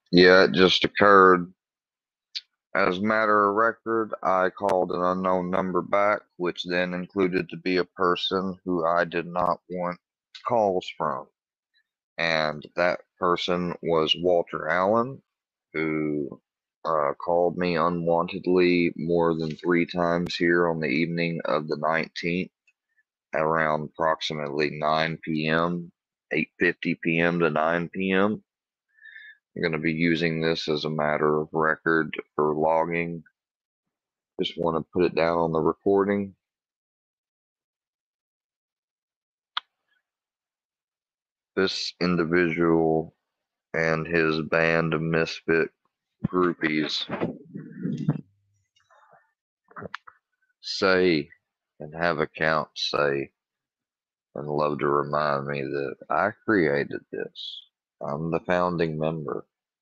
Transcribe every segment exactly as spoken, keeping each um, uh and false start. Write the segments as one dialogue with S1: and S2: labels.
S1: Yeah, it just occurred. As a matter of record, I called an unknown number back, which then included to be a person who I did not want calls from. And that person was Walter Allen, who uh, called me unwantedly more than three times here on the evening of the nineteenth at around approximately nine p m, eight fifty p m to nine p m. I'm going to be using this as a matter of record for logging. Just want to put it down on the recording. This individual and his band of misfit groupies say and have accounts say and love to remind me that I created this. I'm the founding member.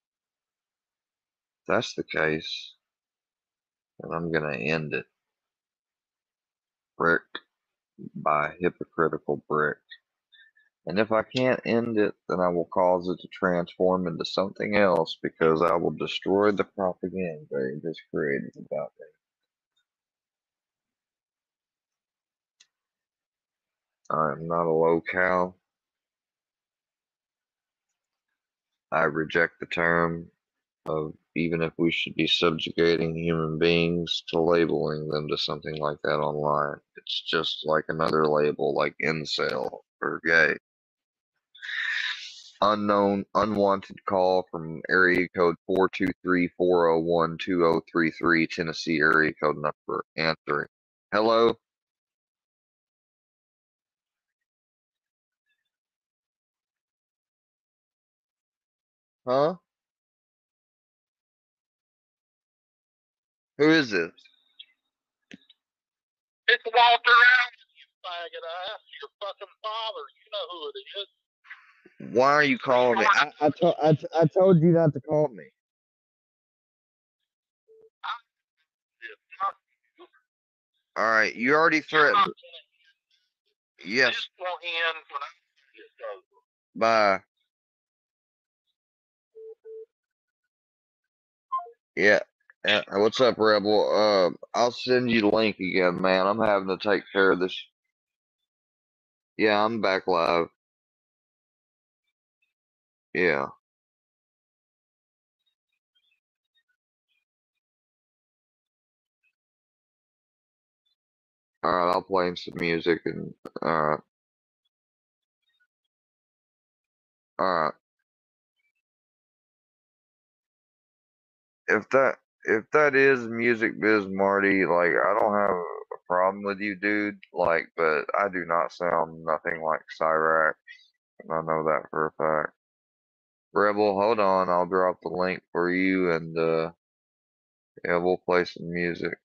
S1: If that's the case, then I'm going to end it brick by hypocritical brick. And if I can't end it, then I will cause it to transform into something else because I will destroy the propaganda it has created about me. I am not a locale. I reject the term of even if we should be subjugating human beings to labeling them to something like that online. It's just like another label like incel or gay. Unknown, unwanted call from area code four two three, four oh one, two oh three three, Tennessee area code number. Answering. Hello? Huh? Who is this?
S2: It's Walter Allen, you faggot ass. Your fucking father. You know who it is.
S1: Why are you calling me? I, I, to, I, I told you not to call me. All right, you already threatened. Yes. Bye. Yeah. Yeah. What's up, Rebel? Uh, I'll send you the link again, man. I'm having to take care of this. Yeah, I'm back live. Yeah. All right, I'll play him some music and all right. All right. If that if that is music biz, Marty, like I don't have a problem with you, dude. Like, but I do not sound nothing like Cyrax, and I know that for a fact. Rebel, hold on, I'll drop the link for you, and uh, yeah, we'll play some music.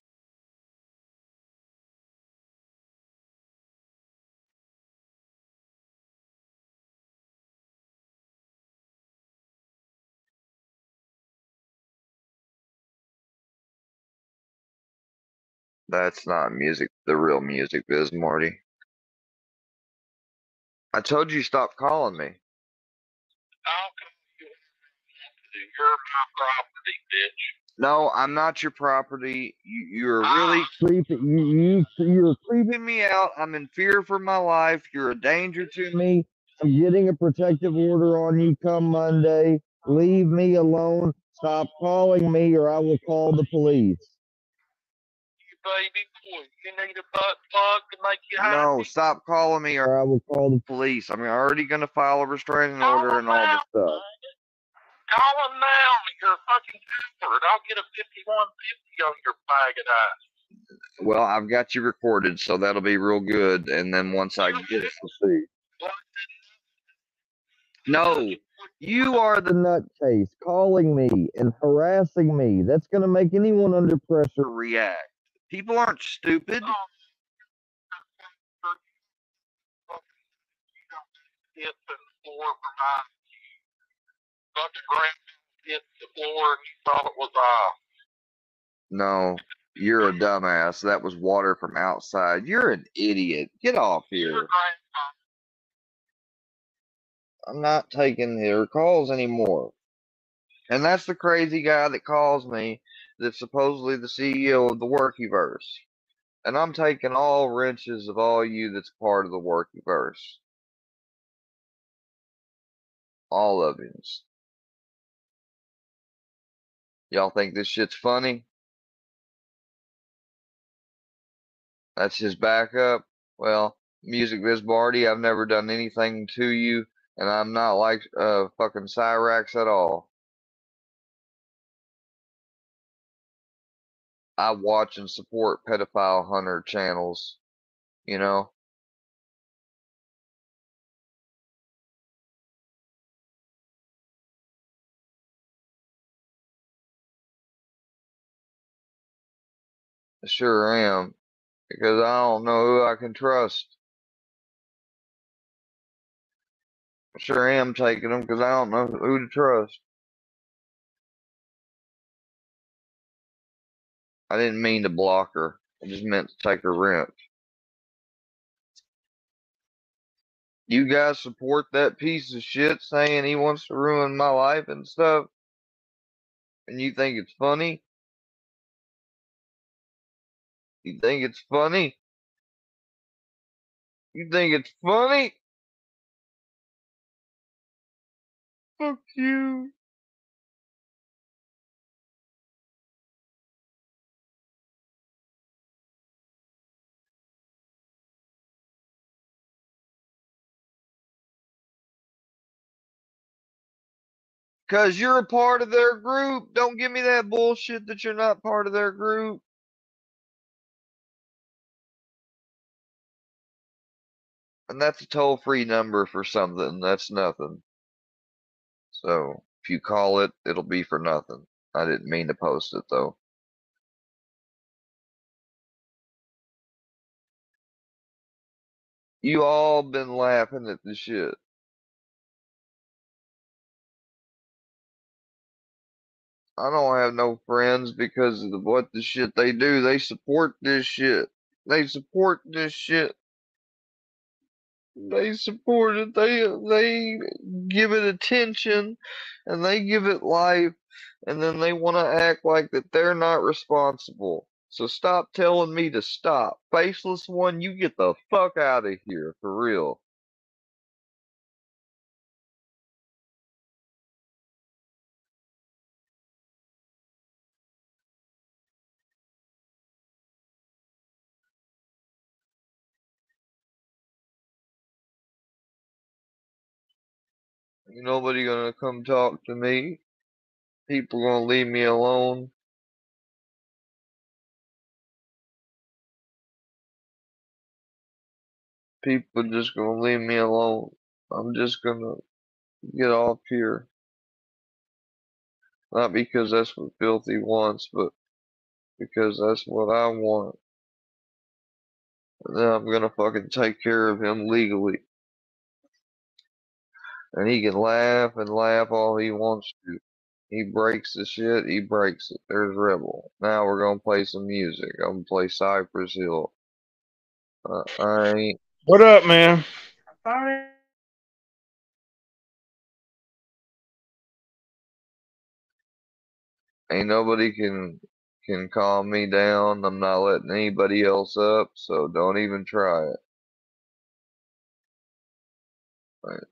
S1: That's not music, the real music biz, Marty. I told you stop calling me.
S2: I'll come to you. You're my property, bitch.
S1: No, I'm not your property. You, you're really creeping. You, you, you're creeping me out. I'm in fear for my life. You're a danger to me. I'm getting a protective order on you come Monday. Leave me alone. Stop calling me, or I will call the police.
S2: You baby boy, you need a butt plug to make you happy.
S1: No, stop calling me, or I will call the police. I'm already going to file a restraining order and all this stuff.
S2: Call him now. You're a fucking coward. I'll get a fifty-one fifty on your faggot ass.
S1: Well, I've got you recorded, so that'll be real good. And then once I get it, we'll see. No, you are the nutcase calling me and harassing me. That's going to make anyone under pressure react. People aren't stupid.
S2: Oh. Hit the floor for my got the ground hit the floor and you thought it was off.
S1: No, you're a dumbass. That was water from outside. You're an idiot. Get off here. I'm not taking their calls anymore. And that's the crazy guy that calls me that's supposedly the C E O of the Workyverse. And I'm taking all wrenches of all you that's part of the Workyverse. All of you. Y'all think this shit's funny? That's his backup? Well, Music Biz Barty, I've never done anything to you, and I'm not like uh fucking Cyrax at all. I watch and support pedophile hunter channels, you know? I sure am, because I don't know who I can trust. I sure am taking them because I don't know who to trust. I didn't mean to block her. I just meant to take her rent. You guys support that piece of shit saying he wants to ruin my life and stuff? And you think it's funny? You think it's funny? You think it's funny? Fuck you. Cause you're a part of their group. Don't give me that bullshit that you're not part of their group. And that's a toll-free number for something. That's nothing. So if you call it, it'll be for nothing. I didn't mean to post it though. You all been laughing at the shit. I don't have no friends because of what the shit they do. They support this shit. They support this shit. They support it. They they give it attention and they give it life and then they want to act like that they're not responsible. So stop telling me to stop. Faceless one, you get the fuck out of here for real. Ain't nobody gonna come talk to me. People gonna leave me alone. People just gonna leave me alone. I'm just gonna get off here. Not because that's what Filthy wants, but because that's what I want. And then I'm gonna fucking take care of him legally. And he can laugh and laugh all he wants to. He breaks the shit, he breaks it. There's Rebel. Now we're gonna play some music. I'm gonna play Cypress Hill. Uh, I ain't.
S3: What up, man?
S1: Ain't nobody can can calm me down. I'm not letting anybody else up, so don't even try it. Right.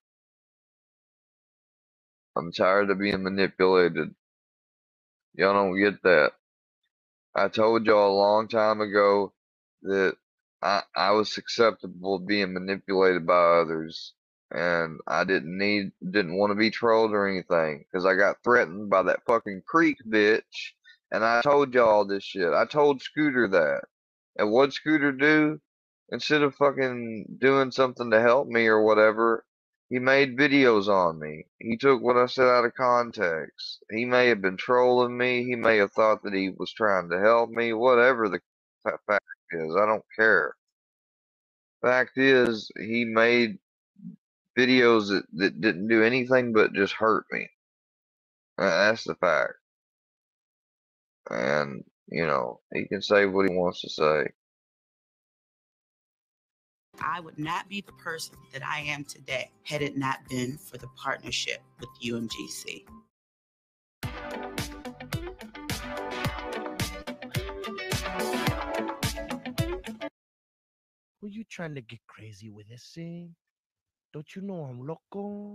S1: I'm tired of being manipulated. Y'all don't get that. I told y'all a long time ago that I I was susceptible to being manipulated by others, and I didn't need didn't want to be trolled or anything because I got threatened by that fucking Creek bitch, and I told y'all this shit. I told Scooter that, and what Scooter do? Instead of fucking doing something to help me or whatever, he made videos on me. He took what I said out of context. He may have been trolling me. He may have thought that he was trying to help me. Whatever the fact is, I don't care. Fact is, he made videos that, that didn't do anything but just hurt me. That's the fact. And, you know, he can say what he wants to say.
S4: I would not be the person that I am today had it not been for the partnership with U M G C.
S3: Who you trying to get crazy with this thing? Don't you know I'm loco?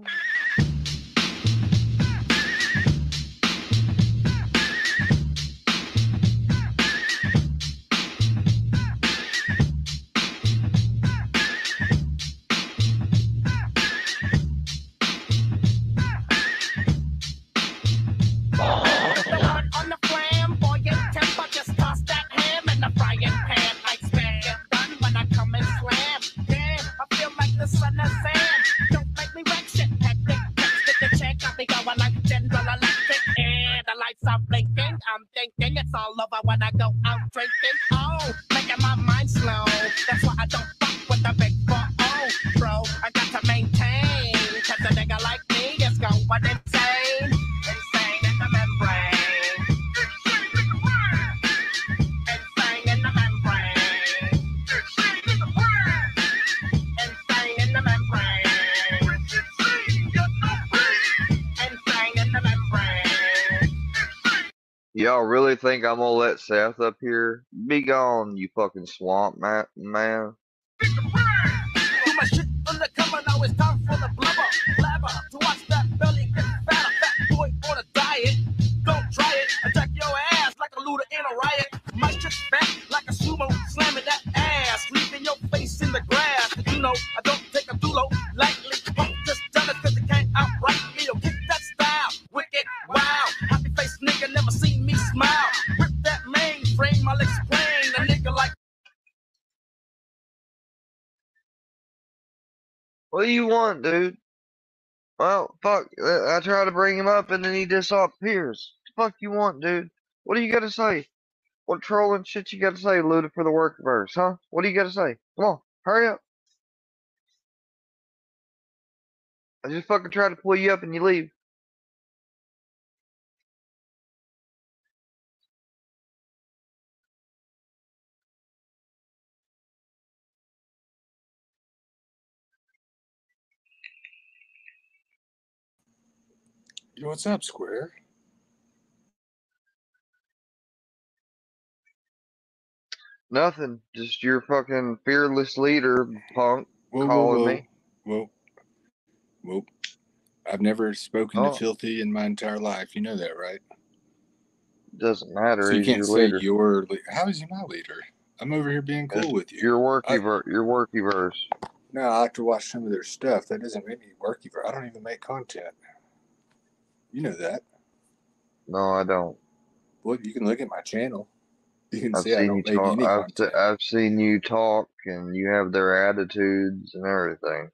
S5: On the flamboyant temper, just toss that ham in the frying pan. Like spam, get done when I come and slam. Damn, I feel like the son of Sam. Don't make me wreck shit, hectic. Text the check, I'll be going like General Electric. And the lights are blinking. I'm thinking it's all over when I go out drinking. Oh, making my mind slow. That's why I don't fuck with the big four oh, bro. I got to maintain, cause a nigga like me is going insane. Insane in the membrane. Insane in the membrane. Insane in the membrane. Insane in the membrane.
S1: Y'all really think I'm gonna let Seth up here? Be gone, you fucking swamp ma- man.
S5: Do my shit undercover, now it's time for the blubber. Blabber, to watch that belly get fatter. Fat boy on a diet, don't try it. Attack your ass like a looter in a riot. My shit's fat like a sumo, slamming that ass. Leaving your face in the grass. Did you know I don't take a dulo lightly? Punk just done it cause they can't outright me. Yo, kick that style, wicked, wow. Happy face nigga, never seen me smile. Rip that mainframe, I'll explain. A nigga like
S1: What do you want, dude? Well, fuck. I I try to bring him up and then he disappears. Fuck you want, dude? What do you gotta say? What trolling shit you gotta say, Luda, for the workverse, huh? What do you gotta say? Come on, hurry up. I just fucking try to pull you up and you leave.
S6: Yo, what's up, Square?
S1: Nothing. Just your fucking fearless leader, punk,
S6: Whoa, whoa,
S1: calling
S6: whoa,
S1: me.
S6: whoa, whoa. I've never spoken
S1: Oh.
S6: to Filthy in my entire life. You know that, right?
S1: Doesn't matter.
S6: So you
S1: He's
S6: can't
S1: your
S6: say
S1: leader.
S6: your. Le- How is he my leader? I'm over here being cool
S1: It's
S6: with you.
S1: your worky
S6: I-
S1: ver- your worky verse.
S6: No, I like to watch some of their stuff. That doesn't make me worky. I don't even make content. You know that.
S1: No, I don't.
S6: Well, you can look at my channel. You can
S1: I've
S6: see I
S1: seen you
S6: don't make
S1: talk.
S6: any
S1: I've
S6: content.
S1: se- I've seen you talk, and you have their attitudes and everything.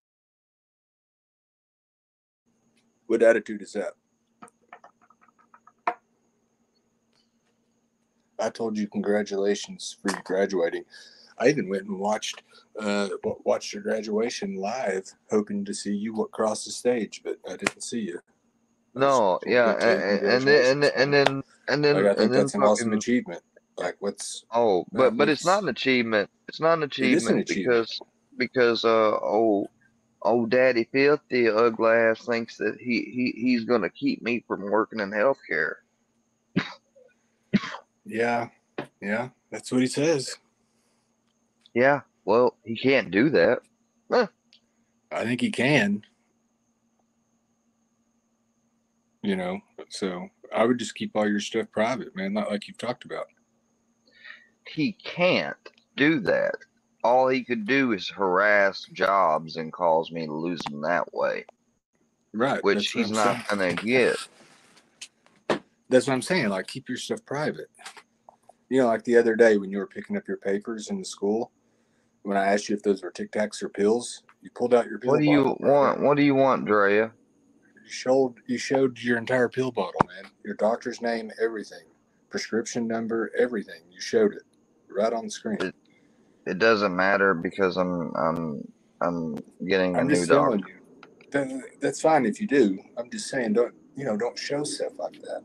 S6: What attitude is that? I told you congratulations for you graduating. I even went and watched uh, w- watched your graduation live, hoping to see you what cross the stage, but I didn't see you. I just
S1: No,
S6: wanted
S1: yeah,
S6: to tell you
S1: and, and then and then
S6: congratulations,
S1: and
S6: man.
S1: then and then
S6: Like, I
S1: and
S6: think
S1: then
S6: that's an awesome
S1: fucking
S6: achievement. Like, what's
S1: oh,
S6: that
S1: but but it's not
S6: makes
S1: an achievement. It's not an
S6: it is an
S1: achievement
S6: achievement.
S1: because because uh oh oh Daddy Filthy ugly ass thinks that he he he's gonna keep me from working in healthcare.
S6: Yeah, yeah, that's what he says.
S1: Yeah, well he can't do that. Huh.
S6: I think he can. You know, so I would just keep all your stuff private, man. Not like you've talked about.
S1: He can't do that. All he could do is harass jobs and cause me to lose them that way,
S6: Right.
S1: which
S6: That's what
S1: he's
S6: I'm
S1: not
S6: saying.
S1: gonna get.
S6: That's what I'm saying. Like, keep your stuff private. You know, like the other day when you were picking up your papers in the school, when I asked you if those were Tic Tacs or pills, you pulled out your pill
S1: What do you
S6: bottle. Right?
S1: want? What do you want, Drea?
S6: You showed you showed your entire pill bottle, man. Your doctor's name, everything, prescription number, everything. You showed it right on the screen.
S1: It, it doesn't matter because I'm I'm I'm getting a
S6: I'm
S1: new
S6: just telling
S1: doctor.
S6: you. That, that's fine if you do. I'm just saying, don't you know? Don't show stuff like that.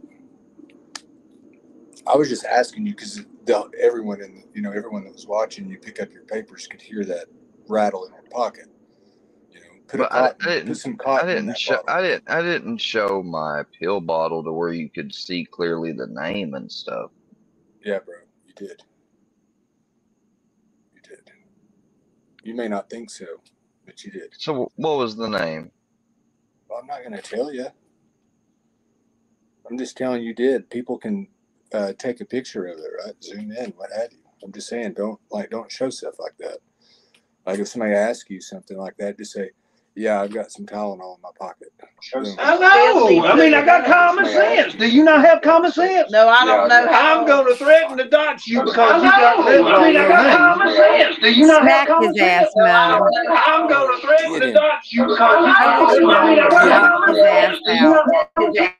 S6: I was just asking you because everyone in you know everyone that was watching you pick up your papers could hear that rattle in your pocket. You know, put a
S1: But I, di-
S6: cotton,
S1: I
S6: put
S1: didn't
S6: some
S1: I
S6: cotton in
S1: didn't
S6: that
S1: show
S6: bottle.
S1: I didn't I didn't show my pill bottle to where you could see clearly the name and stuff.
S6: Yeah, bro, you did. You did. You may not think so, but you did.
S1: So what was the name?
S6: Well, I'm not going to tell you. I'm just telling you did. People can uh, take a picture of it, right? Zoom in, what have you. I'm just saying, don't like don't show stuff like that. Like if somebody asks you something like that, just say, "Yeah, I've got some Tylenol in my pocket." Boom.
S7: I know. I mean, I got common sense. Do you not have common sense?
S8: No, I don't
S6: Yeah,
S8: know how.
S7: I'm going to threaten to dox you because you got liver
S8: I mean, I
S7: on your
S8: got
S7: name.
S8: common sense. Do you not
S9: Smack
S8: have common
S9: his ass,
S8: sense? No, I
S9: Mo.
S8: don't know how. I'm going to threaten
S6: Get
S8: to
S6: him.
S8: dox you because you
S9: I
S8: got
S9: let you
S8: liver on
S9: know.
S8: your
S6: Get
S8: name.
S6: him.
S9: Knock his ass
S8: Do you
S9: out.
S8: not have common sense?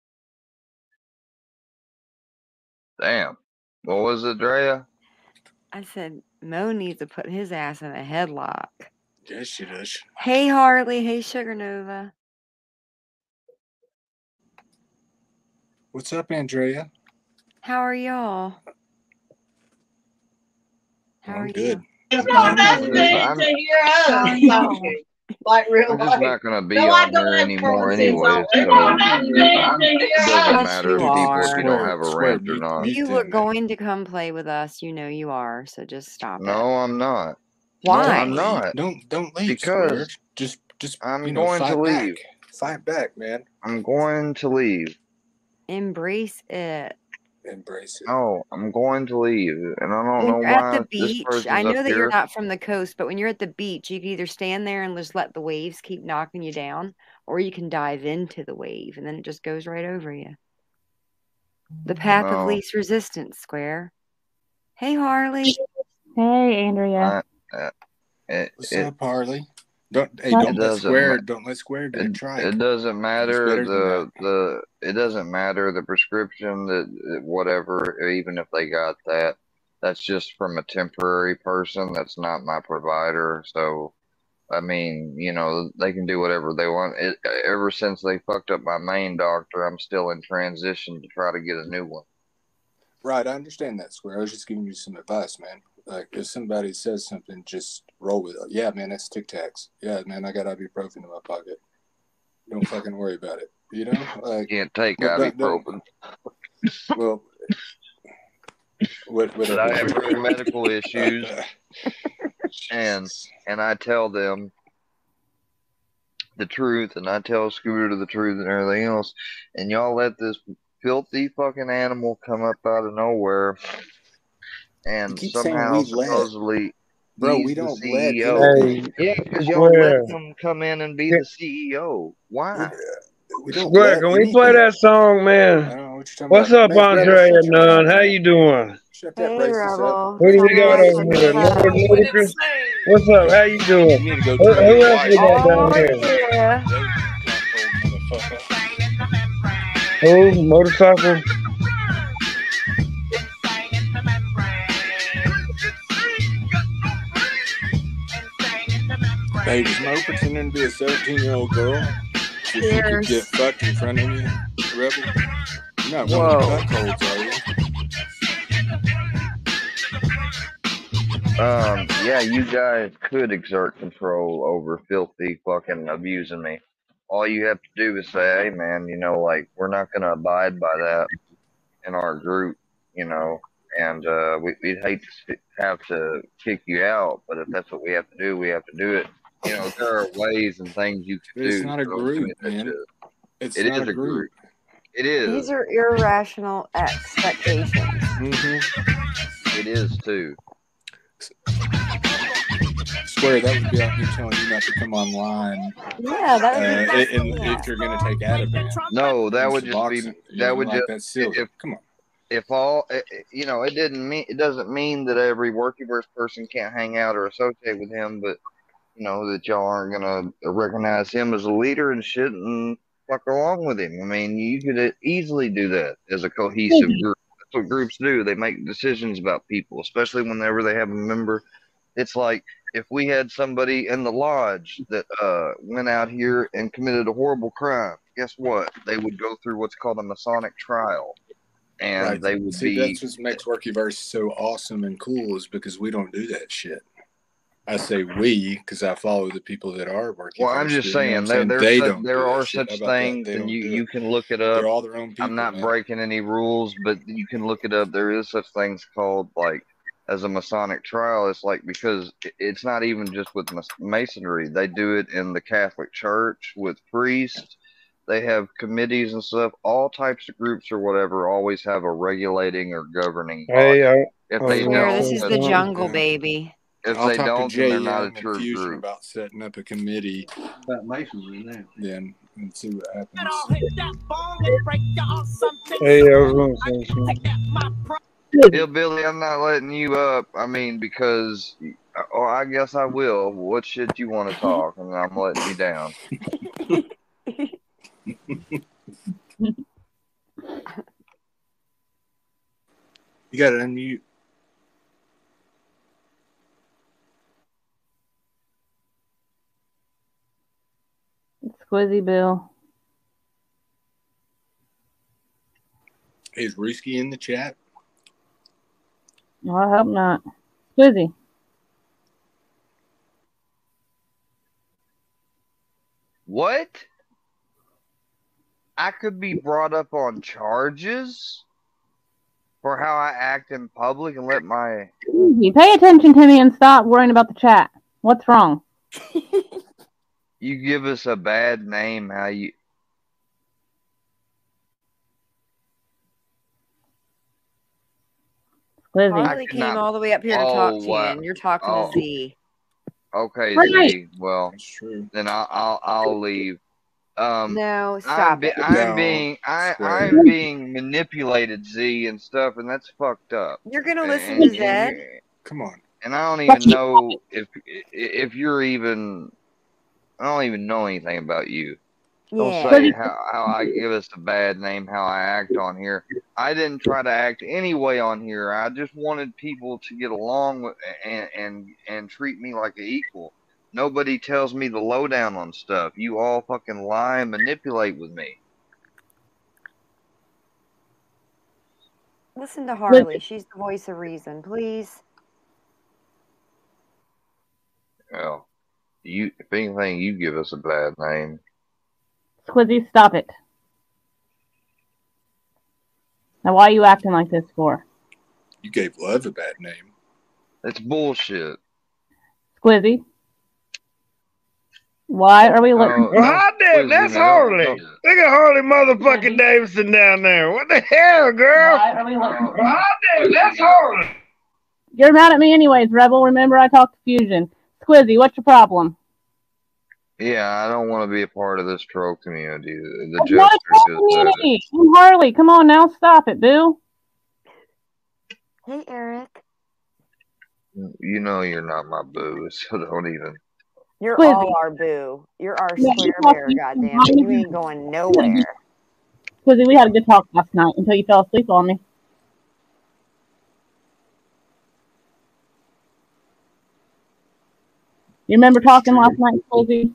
S1: Damn. What was it, Drea?
S9: I said, Mo needs to put his ass in a headlock.
S6: Yes, she does.
S9: Hey, Harley. Hey, Sugar Nova.
S6: What's up, Andrea?
S9: How are y'all? How
S6: I'm
S9: are
S6: good.
S9: you?
S8: It's not
S1: I'm just,
S8: necessary
S1: I'm,
S8: to hear
S9: How are
S8: us
S9: y'all?
S8: talking like real
S1: I'm just
S8: life.
S1: not gonna be
S8: No, I
S1: on
S8: don't
S1: here
S8: have
S1: anymore
S8: common sense.
S1: anyway,
S8: It's not
S1: so
S8: necessary to hear
S1: it
S8: us.
S1: doesn't
S9: Yes,
S1: matter
S9: you
S1: to people if
S9: are.
S1: you don't
S6: Square,
S1: have a
S6: square,
S1: rant or
S6: mute,
S1: not.
S6: mute
S9: You
S6: them,
S9: were
S6: man.
S9: going to come play with us. You know you are. So just stop it.
S1: No, I'm not.
S6: Don't
S9: Why?
S1: I'm
S6: leave.
S1: not.
S6: Don't don't leave, Square.
S1: Because
S6: Just just
S1: I'm
S6: you know,
S1: going to
S6: fight back.
S1: leave.
S6: Fight back, man.
S1: I'm going to leave.
S9: Embrace it.
S6: Embrace it.
S1: No, I'm going to leave. And I don't
S9: When
S1: know
S9: you're at
S1: why
S9: the
S1: this
S9: beach, I
S1: person's
S9: know
S1: up
S9: that you're
S1: here.
S9: not from the coast, but when you're at the beach, you can either stand there and just let the waves keep knocking you down, or you can dive into the wave and then it just goes right over you. The path of
S1: No,
S9: least resistance, Square. Hey, Harley.
S10: Hey, Andrea.
S1: I, uh, it,
S6: What's
S1: it,
S6: up, Harley? Don't hey,
S10: What?
S6: don't
S1: it
S6: let
S1: doesn't
S6: Square
S1: ma-
S6: don't let Square get a
S1: it,
S6: trike.
S1: it doesn't
S6: He's
S1: matter
S6: better than that.
S1: the the it doesn't matter the prescription that that whatever, even if they got that, that's just from a temporary person. That's not my provider. So I mean, you know, they can do whatever they want. It, ever since they fucked up my main doctor, I'm still in transition to try to get a new one.
S6: Right, I understand that, Square. I was just giving you some advice, man. Like if somebody says something, just roll with it. Yeah, man, that's Tic Tacs. Yeah, man, I got ibuprofen in my pocket. Don't fucking worry about it. You know, like
S1: Can't take
S6: but don't, don't
S1: ibuprofen.
S6: well, what
S1: But
S6: whatever.
S1: I have real medical issues, and and I tell them the truth, and I tell Scooter the truth and everything else, and y'all let this filthy fucking animal come up out of nowhere,
S6: You
S1: and
S6: keep saying
S1: somehow
S6: we let,
S1: supposedly
S6: bro.
S1: he's
S6: We
S1: the
S6: don't let
S1: C E O.
S6: anything.
S10: Hey,
S1: Yeah, because y'all
S10: Square.
S1: let him come in and be
S10: Yeah,
S1: the C E O.
S6: We,
S1: Why?
S6: we don't
S10: Square,
S6: let
S10: can we play
S6: anything.
S10: that song,
S6: I
S10: man?
S6: don't know what you're talking
S10: What's
S6: about.
S10: up,
S6: Man, Rebel,
S10: Andrea
S6: shut your
S10: Nunn?
S6: mouth,
S10: How
S6: man.
S10: you doing?
S6: Shut that
S9: Hey,
S6: racist up.
S9: Rebel.
S10: What do
S9: Turn
S10: we got
S9: around,
S10: over
S9: shut
S10: here?
S9: your
S10: Lord
S9: mouth.
S10: Ludacris? What's up? How you doing?
S6: You need to go
S10: Who,
S6: tell
S10: who
S6: your
S10: else we
S6: wife.
S10: got down
S9: Oh,
S10: here?
S9: yeah.
S6: They cuckold motherfucker.
S10: Who? Motorcycle?
S6: Hey, was Mo pretending to be a seventeen-year-old girl so she could get
S9: Cheers.
S6: fucked in front of you, Rebel? You're not one of
S9: Whoa.
S6: the cuckolds, are you?
S1: Um, yeah, you guys could exert control over filthy fucking abusing me. All you have to do is say, hey man, you know, like we're not gonna abide by that in our group, you know, and uh, we, we'd hate to have to kick you out, but if that's what we have to do, we have to do it. You know, there are ways and things you can
S6: But it's
S1: do.
S6: not a
S1: So don't
S6: group,
S1: commit that
S6: man.
S1: shit.
S6: It's
S1: It
S6: not
S1: is
S6: a
S1: a group.
S6: group.
S1: It
S9: These
S1: is.
S9: are irrational expectations.
S6: Mm-hmm.
S1: It is too.
S6: Square, that would be like me telling you not to come online.
S9: Yeah, that would be
S6: Uh,
S9: fun.
S6: and if you're gonna take Ativan
S1: No, that
S6: and
S1: would just be
S6: Suboxone, you
S1: that
S6: know,
S1: would
S6: like
S1: just
S6: that's silly.
S1: if
S6: Come on.
S1: if all eh, eh, you know, it didn't mean it doesn't mean that every Workyverse person can't hang out or associate with him, but you know that y'all aren't gonna recognize him as a leader and shit and fuck along with him. I mean, you could easily do that as a cohesive group. That's what groups do. They make decisions about people, especially whenever they have a member. It's like if we had somebody in the lodge that uh, went out here and committed a horrible crime, guess what? They would go through what's called a Masonic trial, and
S6: Right.
S1: they would
S6: See,
S1: be.
S6: that's what makes Workyverse so awesome and cool is because we don't do that shit. I say we because I follow the people that are Workyverse.
S1: Well, I'm just
S6: you know what
S1: saying
S6: I'm
S1: there
S6: saying?
S1: there's
S6: They
S1: such,
S6: don't
S1: there
S6: do that
S1: are
S6: shit. How
S1: such
S6: about that?
S1: things,
S6: They
S1: and
S6: don't
S1: you
S6: do
S1: you
S6: it.
S1: can look it up.
S6: They're all their own people.
S1: I'm not
S6: man.
S1: breaking any rules, but you can look it up. There is such things called like as a Masonic trial. It's like, because it's not even just with Masonry. They do it in the Catholic Church with priests. They have committees and stuff. All types of groups or whatever always have a regulating or governing body.
S10: Hey, I,
S1: If
S10: I
S1: they
S10: was
S9: Swear,
S1: don't,
S9: this is
S1: then-
S9: the jungle,
S6: Yeah.
S9: baby.
S1: if
S6: I'll
S1: they
S6: talk
S1: don't,
S6: to
S1: then
S6: Jay
S1: they're not a
S6: Young
S1: true
S6: and Fusion
S1: group.
S6: about setting up a committee.
S7: About masonry now.
S6: Then and see what
S5: And
S6: happens.
S5: I'll hit that bong and break y'all something.
S10: hey, I was gonna say something.
S5: Take that my pro-
S1: Hillbilly, I'm not letting you up. I mean, because, oh, I guess I will. What shit you want to talk, and I'm letting you down.
S6: You got to unmute.
S10: Squizzy Bill.
S6: Is Risky in the chat?
S10: No, I hope not. Squizzy.
S1: What? I could be brought up on charges for how I act in public and let my...
S10: Squizzy, pay attention to me and stop worrying about the chat. What's wrong?
S1: You give us a bad name, how you...
S10: Squizzy.
S9: Harley
S1: could
S9: came
S1: not-
S9: all the way up here to
S1: Oh,
S9: talk to you,
S1: wow.
S9: and you're talking
S1: Oh.
S9: to Z.
S1: Okay,
S10: Right.
S1: Z. Well,
S6: That's true.
S1: then I'll I'll, I'll leave. Um,
S9: No,
S1: I'm,
S9: stop
S1: be,
S9: it.
S1: I'm
S6: No,
S1: being I
S6: swear.
S1: I'm being manipulated, Z, and stuff, and that's fucked up.
S9: You're gonna listen
S1: And,
S9: to
S1: and,
S9: Zed?
S1: you-
S6: Come on.
S1: and I don't even know if if you're even. I don't even know anything about you. Don't
S9: Yeah.
S1: say how, how I give us a bad name, how I act on here. I didn't try to act any way on here. I just wanted people to get along with and and, and treat me like an equal. Nobody tells me the lowdown on stuff. You all fucking lie and manipulate with me.
S9: Listen to Harley. She's the voice of reason. Please.
S1: Well, you if anything, you give us a bad name.
S10: Squizzy, stop it. Now, why are you acting like this for?
S6: You gave Love a bad name.
S1: It's bullshit.
S10: Squizzy. Why are we looking?
S1: Oh,
S10: for
S7: Hot damn, that's Harley. Look at Harley motherfucking Davidson down there. What the hell, girl?
S10: Why are we looking for?
S7: Hot damn, that's Harley.
S10: You're mad at me anyways, Rebel. Remember I talked to Fusion. Squizzy, what's your problem?
S1: Yeah, I don't want to be a part of this troll community. The
S10: It's not a
S1: Jester
S10: troll
S1: just said it.
S10: community. I'm Harley. Come on now, stop it, boo.
S9: Hey, Eric.
S1: You know you're not my boo, so don't even.
S9: You're
S10: Squizzy.
S9: all our boo. You're our
S10: Yeah,
S9: square
S10: you
S9: bear,
S10: talking-
S9: goddamn it. You ain't going nowhere.
S10: Squizzy, we had a good talk last night until you fell asleep on me. You remember talking last night, Squizzy?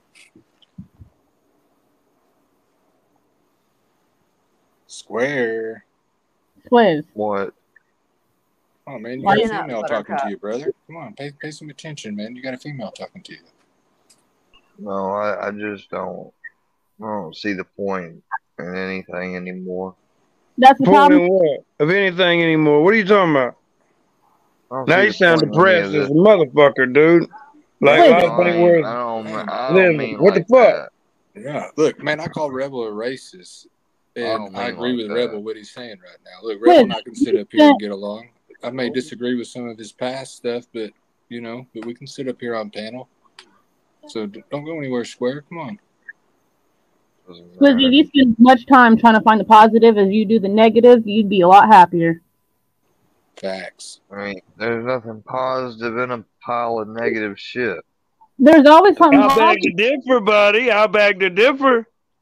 S6: Square.
S10: Squiz.
S1: What?
S6: Oh man, you
S10: Why
S6: got a
S9: you not,
S6: female talking
S9: Buttercup?
S6: to you, brother. Come on, pay pay some attention, man. You got a female talking to you.
S1: No, I, I just don't. I don't see the point in anything anymore.
S10: That's the
S7: Point
S10: problem.
S7: in what? Of anything anymore? What are you talking about?
S1: I don't
S7: Now
S1: see
S7: you
S1: the
S7: sound
S1: point in any
S7: depressed
S1: of
S7: as a
S1: this.
S7: motherfucker, dude. Like
S10: Wait,
S7: life
S1: No, I
S7: ain't
S1: ain't.
S7: worth
S1: I don't. I don't
S7: living.
S1: mean
S7: What the
S1: like
S7: fuck?
S1: that.
S6: Yeah, look, man, I call Rebel a racist,
S1: I
S6: and
S1: don't
S6: I
S1: mean
S6: agree
S1: like
S6: with
S1: that.
S6: Rebel what he's saying right now. Look, Rebel and I can sit up here and get along. I may disagree with some of his past stuff, but you know, but we can sit up here on panel. So d- don't go anywhere, Square. Come on.
S1: Doesn't
S10: Squizzy, if
S1: matter.
S10: you spend as much time trying to find the positive as you do the negative, you'd be a lot happier.
S6: Facts.
S1: I mean, there's nothing positive in a pile of negative shit.
S10: There's always something
S7: I beg
S10: positive.
S7: to differ, buddy. I beg to differ.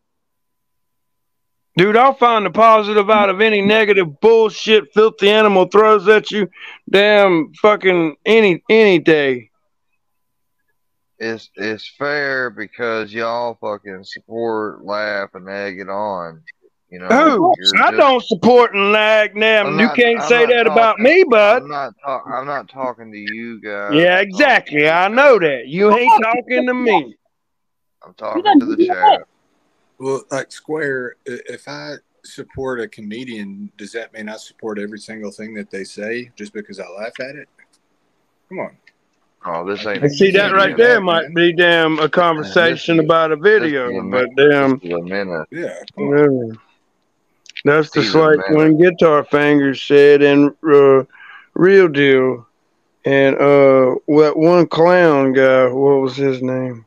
S7: Dude, I'll find the positive out of any negative bullshit filthy animal throws at you. Damn fucking any any day.
S1: It's it's fair because y'all fucking support, laugh, and egg it on. You know,
S7: Who?
S1: you're
S7: I
S1: just.
S7: don't support and lag them.
S1: I'm
S7: You
S1: not.
S7: can't
S1: I'm
S7: say
S1: not
S7: that about
S1: talking.
S7: me, bud.
S1: I'm not. Talk, I'm not talking to you guys.
S7: Yeah,
S1: I'm talking to
S7: exactly.
S1: the
S7: I know
S1: chat.
S7: that. You ain't talking to me.
S1: I'm
S10: You
S1: talking
S10: done
S1: to the
S10: did
S1: chat.
S10: it.
S6: Well, like Square, i- if I support a comedian, does that mean I support every single thing that they say just because I laugh at it? Come on.
S1: Oh, this ain't.
S7: And see, that
S6: Can't
S7: right
S6: do
S7: there
S6: that,
S7: might
S6: man.
S7: be damn a conversation
S1: This is-
S7: about a
S1: This is
S7: video,
S1: a
S7: but
S1: minute.
S7: damn,
S1: This is a minute.
S6: Yeah, come on.
S7: yeah. That's
S1: He's
S7: just
S1: a
S7: like
S1: minute.
S7: when Guitar Fingers said in uh, Real Deal, and uh, what one clown guy, what was his name?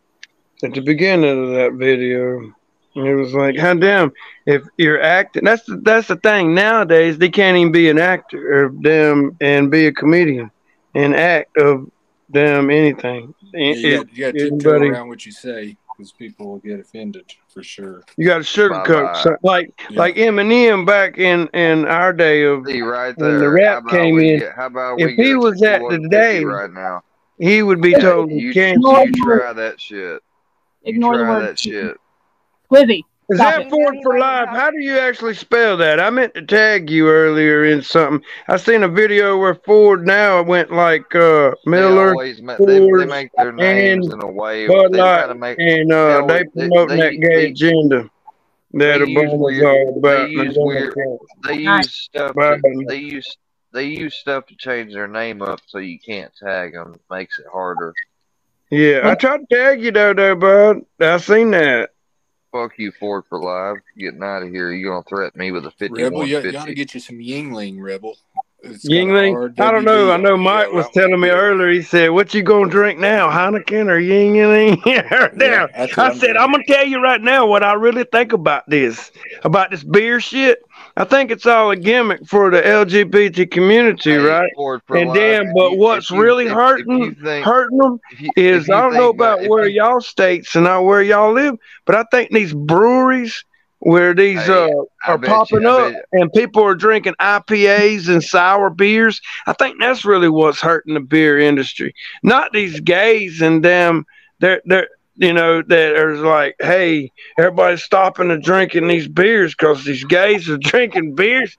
S7: At the beginning of that video, it was like, how damn, if you're acting, that's the, that's the thing nowadays. They can't even be an actor or them and be a comedian and act of them anything.
S6: Yeah, you
S7: It-
S6: got you got to tiptoe
S7: anybody-
S6: around what you say because people will get offended for sure.
S7: You got to sugarcoat
S1: Bye-bye.
S7: something like
S6: Yeah.
S7: like Eminem back in in our day of
S1: See right
S7: when the
S1: there.
S7: rap
S1: How about
S7: came
S1: we
S7: in.
S1: get? How about we
S7: If
S1: get
S7: he
S1: a
S7: was at
S1: fifty-one fifty
S7: today,
S1: right now?
S7: he would be told,
S1: You,
S7: "Can't
S10: Ignore
S1: you
S10: the
S1: try
S10: word.
S1: that shit. You
S10: Ignore the
S1: try
S10: word.
S1: that shit.
S10: Squizzy.
S7: Is
S10: Stop
S7: that
S10: it.
S7: Ford for Life? How do you actually spell that? I meant to tag you earlier in something. I seen a video where Ford now went like uh,
S1: They
S7: Miller,
S1: always ma- they, they
S7: Ford,
S1: make their names
S7: and
S1: in a way
S7: Bud
S1: they try
S7: Light,
S1: to make
S7: and
S1: they
S7: uh,
S1: always
S7: they
S1: they
S7: promoting
S1: they,
S7: that gay
S1: they,
S7: agenda that
S1: they use
S7: Obama's
S1: weird
S7: all
S1: they
S7: about. and the
S1: use weird
S7: Democrats.
S1: they
S10: Nice.
S1: use stuff to,
S7: Biden.
S1: they use they use stuff to change their name up so you can't tag them. Makes it harder.
S7: Yeah, I tried to tag you though, though, bud. I seen that.
S1: Fuck you, Ford for Life. Getting out of here. You gonna threaten me with a
S6: Rebel,
S1: fifty-one
S6: you, you ought to
S1: fifty?
S6: get you some Yingling, Rebel. It's got a
S7: Yingling?
S6: hard
S7: I don't
S6: W
S7: know.
S6: D
S7: I know
S6: on it.
S7: Mike
S6: Yeah,
S7: was
S6: that one's
S7: telling me
S6: good.
S7: earlier. He said, "What you gonna drink now, Heineken or Yingling?"
S6: Yeah,
S7: Now,
S6: that's what
S7: I
S6: I'm
S7: said,
S6: drinking.
S7: "I'm gonna tell you right now what I really think about this, about this beer shit. I think it's all a gimmick for the L G B T community,
S1: Hey,
S7: right?
S1: Ford for
S7: And
S1: Life.
S7: damn,
S1: If
S7: but
S1: you
S7: what's
S1: if you
S7: really
S1: if, if
S7: hurting
S1: you think
S7: hurting them
S1: if you
S7: is
S1: if you
S7: I don't know
S1: think my
S7: about
S1: if
S7: where
S1: you
S7: y'all states and not where y'all live, but I think these breweries where these uh
S1: hey, I
S7: are
S1: bet you
S7: popping
S1: I
S7: up
S1: bet
S7: and people are drinking I P As and sour beers. I think that's really what's hurting the beer industry. Not these gays and them they're they're you know that are like, hey, everybody's stopping and drinking these beers because these gays are drinking beers.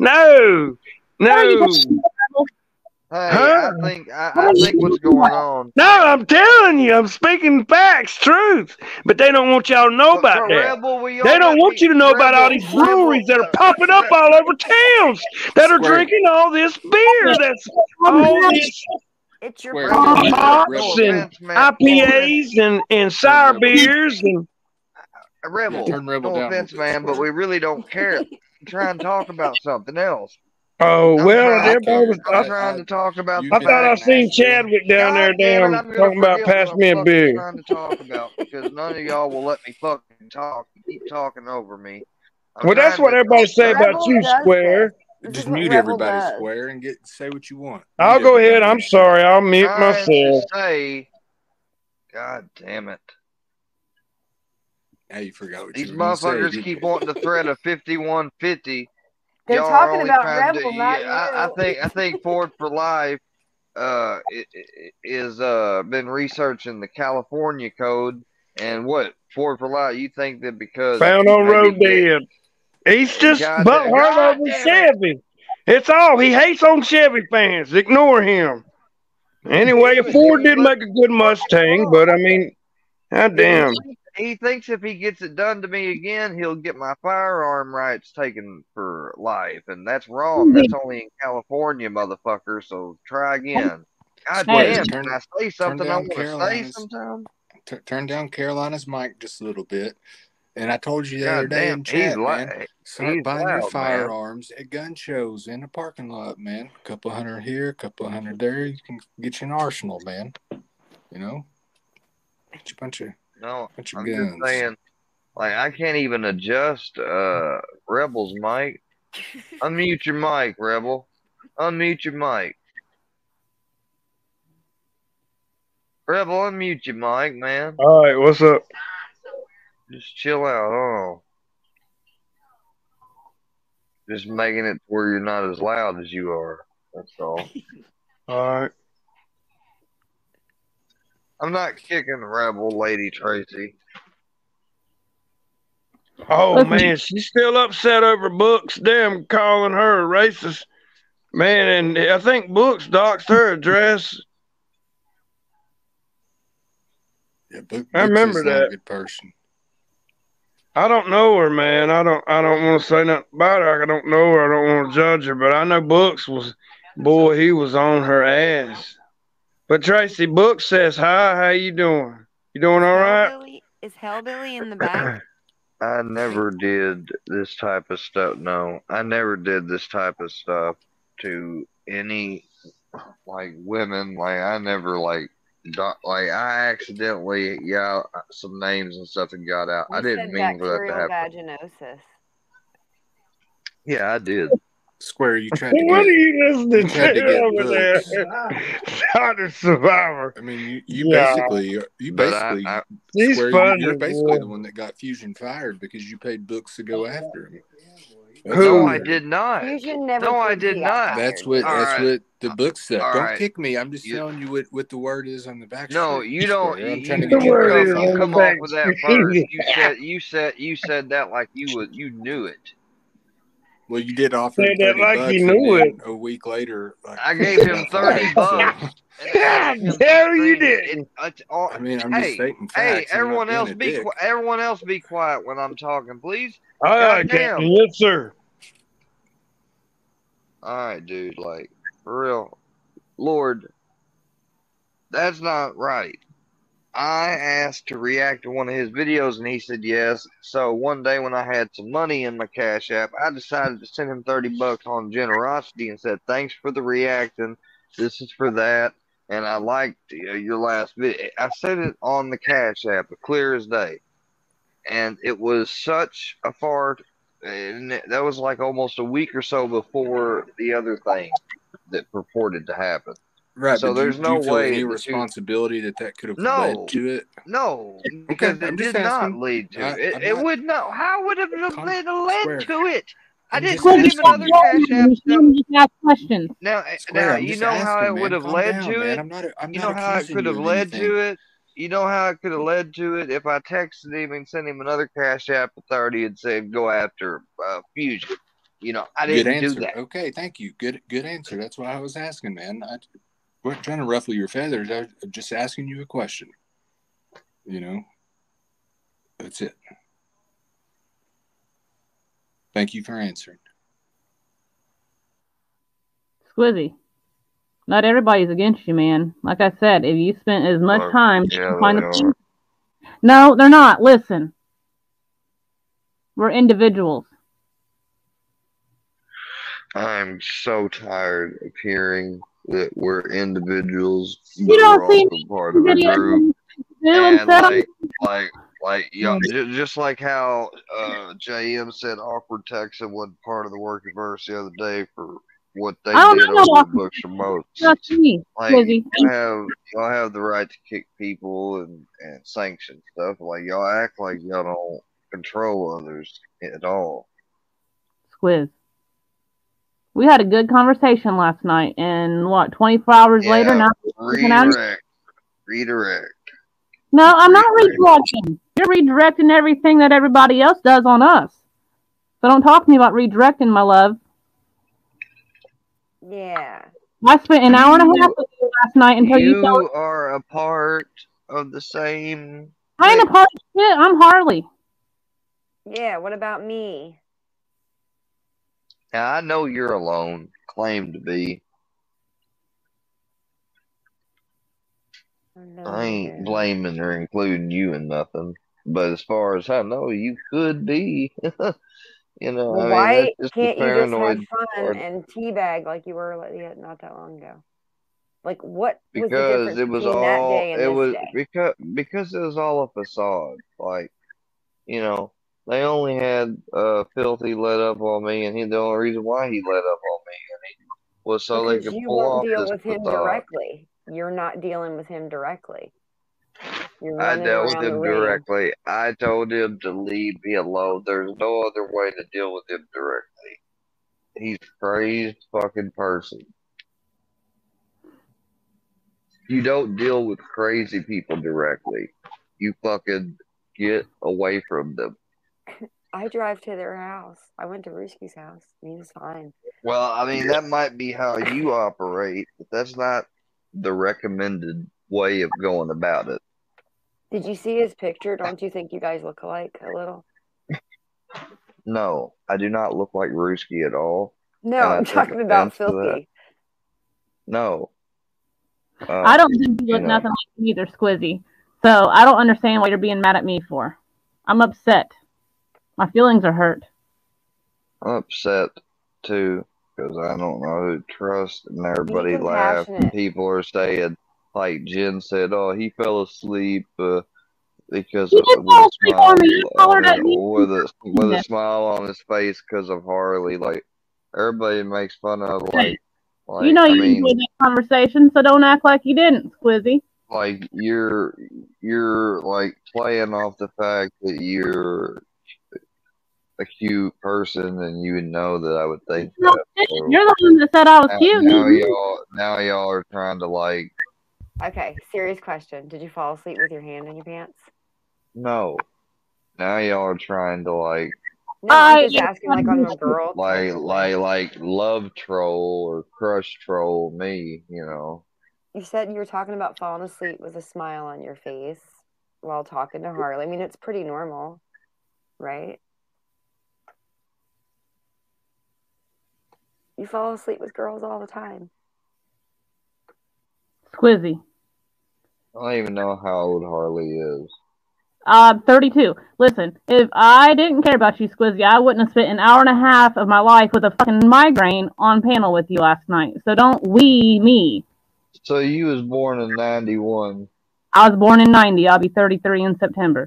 S7: No,
S10: What are you
S7: no,
S10: talking about, Rebel?
S1: hey,
S7: huh?
S1: I think I,
S10: What
S1: I
S10: are you
S1: think what's
S10: talking
S1: going
S10: about?
S1: on.
S7: No, I'm telling you, I'm speaking facts, truth. But they don't want y'all to know
S1: But,
S7: about
S1: but
S7: that.
S1: Rebel, will
S7: They
S1: y'all
S7: don't
S1: let
S7: want
S1: me
S7: you to know about all
S1: Rebel
S7: these breweries that
S1: Rebel
S7: are popping up
S1: Re-
S7: all over towns that are
S6: Square,
S7: drinking all this beer. That's all these
S9: It's your
S6: square,
S1: Rebel,
S9: problem.
S1: no,
S6: Rebel,
S7: hops
S1: no
S6: Rebel,
S7: and
S1: offense, man. No offense,
S7: I P As and, and
S6: turn
S7: sour
S6: Rebel.
S7: beers and
S6: Yeah,
S1: Rebel.
S6: turn Rebel
S1: No
S6: down a little
S1: offense,
S6: bit,
S1: man, but
S6: Square.
S1: we really don't care. I'm trying to talk about something else.
S7: oh
S1: I'm
S7: well,
S1: trying.
S6: I
S7: everybody was.
S6: care.
S1: I'm
S7: I,
S6: I,
S1: trying
S6: I,
S1: to talk about
S6: you've
S1: the
S7: I
S6: been
S7: thought I
S6: to
S1: fact.
S7: seen
S6: Nashville.
S7: Chadwick down there,
S1: God damn it!
S7: damn
S1: I'm gonna
S7: talking about
S1: forget what
S7: pass
S1: I'm
S7: me a
S1: fucking
S7: beer.
S1: trying to talk about because none of y'all will let me fucking talk. You keep talking over me. I'm
S7: Well, that's
S1: trying
S7: what
S1: to
S7: everybody
S1: talk
S7: say
S1: about.
S7: about
S9: Rebel
S7: you,
S9: does
S7: Square.
S9: this. This
S6: Just
S9: is what
S6: mute
S9: Rebel
S6: everybody,
S9: does.
S6: Square, and get say what you want.
S7: I'll
S6: Mute
S7: go ahead.
S6: everybody.
S7: I'm sorry. I'll mute
S1: Trying to
S7: myself.
S1: say, God damn it!
S6: Now you forgot what
S1: These
S6: you were going to say,
S1: motherfuckers
S6: didn't
S1: keep
S6: you?
S1: wanting to thread a fifty-one fifty.
S9: They're
S1: Y'all are
S9: talking
S1: only
S9: about
S1: trying to.
S9: Rebel,
S1: Yeah,
S9: not
S1: I, I
S9: you.
S1: think I think Ford for Life uh i- i- is uh been researching the California code and what Ford for Life. You think that because
S7: Found on
S1: maybe
S7: road
S1: get
S7: dead. He's just
S1: God
S7: butt
S1: damn,
S7: hurt
S1: God
S7: over
S1: damn it!
S7: Chevy. It's all he hates on Chevy fans. Ignore him. Anyway,
S1: Damn it!
S7: Ford
S1: He
S7: did
S1: let
S7: make a good Mustang, but I mean, god
S1: he,
S7: damn.
S1: he he thinks if he gets it done to me again, he'll get my firearm rights taken for life, and that's wrong. That's only in California, motherfucker. So try again. God
S6: Square,
S1: damn!
S6: turn
S1: Can I say
S6: turn
S1: something I
S6: down
S1: want to say
S6: Carolina's
S1: sometime?
S6: t- turn down Carolina's mic just a little bit. And I told you the other
S1: God
S6: day
S1: damn,
S6: in
S1: he's
S6: chat,
S1: loud.
S6: man, start
S1: He's
S6: buying your
S1: loud, man.
S6: firearms at gun shows in the parking lot, man. A couple hundred here, a couple hundred there. You can get you an arsenal, man. You know, get you a bunch of
S1: No,
S6: bunch of
S1: I'm
S6: guns.
S1: just saying. Like I can't even adjust uh Rebel's mic. Unmute your mic, Rebel. Unmute your mic. Rebel, unmute your mic, man.
S7: All right, what's up?
S1: Just chill out. Oh, just making it where you're not as loud as you are. That's all.
S7: All right.
S1: I'm not kicking Rebel, Lady Tracy.
S7: Oh man, she's still upset over Books. Damn, calling her a racist. Man, and I think Books doxed her address.
S6: Yeah, Book,
S7: I
S6: Books
S7: remember
S6: is not
S7: that.
S6: a good person.
S7: I don't know her, man. I don't. I don't want to say nothing about her. I don't know her. I don't want to judge her. But I know Books was, boy, he was on her ass. But Tracy, Books says hi. How you doing? You doing all right?
S9: Hellbilly, is Hellbilly in the back?
S1: I never did this type of stuff. No, I never did this type of stuff to any like women. Like I never like do- like I accidentally yeah some names and stuff and got out.
S9: You
S1: I didn't
S9: said
S1: mean for that to
S9: bacterial
S1: happen.
S9: vaginosis.
S1: Yeah, I did.
S6: Square, you tried to
S7: What are
S6: get
S7: you
S6: you
S7: listening
S6: tried to
S7: to
S6: get
S7: over there?
S6: Books.
S7: Doctor Survivor.
S6: I mean, you, you
S7: Yeah,
S6: basically you
S1: But I,
S6: basically
S1: I
S7: he's
S6: Square, you,
S7: funny,
S6: you're basically
S7: boy.
S6: the one that got Fusion fired because you paid Books to go after him. That's
S1: no,
S7: Who?
S1: I
S6: what
S1: did not.
S9: Fusion never
S1: No, I
S9: proved
S1: did
S9: he got
S1: not.
S6: that's
S9: fired.
S6: what
S1: All
S6: that's
S1: right,
S6: what the book stuff.
S1: all
S6: Don't
S1: right.
S6: kick me. I'm just
S1: You
S6: telling you what, what the word is on the back
S1: no,
S6: street.
S1: you don't.
S6: Square.
S1: You
S6: I'm trying to
S1: you,
S6: get
S7: The
S6: you to
S1: you
S7: word
S6: pay
S1: come
S7: is
S1: you
S7: on the
S1: come
S6: attention.
S1: off
S7: back
S1: with that first.
S7: street.
S1: You said you said you said that like you was you knew it.
S6: Well, you did offer him
S7: Said that
S6: thirty
S7: like he
S6: bucks, and
S7: knew it.
S6: then a week later, like
S1: I
S6: he
S1: gave him
S6: got
S1: thirty
S6: fired.
S1: bucks
S6: So,
S1: and
S7: God
S1: asked him to
S7: damn, you
S1: stream it. It,
S7: didn't.
S1: it's all,
S6: I mean, I'm just
S1: hey,
S6: stating
S1: hey,
S6: facts. I'm not
S1: everyone
S6: being
S1: else
S6: a
S1: be
S6: dick.
S1: qui- everyone else be quiet when I'm talking, please.
S7: Aye, aye,
S1: God
S7: Captain.
S1: damn.
S7: Yes, sir.
S1: All right, dude. Like for real, Lord, that's not right. I asked to react to one of his videos and he said yes. So one day when I had some money in my Cash App, I decided to send him thirty bucks on generosity and said, thanks for the reacting. This is for that. And I liked uh, your last video. I said it on the Cash App, clear as day. And it was such a fart. And that was like almost a week or so before the other thing that purported to happen.
S6: Right,
S1: So
S6: but do you,
S1: there's
S6: do
S1: no
S6: you feel
S1: way
S6: any
S1: that you
S6: responsibility that that could have led
S1: no,
S6: to it?
S1: no,
S6: Okay,
S1: because
S6: I'm
S1: it
S6: just
S1: did not
S6: asking.
S1: lead to
S6: I,
S1: it.
S6: I'm
S1: It
S6: not
S1: would not. How would it have
S6: con-
S1: led, led
S6: Square.
S1: to it? I
S6: I'm
S1: didn't
S6: just
S1: send
S10: Squizzy,
S1: him
S10: stop
S6: asking
S1: another
S6: you.
S10: yelling
S1: Cash
S10: at
S1: App.
S10: me.
S1: No,
S10: Sam, just ask questions.
S1: now,
S6: Square,
S1: now
S6: I'm
S1: you
S6: just
S1: know how
S6: asking,
S1: it would
S6: man.
S1: have
S6: Calm
S1: led
S6: down,
S1: to
S6: man.
S1: it.
S6: I'm not. I'm
S1: You
S6: not
S1: know how it
S6: accusing
S1: could
S6: you
S1: have
S6: of
S1: led
S6: anything.
S1: to it. You know how it could have led to it if I texted him and sent him another Cash App of thirty and said go after uh, Fusion. You know, I
S6: Good
S1: didn't do
S6: answer.
S1: that.
S6: Okay, thank you. Good, good answer. That's why I was asking, man. I wasn't trying to ruffle your feathers. I was just asking you a question. You know, that's it. Thank you for answering.
S10: Squizzy, not everybody's against you, man. Like I said, if you spent as much
S1: Well,
S10: time
S1: yeah,
S10: to find
S1: they
S10: the
S1: are.
S10: No, they're not. Listen, we're individuals.
S1: I'm so tired of hearing that we're individuals,
S10: You
S1: but
S10: don't
S1: we're
S10: see
S1: also
S10: me
S1: part of a
S10: videos
S1: group.
S10: do and
S1: And
S10: said
S1: like, like, like, yeah, j- just like how uh, J M said awkward texting wasn't part of the working verse the other day for what they
S10: I don't
S1: did
S10: know no
S1: over at
S10: awkward.
S1: Books and Moats.
S10: Trust me,
S1: Like,
S10: Squizzy.
S1: you have y'all have the right to kick people and and sanction stuff. Like y'all act like y'all don't control others at all.
S10: Squiz. We had a good conversation last night, and what, twenty-four hours later,
S1: Yeah,
S10: now you're freaking out?
S1: redirect, redirect.
S10: No, I'm not
S1: Redirect.
S10: redirecting. You're redirecting everything that everybody else does on us. So don't talk to me about redirecting, my love.
S9: Yeah.
S10: I spent an hour and a half
S1: You
S10: with you last night until you told
S1: you are a part of the same
S10: I ain't a
S1: clique.
S10: part of shit. I'm Harley.
S9: Yeah, what about me?
S1: Now I know you're alone, claim to be.
S9: Oh, no,
S1: I ain't
S9: nigga.
S1: blaming or including you in nothing. But as far as I know, you could be. You know,
S9: Well,
S1: I mean,
S9: why
S1: that's just the
S9: can't you just have
S1: paranoid
S9: fun
S1: part.
S9: and teabag like you were like, yeah, not that long ago? Like, what was the
S1: Because
S9: difference
S1: it was
S9: between that
S1: all
S9: day and
S1: it
S9: this
S1: was
S9: day?
S1: because because it was all a facade. Like, you know, they only had uh Filthy let up on me, and he the only reason why he let up on me and he, was so they
S9: Because
S1: could
S9: you
S1: pull
S9: won't
S1: off
S9: deal
S1: this
S9: with him
S1: facade.
S9: directly. You're not dealing with him directly. You're
S1: I
S9: running
S1: dealt with
S9: around the
S1: him
S9: ring.
S1: directly. I told him to leave me alone. There's no other way to deal with him directly. He's a crazy fucking person. You don't deal with crazy people directly. You fucking get away from them.
S9: I drive to their house. I went to Ruski's house. He was fine.
S1: Well, I mean, that might be how you operate, but that's not the recommended way of going about it.
S9: Did you see his picture? Don't you think you guys look alike a little?
S1: No, I do not look like Ruski at all.
S9: No,
S1: And I
S9: I'm
S1: take
S9: talking about
S1: offense to that.
S9: filthy.
S1: No.
S10: I
S1: Um,
S10: don't think you
S1: you
S10: look
S1: know,
S10: nothing like me either, Squizzy. So I don't understand what you're being mad at me for. I'm upset. My feelings are hurt.
S1: I'm upset too because I don't know who to trust, and
S9: Be
S1: everybody laughed. And
S9: compassionate.
S1: people are saying, like Jen said, "Oh, he fell asleep uh, because
S10: You
S1: of,
S10: did
S1: with
S10: fall
S1: a
S10: asleep on
S1: smile
S10: me. You
S1: on
S10: hollered
S1: his
S10: at me.
S1: with a with a
S10: Yeah.
S1: smile on his face because of Harley." Like everybody makes fun of
S10: Hey,
S1: like
S10: you
S1: like
S10: know
S1: I
S10: you
S1: mean
S10: enjoyed that conversation, so don't act like you didn't, Squizzy.
S1: like you're you're like playing off the fact that you're a cute person, and you would know that I would think
S10: No,
S1: that. So
S10: you're the one that said I was
S1: now,
S10: cute.
S1: now
S10: not me.
S1: y'all now y'all are trying to like
S9: Okay, serious question. Did you fall asleep with your hand in your pants?
S1: no. Now y'all are trying to like
S9: No, I'm
S10: I
S9: just asking like on a girl type
S1: like
S9: of way.
S1: like like love troll or crush troll me, you know.
S9: You said you were talking about falling asleep with a smile on your face while talking to Harley. I mean, it's pretty normal, right? You fall asleep with girls all the time.
S10: Squizzy.
S1: I don't even know how old Harley is.
S10: Uh, thirty-two. Listen, if I didn't care about you, Squizzy, I wouldn't have spent an hour and a half of my life with a fucking migraine on panel with you last night. So don't we me.
S1: So you was born in ninety-one.
S10: I was born in ninety. I'll be thirty-three in September.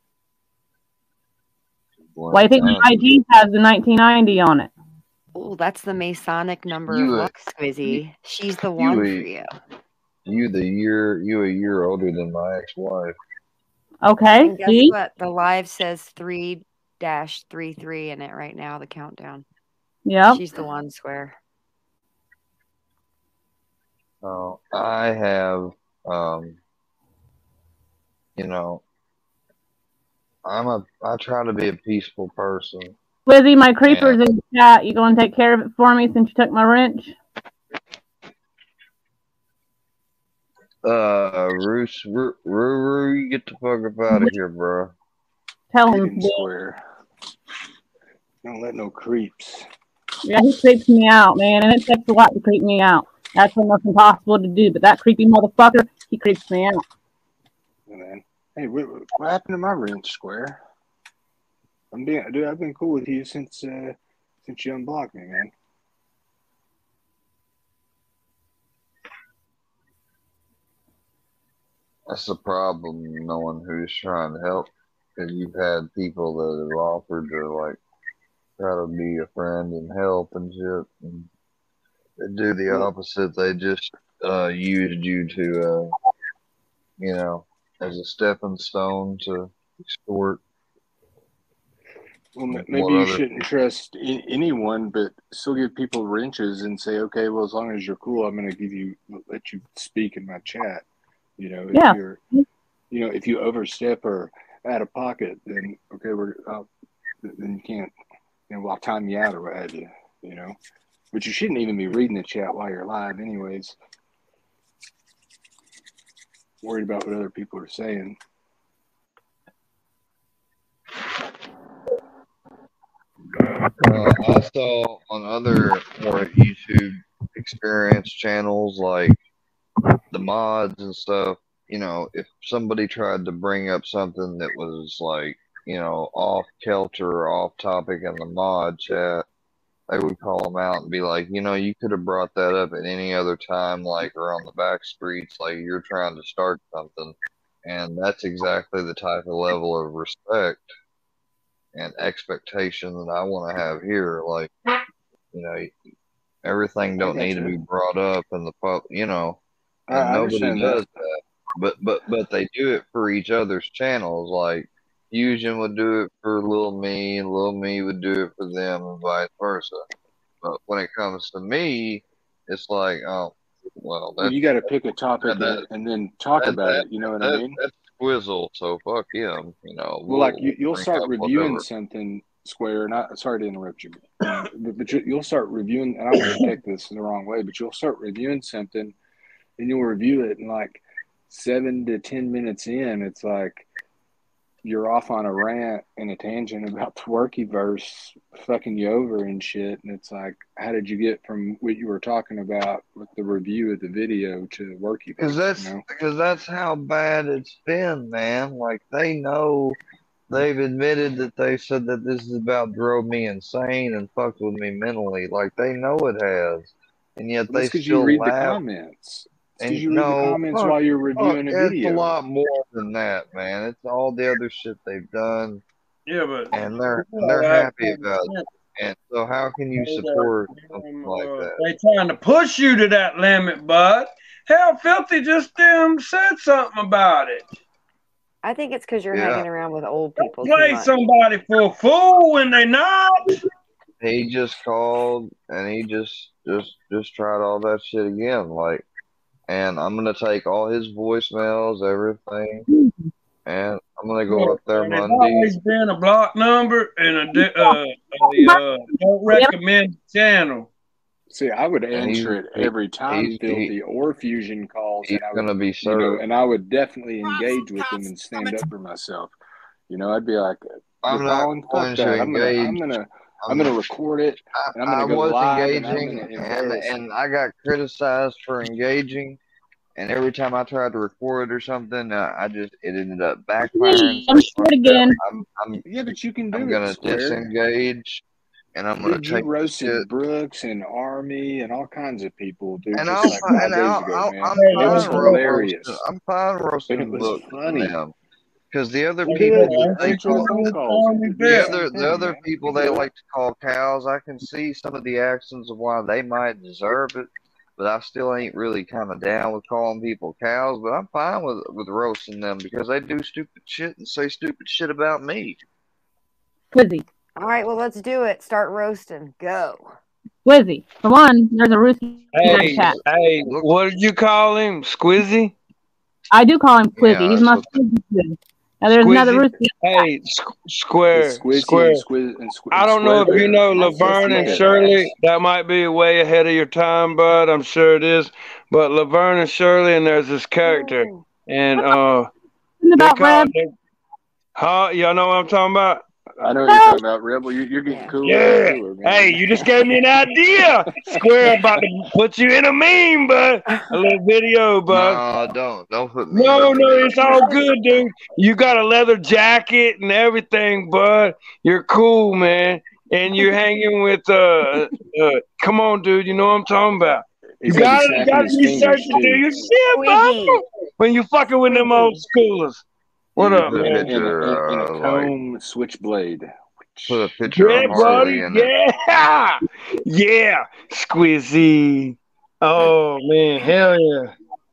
S1: Born
S10: Why do you
S1: in
S10: think my I
S1: ninety.
S10: G has the nineteen ninety on it?
S9: Oh, that's the Masonic number of
S1: You a
S9: luck,
S1: you,
S9: Squizzy. She's the
S1: you
S9: one for
S1: a
S9: you.
S1: you the year you a year older than my ex-wife.
S10: Okay,
S9: And guess
S10: see?
S9: what? The live says three dash three three in it right now, the countdown.
S10: Yep.
S9: She's the one, swear.
S1: Oh, I have um you know, I'm a I try to be a peaceful person.
S10: Squizzy, my
S1: And
S10: creeper's in the chat. You going to take care of it for me since you took my wrench?
S1: uh Roos Roo Roo, you get the fuck up out of here, bro.
S10: Tell
S6: Get
S10: him.
S6: him,
S10: Bill.
S6: Square. Don't let no creeps.
S10: Yeah, he creeps me out, man, and it takes a lot to creep me out. That's almost impossible to do, but that creepy motherfucker, he creeps me out.
S6: Oh, man. Hey, what, what happened to my wrench, Square? I'm being, dude. I've been cool with you since uh, since you unblocked me, man.
S1: That's the problem, knowing who's trying to help. Because you've had people that have offered to like try to be a friend and help and shit, and they do the
S6: Well,
S1: opposite. They just uh used you to uh you know as a stepping stone to extort
S6: well,
S1: what
S6: maybe you
S1: other
S6: shouldn't
S1: people.
S6: trust I- anyone, but still give people wrenches and say, okay, well, as long as you're cool, I'm going to give you, let you speak in my chat. You know, if
S10: Yeah.
S6: you're, you know, if you overstep or out of pocket, then okay, we're, uh, then you can't, you know, I'll time you out or what have you. You know, but you shouldn't even be reading the chat while you're live, anyways. Worried about what other people are saying.
S1: Uh, I saw on other more YouTube experience channels like the mods and stuff, you know, if somebody tried to bring up something that was like, you know, off kilter or off topic in the mod chat, they would call them out and be like, you know, you could have brought that up at any other time, like, or on the back streets, like you're trying to start something. And that's exactly the type of level of respect and expectation that I want to have here. Like, you know, everything
S6: I
S1: don't
S6: got
S1: need to
S6: you.
S1: be brought up in the pub, you know,
S6: I,
S1: and
S6: I
S1: nobody
S6: understand
S1: does
S6: that.
S1: that. But but but they do it for each other's channels. Like Fusion would do it for Lil Me, and Lil Me would do it for them, and vice versa. But when it comes to me, it's like, oh, well,
S6: Well,
S1: that
S6: you got to pick a
S1: that
S6: topic
S1: that
S6: and, and then talk
S1: that,
S6: about
S1: that,
S6: it. You know what I
S1: that
S6: mean?
S1: that's Squizzle. So fuck him. You know,
S6: Well, like
S1: we'll,
S6: you,
S1: we'll
S6: you'll
S1: bring
S6: start
S1: up
S6: reviewing
S1: whatever.
S6: something, Square. Not sorry to interrupt you, um, but, but you, you'll start reviewing. And I don't want to take this in the wrong way, but you'll start reviewing something, and you'll review it, and like seven to ten minutes in, it's like, you're off on a rant and a tangent about the Workyverse fucking you over and shit, and it's like, how did you get from what you were talking about with the review of the video to Workyverse?
S1: Because that's
S6: you know?
S1: because that's how bad it's been, man. Like they know, they've admitted that they said that this is about drove me insane and fucked with me mentally. Like they know it has, and yet
S6: Well,
S1: they
S6: that's because you
S1: still
S6: read the
S1: laugh.
S6: comments. It's
S1: And
S6: because you read the
S1: no,
S6: comments
S1: fuck,
S6: while you're
S1: fuck,
S6: reviewing a
S1: it's a
S6: video.
S1: lot more than that, man. It's all the other shit they've done,
S7: Yeah, but
S1: and they're
S7: you
S1: and they're
S7: gotta have
S1: happy
S7: common
S1: about it.
S7: sense.
S1: And so, how can you
S7: They, uh,
S1: support something like
S7: uh,
S1: that?
S7: they trying to push you to that limit, bud. Hell, Filthy just um, said something about it.
S9: I think it's because you're
S1: Yeah,
S9: hanging around with old people too
S7: Play
S9: much.
S7: somebody for a fool when they not.
S1: he just called and he just just just tried all that shit again. Like, and I'm gonna take all his voicemails, everything, and I'm gonna go up there
S7: And it's
S1: Monday.
S7: always been a block number and a, di- uh, a uh, don't recommend channel.
S6: See, I would
S1: And he's
S6: answer it
S1: he,
S6: every time
S1: he's
S6: Filthy
S1: he,
S6: or Fusion calls,
S1: he's
S6: and I would,
S1: gonna be
S6: you know,
S1: served.
S6: and I would definitely engage with them and stand up for myself. You know, I'd be like,
S1: I'm not
S6: Devon, fuck
S1: going to
S6: that. I'm gonna, I'm
S1: engage.
S6: gonna, I'm
S1: I'm,
S6: gonna record it, and I'm
S1: I, I
S6: gonna go
S1: was
S6: live, and I'm
S1: engaging,
S6: gonna
S1: and
S6: embarrass
S1: and
S6: him.
S1: I got criticized for engaging. And every time I tried to record it or something, uh, I just it ended up backfiring. So
S10: I'm
S1: fuck
S10: sure
S1: that.
S10: again.
S1: I'm I'm
S6: Yeah, but you can
S1: I'm
S6: do it,
S1: gonna
S6: Square.
S1: disengage, and I'm gonna
S6: Dude, you
S1: take
S6: roasted
S1: shit.
S6: Brooks and Army and all kinds of people, dude,
S1: And
S6: just
S1: I'll
S6: like
S1: fi-
S6: five
S1: and
S6: days
S1: I'll,
S6: ago,
S1: I'll
S6: man.
S1: I'm
S6: It
S1: fine
S6: was
S1: roasting.
S6: hilarious.
S1: I'm fine
S6: And
S1: roasting
S6: it was
S1: Brooks and
S6: funny.
S1: them, because the other
S6: Well,
S1: people
S6: good.
S1: that
S6: I
S1: they
S6: appreciate the
S1: call
S6: phone calls. You could do
S1: the
S6: the
S1: other
S6: same
S1: the
S6: thing,
S1: other
S6: man.
S1: people
S6: You
S1: they
S6: do it.
S1: like to call cows. I can see some of the actions of why they might deserve it, but I still ain't really kind of down with calling people cows. But I'm fine with with roasting them because they do stupid shit and say stupid shit about me.
S10: Squizzy.
S9: All right, well, let's do it. Start roasting. Go.
S10: Squizzy. For one, there's a rooster in the
S7: Hey,
S10: chat.
S7: hey,
S1: Look,
S7: what did you call him? Squizzy?
S10: I do call him Squizzy.
S1: yeah,
S10: He's
S1: that's
S10: my
S1: what.
S10: Squizzy too. Now there's another
S7: Squizzy?
S10: rooster in the chat.
S7: Hey, Squ-
S6: It's
S7: Square,
S6: Squizzy
S7: Square.
S6: and Squiz and, Squ-
S7: I
S6: and
S7: don't know
S6: Square
S7: if you
S6: Bear.
S7: know
S9: That's
S7: Laverne and
S9: suspicious.
S7: Shirley. That might be way ahead of your time, bud. I'm sure it is. But Laverne and Shirley, and there's this character,
S9: Ooh.
S7: and uh,
S10: Something
S7: they
S10: about
S7: call
S10: Reb.
S7: it, huh? Y'all know what I'm talking about?
S6: I know what you're talking about, Rebel. You're, you're getting
S9: Yeah.
S6: cooler and
S7: Yeah.
S6: cooler, man.
S7: Hey, you just gave me an idea. Square about to put you in a meme, bud. A little video, bud.
S1: No, don't don't put me in
S7: No,
S1: a
S7: no,
S1: video.
S7: it's all good, dude. You got a leather jacket and everything, bud. You're cool, man. And you're hanging with uh, uh come on, dude. You know what I'm talking about. You
S6: He's gonna be
S7: gotta, you
S6: snapping
S7: gotta
S6: his
S7: research
S6: fingers
S7: it, do
S6: too.
S7: your shit, bud.
S9: Squiggy.
S7: When you fucking with them old
S9: Squiggy.
S7: schoolers. What
S1: You
S7: up,
S1: put a
S6: In a,
S7: man?
S6: in a, in a,
S1: picture,
S6: in a
S1: uh, like
S6: comb switchblade.
S1: put a picture
S7: Yeah,
S1: of Harley
S7: buddy.
S1: in it.
S7: Yeah, yeah. Squizzy. Oh man, hell yeah.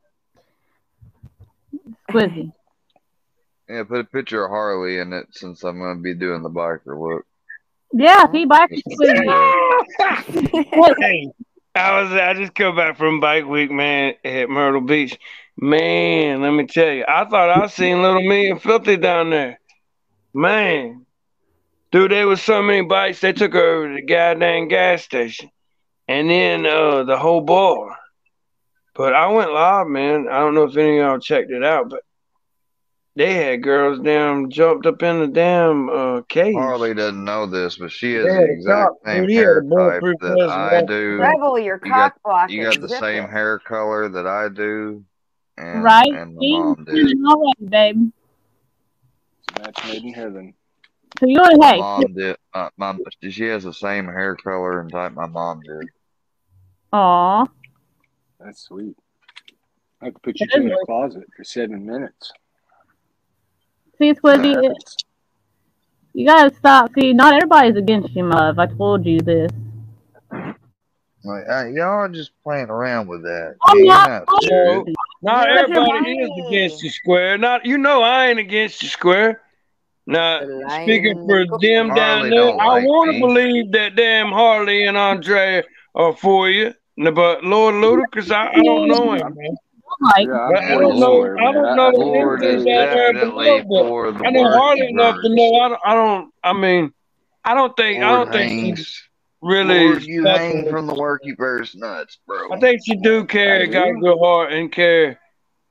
S10: Squizzy.
S1: Yeah, put a picture of Harley in it since I'm gonna be doing the biker look.
S10: Yeah, see, bye,
S1: Just a
S10: Squizzy.
S1: picture.
S7: Hey, I was I just come back from Bike Week, man, at Myrtle Beach. Man, let me tell you, I thought I seen Little Me and Filthy down there. Man, dude, there was so many bikes. They took her over to the goddamn gas station, and then uh the whole bar. But I went live, man. I don't know if any of y'all checked it out, but they had girls damn jumped up in the damn uh cage.
S1: Harley doesn't know this, but she has
S7: Yeah,
S1: the
S7: the
S1: exact
S7: cop,
S1: same
S7: dude, he had a
S1: hair type
S7: bulletproof
S1: that
S7: vest
S1: I
S7: and
S1: do.
S9: Rebel, you're
S1: You got
S9: cock
S1: you got
S9: blocking.
S1: the
S9: Zip
S1: same
S9: it.
S1: hair color that I do, and
S10: Right?
S1: and my
S10: See?
S1: mom did.
S10: All right, babe.
S6: Match made in heaven.
S10: So you're
S1: My
S10: hey.
S1: mom did. Uh, my she has the same hair color and type my mom did.
S10: Aw.
S6: That's sweet. I have to put you
S10: It
S6: two
S10: is
S6: in a
S10: nice.
S6: closet for seven minutes.
S10: See, Squizzy, it- you gotta stop. See, not everybody's against you, love. I told you this.
S1: Like uh, y'all are just playing around with that.
S10: I'm
S1: You're
S10: not.
S1: not
S7: No,
S1: serious.
S7: not
S9: You're
S7: everybody is
S9: lying.
S7: against you, Square. Not you know I ain't against you, Square. Now,
S9: Lying
S7: speaking
S9: in
S7: for
S9: the cook.
S7: them down
S1: Harley
S7: there,
S1: don't
S7: I
S1: like
S7: want to
S1: me.
S7: believe that damn Harley and Andre are for you. N- But Lord Ludacris, I, I don't know him, man.
S10: Like,
S6: Yeah, I'm
S7: But I
S1: And
S6: for you,
S7: don't know.
S1: Lord,
S6: Square,
S7: I
S6: man.
S7: don't
S6: I,
S7: know
S6: I think you're
S1: Lord
S7: anything
S1: is
S6: good.
S7: down there
S1: definitely
S7: below.
S1: for
S7: But
S1: the
S7: I know Harley enough to
S1: Workyverse.
S7: know. I don't. I don't. I mean, I don't think. I
S1: Lord
S7: don't think she's
S1: hangs.
S7: really
S1: Lord, you
S7: fucking
S1: hang
S7: with
S1: from the
S7: you.
S1: Workyverse nuts,
S7: I
S1: bro.
S7: think she do
S6: I
S7: care, got a
S6: do.
S7: good heart, and care.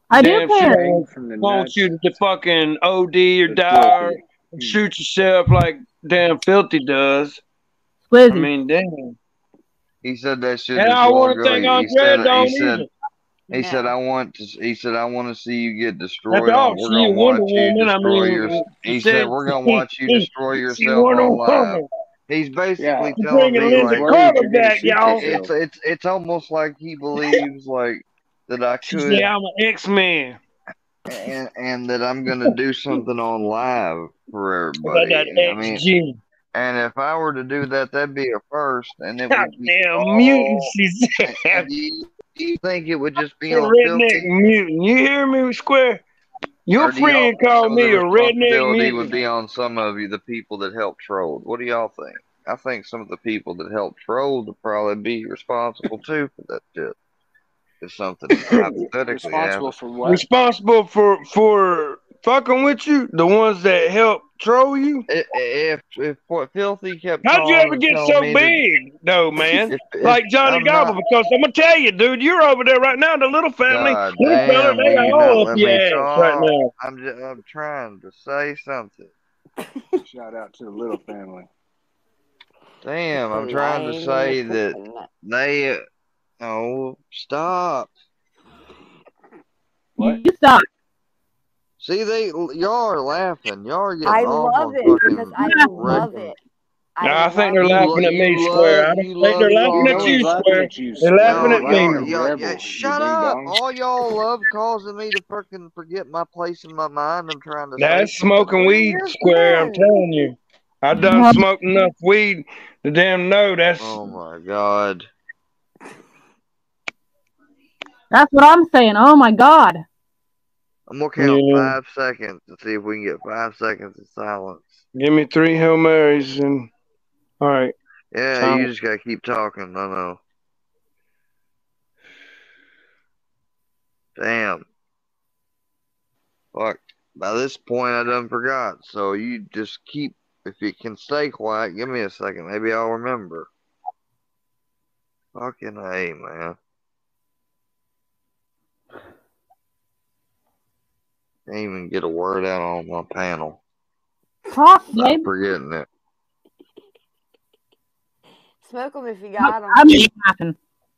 S10: I do
S7: Damn sure
S10: care.
S7: I
S6: From the
S7: want
S6: nuts
S7: you to fucking O D or
S6: to
S7: die or
S6: filthy.
S7: shoot yourself like damn Filthy does. I
S10: Squizzy.
S7: mean, damn.
S1: He said that shit
S7: And
S1: as
S7: I
S1: well
S7: want to
S1: ago.
S7: think
S1: He, he
S7: Andre
S1: said he
S7: don't
S1: said
S7: either.
S1: he said
S9: No.
S1: I want to he said I want to see you get
S7: After
S1: destroyed
S7: all,
S1: on we're
S7: she
S1: gonna
S7: a Wonder
S1: watch you
S7: Woman. I
S1: destroy your
S7: mean, she
S1: he said
S7: said
S1: we're gonna watch you destroy
S7: she
S1: yourself
S7: Wonder
S1: on live.
S7: Woman.
S1: He's
S6: Yeah,
S1: basically
S7: She's
S1: telling
S7: bringing
S1: me
S7: Linda
S1: like
S6: Wade, you're
S7: Carter
S6: gonna
S7: back,
S6: shoot
S7: y'all.
S1: it,
S6: yourself.
S1: it's it's it's almost like he believes like that I
S7: She said,
S1: could
S7: I'm an X-Man.
S1: and and that I'm gonna do something on live for
S7: I got that
S1: everybody. I mean,
S7: X G.
S1: and if I were to do that, that'd be a first, and it
S7: God
S1: would be
S7: damn mutant,
S1: all.
S7: she
S1: And,
S7: said.
S1: and you, you think it would just be
S7: A
S1: on
S7: redneck
S1: Filthy,
S7: mutant. You hear me, Square? Your
S1: or do y'all
S7: friend
S1: think
S7: called
S1: some of the
S7: me a redneck
S1: responsibility would
S7: mutant.
S1: be on some of you, the people that helped troll? What do y'all think? I think some of the people that helped troll would probably be responsible too for that shit. If something hypothetically
S6: Responsible
S1: happened.
S6: for what?
S7: Responsible for for fucking with you? The ones that help troll you?
S1: I- If if what Filthy kept
S7: How'd you
S1: calling
S7: ever
S1: and
S7: get
S1: telling
S7: so
S1: me that
S7: big, though, man?
S1: if if
S7: Like Johnny
S1: I'm
S7: Gobble,
S1: not,
S7: because I'm gonna tell you, dude, you're over there right now. The little family,
S1: God
S7: little fella,
S1: damn,
S7: they
S1: will you not
S7: all up
S1: let
S7: your
S1: me
S7: ass right
S1: talk?
S7: now.
S1: I'm just, I'm trying to say something.
S6: Shout out to the little family.
S1: Damn, I'm
S9: Lying
S1: trying to
S9: in the
S1: say that
S9: coconut.
S1: they. Oh, stop.
S6: What?
S10: You stop.
S1: See, they y'all are laughing. Y'all are getting
S9: I
S1: off
S9: love
S1: on
S9: it because
S1: fucking
S9: I
S10: Yeah.
S9: love
S1: wrecking.
S9: it. I
S7: Nah, I think
S9: love
S7: they're
S1: You
S9: it.
S1: lo-
S7: laughing at me,
S1: you
S7: Square. I
S1: love
S7: don't
S1: you
S7: think they're
S1: love
S7: laughing
S6: No
S7: at
S1: calling.
S6: one's
S7: you,
S6: laughing
S7: Square.
S6: at you,
S7: They're laughing
S6: Square.
S1: Y'all,
S7: at
S6: We're laughing
S1: y'all,
S6: at
S7: me.
S1: y'all,
S6: Rebel,
S1: yeah,
S6: you
S1: shut
S6: ding
S1: up!
S6: dong.
S1: All y'all love causing me to fucking forget my place in my mind. I'm trying to say
S7: That's
S1: something.
S7: smoking
S9: We're
S7: weed,
S9: your
S7: Square. I'm
S9: friends.
S7: telling you. I done smoked enough weed to damn know that's.
S1: Oh my god.
S10: That's what I'm saying. Oh my God.
S1: I'm gonna count
S7: Yeah.
S1: five seconds to see if we can get five seconds of silence.
S7: Give me three Hail Marys and. All right.
S1: Yeah,
S7: Silence.
S1: you just gotta keep talking. I know. Damn. Fuck. By this point, I done forgot. So you just keep. If you can stay quiet, give me a second. Maybe I'll remember. Fucking A, man. Can't even get a word out on my panel.
S10: Talk,
S1: Stop
S10: babe.
S1: forgetting it.
S9: Smoke them if you got them.
S10: I'm just laughing.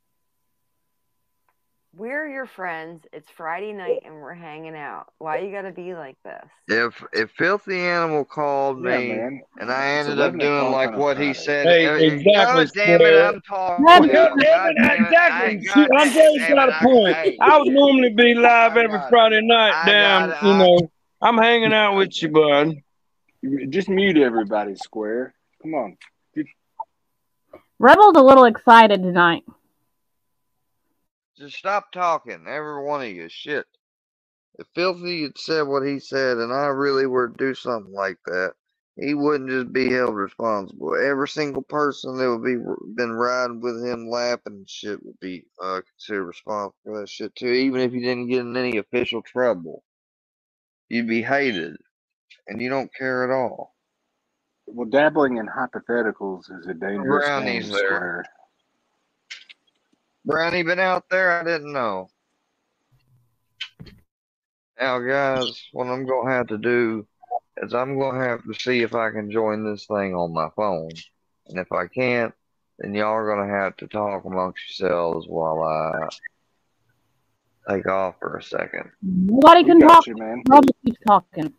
S9: We're your friends. It's Friday night and we're hanging out. Why you gotta be like this?
S1: If if Filthy Animal called
S6: Yeah,
S1: me
S6: man.
S1: and I
S6: It's
S1: ended up
S6: eleven
S1: doing
S6: o'clock
S1: like
S6: on a
S1: what he
S6: Friday.
S1: said,
S7: Hey,
S1: uh,
S7: exactly,
S1: God damn it,
S7: Square.
S1: I'm talking.
S10: That's
S7: God
S1: God
S7: damn it,
S1: damn it,
S7: exactly.
S1: I,
S7: See,
S1: God
S7: Andre's
S1: damn
S7: got
S1: it,
S7: a
S1: I,
S7: point.
S1: hey,
S7: I would normally be live
S1: I
S7: every
S1: got it.
S7: Friday night.
S1: I
S7: Damn,
S1: got it.
S7: you
S1: I,
S7: know, I'm hanging out with you, bud.
S6: Just mute everybody, Square. Come on.
S10: Rebel's a little excited tonight.
S1: just stop talking, every one of you. Shit. If Filthy had said what he said and I really were to do something like that, he wouldn't just be held responsible. Every single person that would be been riding with him laughing and shit would be uh, considered responsible for that shit too. Even if you didn't get in any official trouble, you'd be hated, and you don't care at all.
S6: Well, dabbling in hypotheticals is a dangerous
S1: Brownie's
S6: game,
S1: there.
S6: Square.
S1: Brownie been out there? I didn't know. Now, guys, what I'm gonna have to do is I'm gonna have to see if I can join this thing on my phone, and if I can't, then y'all are gonna have to talk amongst yourselves while I take off for a second.
S10: Nobody
S6: We
S10: can
S6: got
S10: talk.
S6: you, man.
S10: Rebel keeps talking.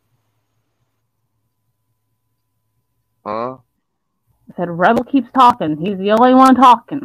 S1: Huh?
S10: I said Rebel keeps talking. He's the only one talking.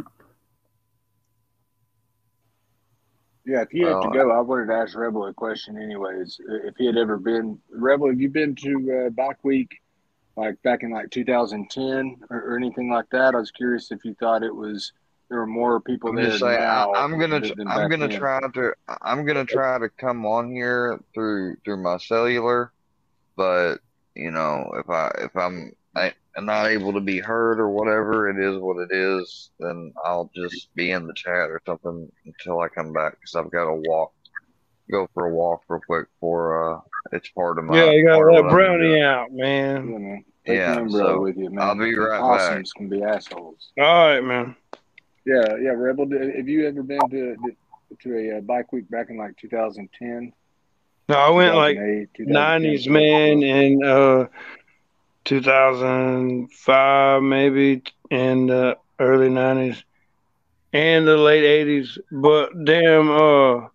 S6: Yeah, if you have to
S1: Well,
S6: go, I wanted to ask Rebel a question anyways. If he had ever been, Rebel, have you been to uh, Bike Week, like back in like two thousand ten or, or anything like that? I was curious if you thought it was, there were more people
S1: I'm
S6: there
S1: just saying, I,
S6: now
S1: I'm gonna,
S6: than, than
S1: I'm
S6: back
S1: gonna
S6: then.
S1: try to, I'm gonna try to come on here through through my cellular, but you know, if I if I'm I, I'm not able to be heard or whatever, it is what it is. Then I'll just be in the chat or something until I come back because I've got to walk, go for a walk real quick for uh, it's part of my
S7: Yeah, you gotta
S1: part of
S7: let
S1: what I've been
S7: Brownie
S1: doing.
S7: out, man.
S6: Yeah, man. Take
S1: Yeah,
S6: your umbrella
S1: so
S6: with you, man.
S1: I'll be
S6: Them
S1: right back.
S6: possums can be assholes.
S7: All right, man.
S6: Yeah, yeah, Rebel. Have you ever been to to a uh, Bike Week back in like two thousand ten
S7: No, I went like
S6: two thousand eight, two thousand ten,
S7: nineties,
S6: something like
S7: man,
S6: that.
S7: in uh two thousand five maybe, and the early nineties and the late eighties. But damn, uh,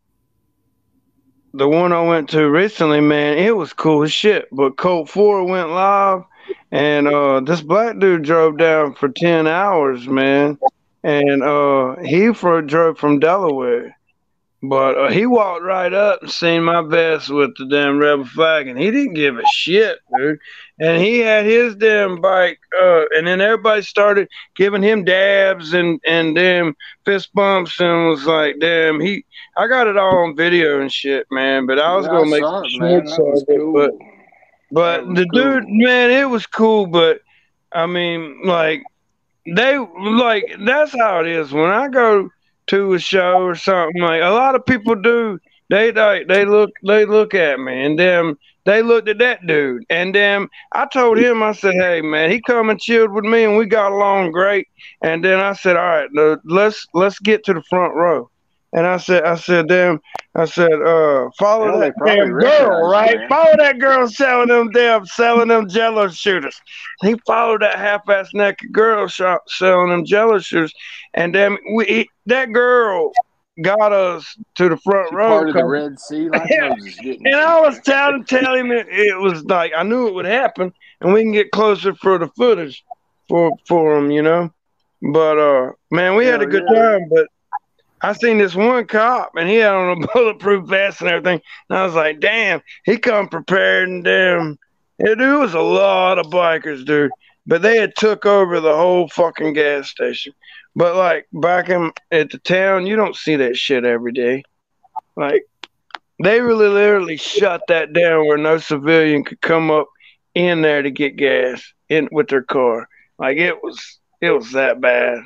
S7: the one I went to recently, man, it was cool as shit. But Colt four went live, and uh, this black dude drove down for ten hours, man, and uh, he for drove from Delaware. But uh, he walked right up and seen my vest with the damn rebel flag, and he didn't give a shit, dude. And he had his damn bike, uh, and then everybody started giving him dabs and and damn fist bumps, and was like, damn, he. I got it all on video and shit, man. But I was
S6: Yeah, I
S7: gonna make
S6: saw
S7: some
S6: it, man.
S7: shorts
S6: That was
S7: of it,
S6: cool.
S7: but
S6: That
S7: but
S6: was
S7: the dude,
S6: cool.
S7: man, it was cool, but I mean, like they like that's how it is when I go to a show or something. Like a lot of people do, they like they look they look at me, and then they looked at that dude, and then I told him, I said, hey man, he come and chilled with me, and we got along great. And then I said, all right, no, let's let's get to the front row. And I said, I said, damn, I said, uh, follow
S6: Hell, they
S7: that
S6: probably
S7: damn girl,
S6: recognized you,
S7: right?
S6: man.
S7: Follow that girl selling them damn, selling them Jello shooters. He followed that half-ass naked girl shop selling them Jello shooters, and then we that girl got us to the front
S6: She
S7: row.
S6: parted the
S7: 'cause-
S6: Red Sea like
S7: Yeah.
S6: Moses, didn't
S7: And
S6: she?
S7: I was telling telling him it, it was like I knew it would happen, and we can get closer for the footage for for him, you know. But uh, man, we had a
S6: Hell
S7: good
S6: yeah.
S7: time. But I seen this one cop, and he had on a bulletproof vest and everything. And I was like, damn, he come prepared, and damn, yeah, dude, it was a lot of bikers, dude. But they had took over the whole fucking gas station. But like back in at the town, you don't see that shit every day. Like they really literally shut that down where no civilian could come up in there to get gas in with their car. Like it was it was that bad.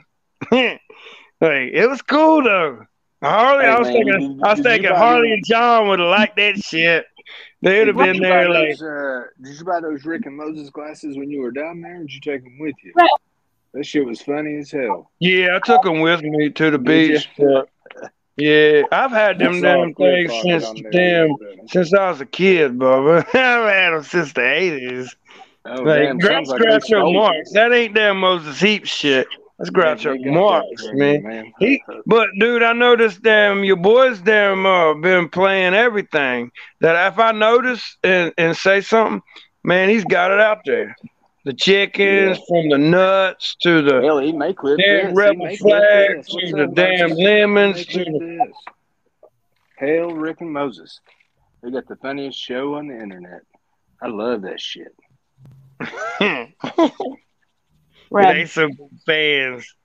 S7: Like it was cool though. Harley,
S6: Hey
S7: I was
S6: man,
S7: thinking
S6: did,
S7: I was
S6: did you
S7: thinking
S6: buy
S7: Harley
S6: those?
S7: and John would have liked that shit. They'd
S6: Hey,
S7: have
S6: did
S7: been
S6: you buy
S7: there like,
S6: those? Uh, did you buy those Rick and Moses glasses when you were down there? Or did you take them with you?
S10: Right.
S6: That shit was funny as hell.
S7: yeah, I took them with me to the
S6: Did you?
S7: beach. But yeah, I've had
S6: I
S7: them
S6: saw a
S7: damn
S6: clip
S7: things
S6: on it
S7: since
S6: on there the
S7: damn
S6: other day.
S7: since I was a kid, Bubba. I've had them since the eighties.
S6: Oh
S7: Like
S6: damn,
S7: Gra-
S6: sounds like they
S7: Groucho
S6: stole them.
S7: Marx. That ain't damn Moses Heap shit. That's
S6: Maybe
S7: Groucho
S6: they got that
S7: Marx,
S6: from you,
S7: man.
S6: man.
S7: He, but dude, I noticed damn your boys damn uh been playing everything. That if I notice and, and say something, man, he's got it out there. The chickens,
S6: Yeah.
S7: from the nuts to the
S6: Hell, he may clip
S7: damn
S6: this. He
S7: rebel
S6: may clip
S7: flag
S6: this.
S7: to
S6: What's
S7: the
S6: up,
S7: damn
S6: Moses? He may
S7: lemons to
S6: clip
S7: the
S6: this. Hail Rick and Moses. They got the funniest show on the internet. I love that shit.
S10: Red.
S7: they some fans.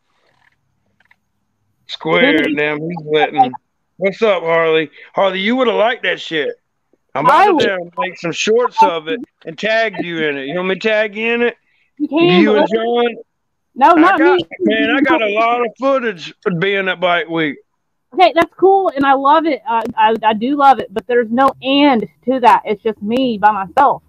S7: Square, damn, he's letting. What's up, Harley? Harley, you would have liked that shit. I'm about
S10: I
S7: to
S10: would.
S7: damn make some shorts of it and tag you in it. You want me to tag you in it?
S10: You can,
S7: You
S10: but
S7: and
S10: let's-
S7: John?
S10: no,
S7: I
S10: not
S7: got
S10: me.
S7: man, I got a lot of footage of being at Bike Week.
S10: Okay, that's cool, and I love it. I, I I do love it, but there's no and to that. It's just me by myself.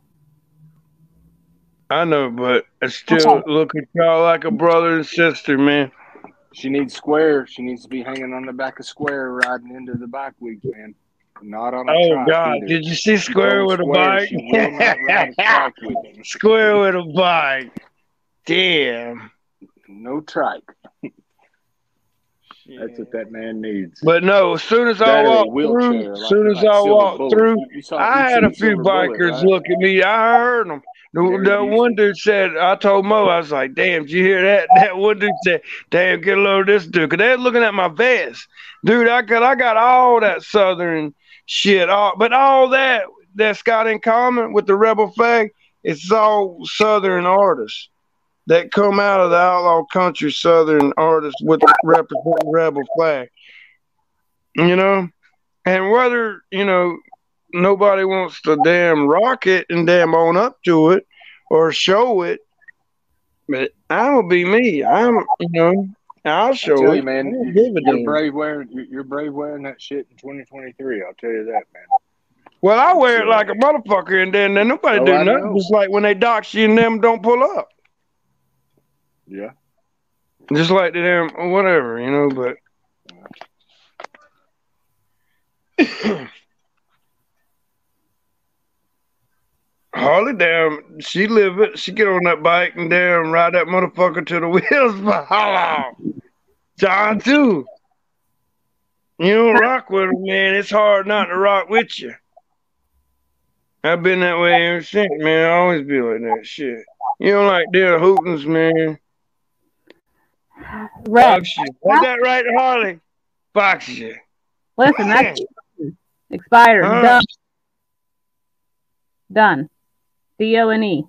S7: I know, but I still look at y'all like a brother and sister, man.
S6: She needs Square. She needs to be hanging on the back of Square riding into the bike week, man. Not on a
S7: Oh
S6: trike
S7: God,
S6: either.
S7: did you see
S6: She
S7: Square
S6: told
S7: with a
S6: Square
S7: bike?
S6: she will not ride a trike with him.
S7: Square with a bike. Damn.
S6: No trike. That's what that man needs.
S7: But no, as soon as I
S6: That or a
S7: walked
S6: wheelchair,
S7: through, as
S6: like-
S7: soon as
S6: like
S7: I
S6: Silver
S7: walked
S6: Bullet.
S7: through,
S6: You- you saw-
S7: I
S6: you've
S7: had
S6: seen
S7: a few
S6: Silver Bullet,
S7: bikers
S6: right?
S7: look at me. I heard them. The,
S6: Gary
S7: the
S6: Busey.
S7: one dude said, I told Mo, I was like, damn, did you hear that? That one dude said, damn, get a load of this dude. Because they was looking at my vest. Dude, I got, I got all that Southern shit. All, but all that that's got in common with the Rebel flag, it's all Southern artists that come out of the outlaw country, Southern artists with representing Rebel flag. You know? And whether, you know, nobody wants to damn rock it and damn own up to it or show it, but I'm gonna be me. I'm, you know, I'll
S6: I
S7: show
S6: tell
S7: it.
S6: you, man,
S7: I don't
S6: you-
S7: give a
S6: you're
S7: damn.
S6: brave wearing you're you're brave wearing that shit in twenty twenty-three. I'll tell you that, man.
S7: Well, I wear it
S6: It's, uh,
S7: like a motherfucker, and then, then nobody
S6: Oh,
S7: do
S6: I
S7: nothing.
S6: know.
S7: Just like when they dox you and them don't pull up.
S6: Yeah.
S7: Just like the damn whatever, you know. But Harley, damn, she live it. She get on that bike and damn ride that motherfucker to the wheels fall off. John too. You don't rock with her, man. It's hard not to rock with you. I've been that way ever since, man. I always be like that shit. You don't like their hootings, man.
S10: Red.
S7: Fox you. Was that right, Harley? Fox you.
S10: Listen, that's expired.
S7: Huh?
S10: Done. Done. D O N E.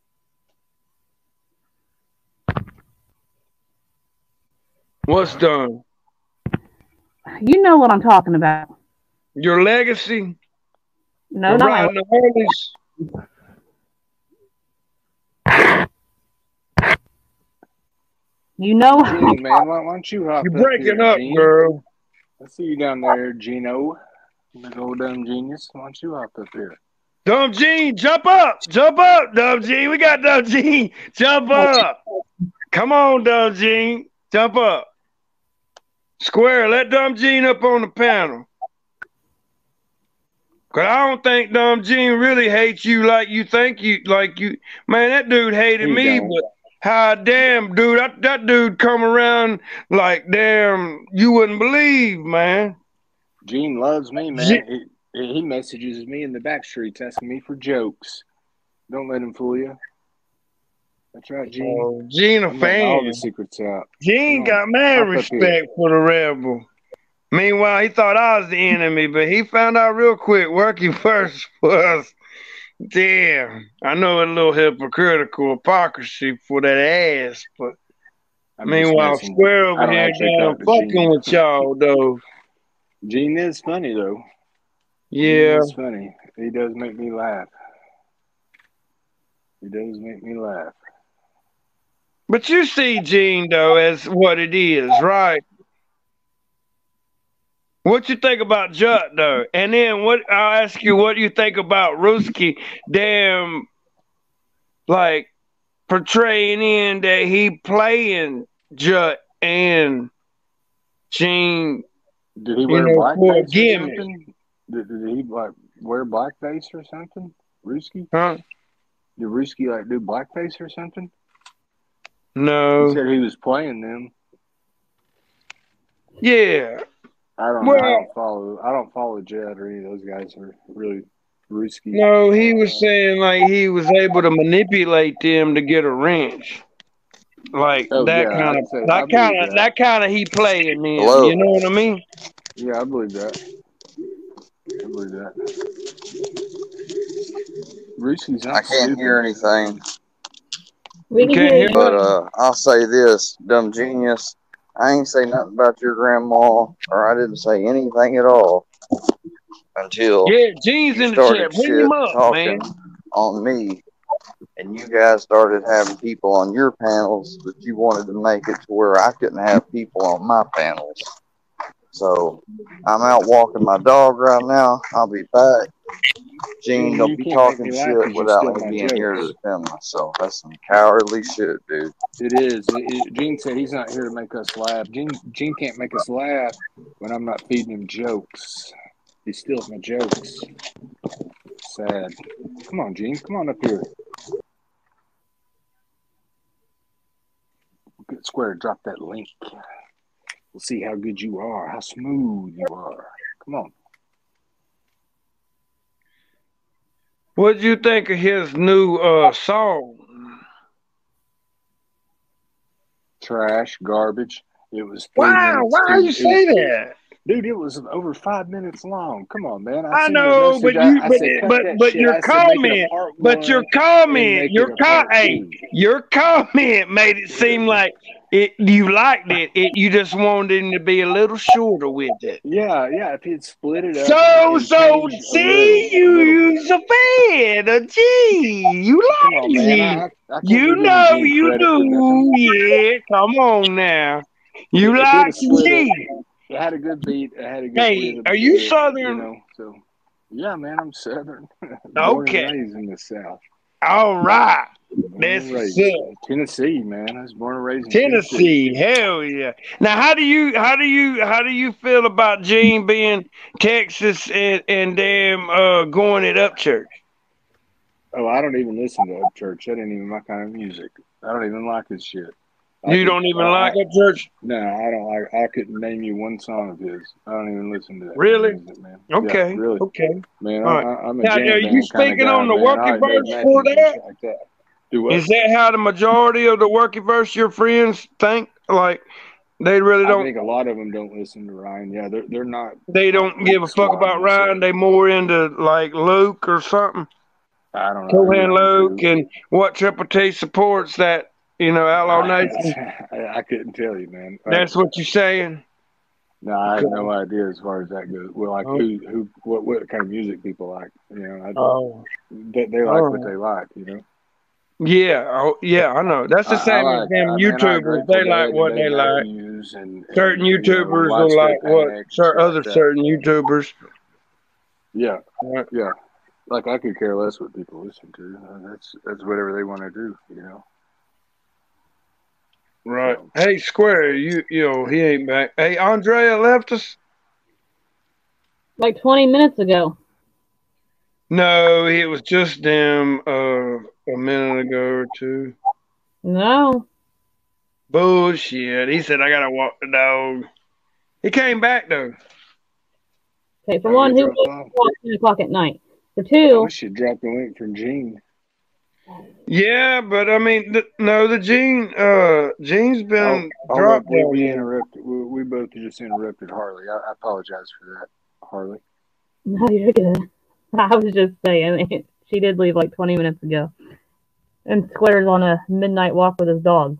S7: What's done?
S10: You know what I'm talking about.
S7: Your legacy?
S10: No, not my
S7: Riding the Harleys?
S10: You know.
S6: Gene, man, why, why don't you hop
S7: You're
S6: up
S7: breaking
S6: here,
S7: up,
S6: Gene?
S7: girl.
S6: I see you down there, Gino. Big old dumb genius. Why don't you hop up here?
S7: Dumb Gene, jump up. Jump up, Dumb Gene. We got Dumb Gene. Jump up. Come on, Dumb Gene. Jump up. Square, let Dumb Gene up on the panel. Cause I don't think Dumb Gene really hates you like you think you like you. Man, that dude hated
S6: He
S7: me,
S6: don't.
S7: but how damn dude, that, that dude come around like damn you wouldn't believe, man.
S6: Gene loves me, man.
S7: Ge-
S6: He, he messages me in the back streets asking me for jokes. Don't let him fool you. That's right, Gene.
S7: Oh, Gene a
S6: I'm letting all the
S7: fan.
S6: secrets out.
S7: Gene
S6: Come
S7: got
S6: on,
S7: mad
S6: hop up here.
S7: respect for the rebel. Meanwhile, he thought I was the enemy, but he found out real quick working first was damn. I know a little hypocritical hypocrisy for that ass, but
S6: I'm just
S7: meanwhile,
S6: messing.
S7: Square
S6: I
S7: over
S6: don't
S7: here
S6: actually
S7: down
S6: talk to
S7: fucking
S6: Gene.
S7: with y'all though.
S6: Gene is funny though. Gene
S7: Yeah.
S6: is funny. He does make me laugh. He does make me laugh.
S7: But you see Gene though as what it is, right? What you think about Jut though? And then what I'll ask you what you think about Ruski damn like portraying in that he playing Jut and Gene,
S6: Did he
S7: you
S6: wear
S7: know, for a
S6: blackface or
S7: gimmick.
S6: something? Did, did he like wear blackface or something? Ruski?
S7: Huh?
S6: Did Ruski like do blackface or something? He
S7: No.
S6: said he was playing them.
S7: Yeah.
S6: I don't know. I
S7: Well,
S6: don't follow. I don't follow Jed or any of those guys. Are really Ruski.
S7: no, he was saying like he was able to manipulate them to get a wrench. Like
S6: Oh
S7: that
S6: yeah,
S7: kind
S6: I'd
S7: of
S6: say I
S7: that
S6: believe
S7: kind of
S6: that.
S7: that kind of he playing them,
S1: Hello.
S7: you know what I mean?
S6: Yeah, I believe that. I believe that. Ruski's
S1: I
S6: not
S1: can't
S6: stupid.
S1: hear anything,
S10: We
S7: You
S10: can
S7: can't
S10: hear
S7: hear
S10: you.
S1: but
S7: nothing?
S1: uh, I'll say this, dumb genius. I ain't say nothing about your grandma, or I didn't say anything at all until
S7: Yeah, Gene's
S1: you
S7: in the chat.
S1: started
S7: Bring
S1: shit
S7: him up,
S1: talking
S7: man.
S1: on me, and you guys started having people on your panels that you wanted to make it to where I couldn't have people on my panels. So I'm out walking my dog right now. I'll be back. Gene,
S6: Gene,
S1: don't
S6: you
S1: be
S6: can't make
S1: talking
S6: me laugh
S1: shit
S6: because you
S1: without
S6: steal
S1: me
S6: my
S1: being here to
S6: jokes.
S1: defend myself. That's some cowardly shit, dude.
S6: It is. It, it, Gene said he's not here to make us laugh. Gene, Gene can't make us laugh when I'm not feeding him jokes. He steals my jokes. Sad. Come on, Gene. Come on up here. Get Square, drop that link. We'll see how good you are, how smooth you are. Come on.
S7: What'd you think of his new uh song?
S6: Trash, garbage. It was three
S7: Wow,
S6: minutes
S7: why
S6: too.
S7: you
S6: It
S7: say
S6: was,
S7: that?
S6: dude, it was over five minutes long. Come on, man. I
S7: I
S6: seen your
S7: know,
S6: message.
S7: but
S6: I,
S7: you,
S6: I
S7: but
S6: said, cut
S7: but
S6: that
S7: but
S6: shit.
S7: your
S6: I said, make it a
S7: comment,
S6: part
S7: but your
S6: one and
S7: comment,
S6: make
S7: your
S6: it a
S7: com,
S6: part
S7: hey,
S6: two.
S7: your comment made it seem like it. You liked it. It you just wanted him to be a little shorter with it.
S6: Yeah, yeah. If he'd split it up
S7: So
S6: and
S7: so
S6: changed a
S7: see,
S6: little, a
S7: you
S6: little
S7: you's
S6: bit.
S7: a fan of G. You
S6: Come
S7: like
S6: on, man.
S7: G.
S6: I, I, I can't
S7: You
S6: be giving
S7: know
S6: Gene
S7: you
S6: credit for nothing.
S7: do. Yeah, come on now. You
S6: If he'd
S7: like
S6: have split it,
S7: G.
S6: it had a good beat. It had a good
S7: Hey,
S6: rhythm
S7: are
S6: to
S7: you
S6: it, you
S7: Southern?
S6: know. So, yeah, man, I'm Southern. Born and
S7: Okay.
S6: raised in the South.
S7: All right.
S6: Born
S7: That's
S6: and
S7: what's
S6: raised.
S7: up.
S6: Tennessee, man. I was born and raised in Tennessee.
S7: Tennessee, hell yeah. Now, how do you how do you how do you feel about Gene being Texas and and damn uh going it up church?
S6: Oh, I don't even listen to Upchurch. That ain't even my kind of music. I don't even like his shit. I
S7: You
S6: could,
S7: don't even
S6: I,
S7: like
S6: I,
S7: Upchurch?
S6: no, I don't like. I couldn't name you one song of his. I don't even listen to that
S7: Really?
S6: kind of music, man.
S7: Okay.
S6: Yeah, really,
S7: Okay.
S6: man.
S7: All
S6: I,
S7: right.
S6: I, I'm a
S7: Now, are
S6: jam
S7: you
S6: band kind of
S7: speaking
S6: guy,
S7: on the
S6: man. I
S7: worky
S6: like Dave
S7: verse for
S6: Matthews and
S7: that?
S6: shit like that. Do what?
S7: Is that how the majority of the worky verse your friends think? Like they really
S6: I
S7: don't.
S6: think a lot of them don't listen to Ryan. Yeah, they're they're not
S7: They
S6: like
S7: don't give a
S6: Rick
S7: fuck
S6: Squad
S7: about
S6: myself.
S7: Ryan. They more into like Luke or something.
S6: I don't know who
S7: Cohan
S6: they're
S7: Luke
S6: into.
S7: and what Triple T supports that, you know, Outlaw Nation.
S6: I, I couldn't tell you, man. Like,
S7: That's what you're saying?
S6: no, I have
S7: Okay.
S6: no idea as far as that goes. Well, like
S7: Oh.
S6: who, who, what, what kind of music people like? You know, I,
S7: Oh.
S6: they, they like
S7: All
S6: what
S7: right.
S6: they like. You know.
S7: Yeah, oh, yeah, I know. That's
S6: I,
S7: the
S6: I
S7: same as
S6: like,
S7: them
S6: I mean, I like
S7: YouTubers.
S6: Grateful
S7: They like
S6: Dead and
S7: what
S6: Dave
S7: they like.
S6: Matthews and,
S7: Certain
S6: and you know,
S7: YouTubers will
S6: Widespread
S7: like what
S6: Panic and
S7: cer-
S6: shit like
S7: other
S6: that.
S7: certain YouTubers.
S6: Yeah,
S7: Right.
S6: yeah. Like I could care less what people listen to. Uh, That's that's whatever they want to do. You know.
S7: Right.
S6: So,
S7: Hey, Square, you you know he ain't back. Hey, Andrea left us.
S10: Like twenty minutes ago.
S7: No, it was just them uh, a minute ago or two.
S10: No.
S7: Bullshit. He said I gotta walk the dog. He came back though.
S10: Okay, for
S6: oh,
S10: one,
S6: he
S10: who
S6: dropped off.
S10: was ten o'clock at night? For
S6: I
S10: two,
S6: wish you'd drop the link from Gene.
S7: Yeah, but I mean, th- no, the Gene, uh, Gene's
S6: Oh,
S7: been
S6: hold
S7: dropped
S6: up. We,
S7: down
S6: we
S7: there.
S6: interrupted. We, we both just interrupted Harley. I, I apologize for that, Harley.
S10: no, you're good. I was just saying, she did leave like twenty minutes ago. And Square's on a midnight walk with his dog.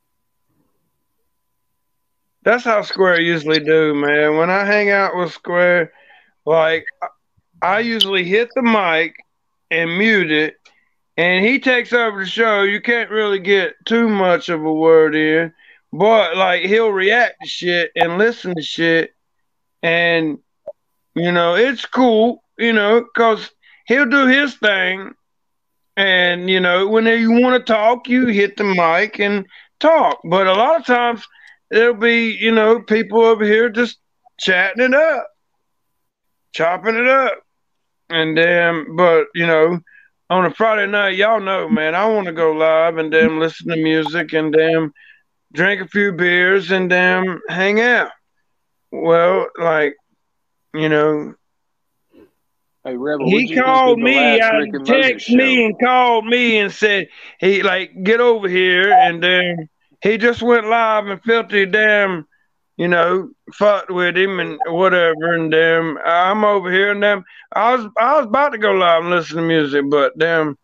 S7: That's how Square usually do, man. When I hang out with Square, like I usually hit the mic and mute it, and he takes over the show. You can't really get too much of a word in, but like he'll react to shit and listen to shit, and you know it's cool, you know, cause he'll do his thing, and you know when you want to talk, you hit the mic and talk. But a lot of times there'll be, you know, people over here just chatting it up, chopping it up. And then, but, you know, on a Friday night, y'all know, man, I want to go live and then listen to music and then drink a few beers and then hang out. Well, like, you know,
S6: Hey, Rebel,
S7: he
S6: what'd you think
S7: called
S6: of the
S7: me,
S6: last
S7: I
S6: Rick and Moses
S7: text me
S6: show?
S7: and called me and said, he, like, get over here. And then he just went live and filthy damn, you know, fucked with him and whatever. And then I'm over here and then I was I was about to go live and listen to music, but damn,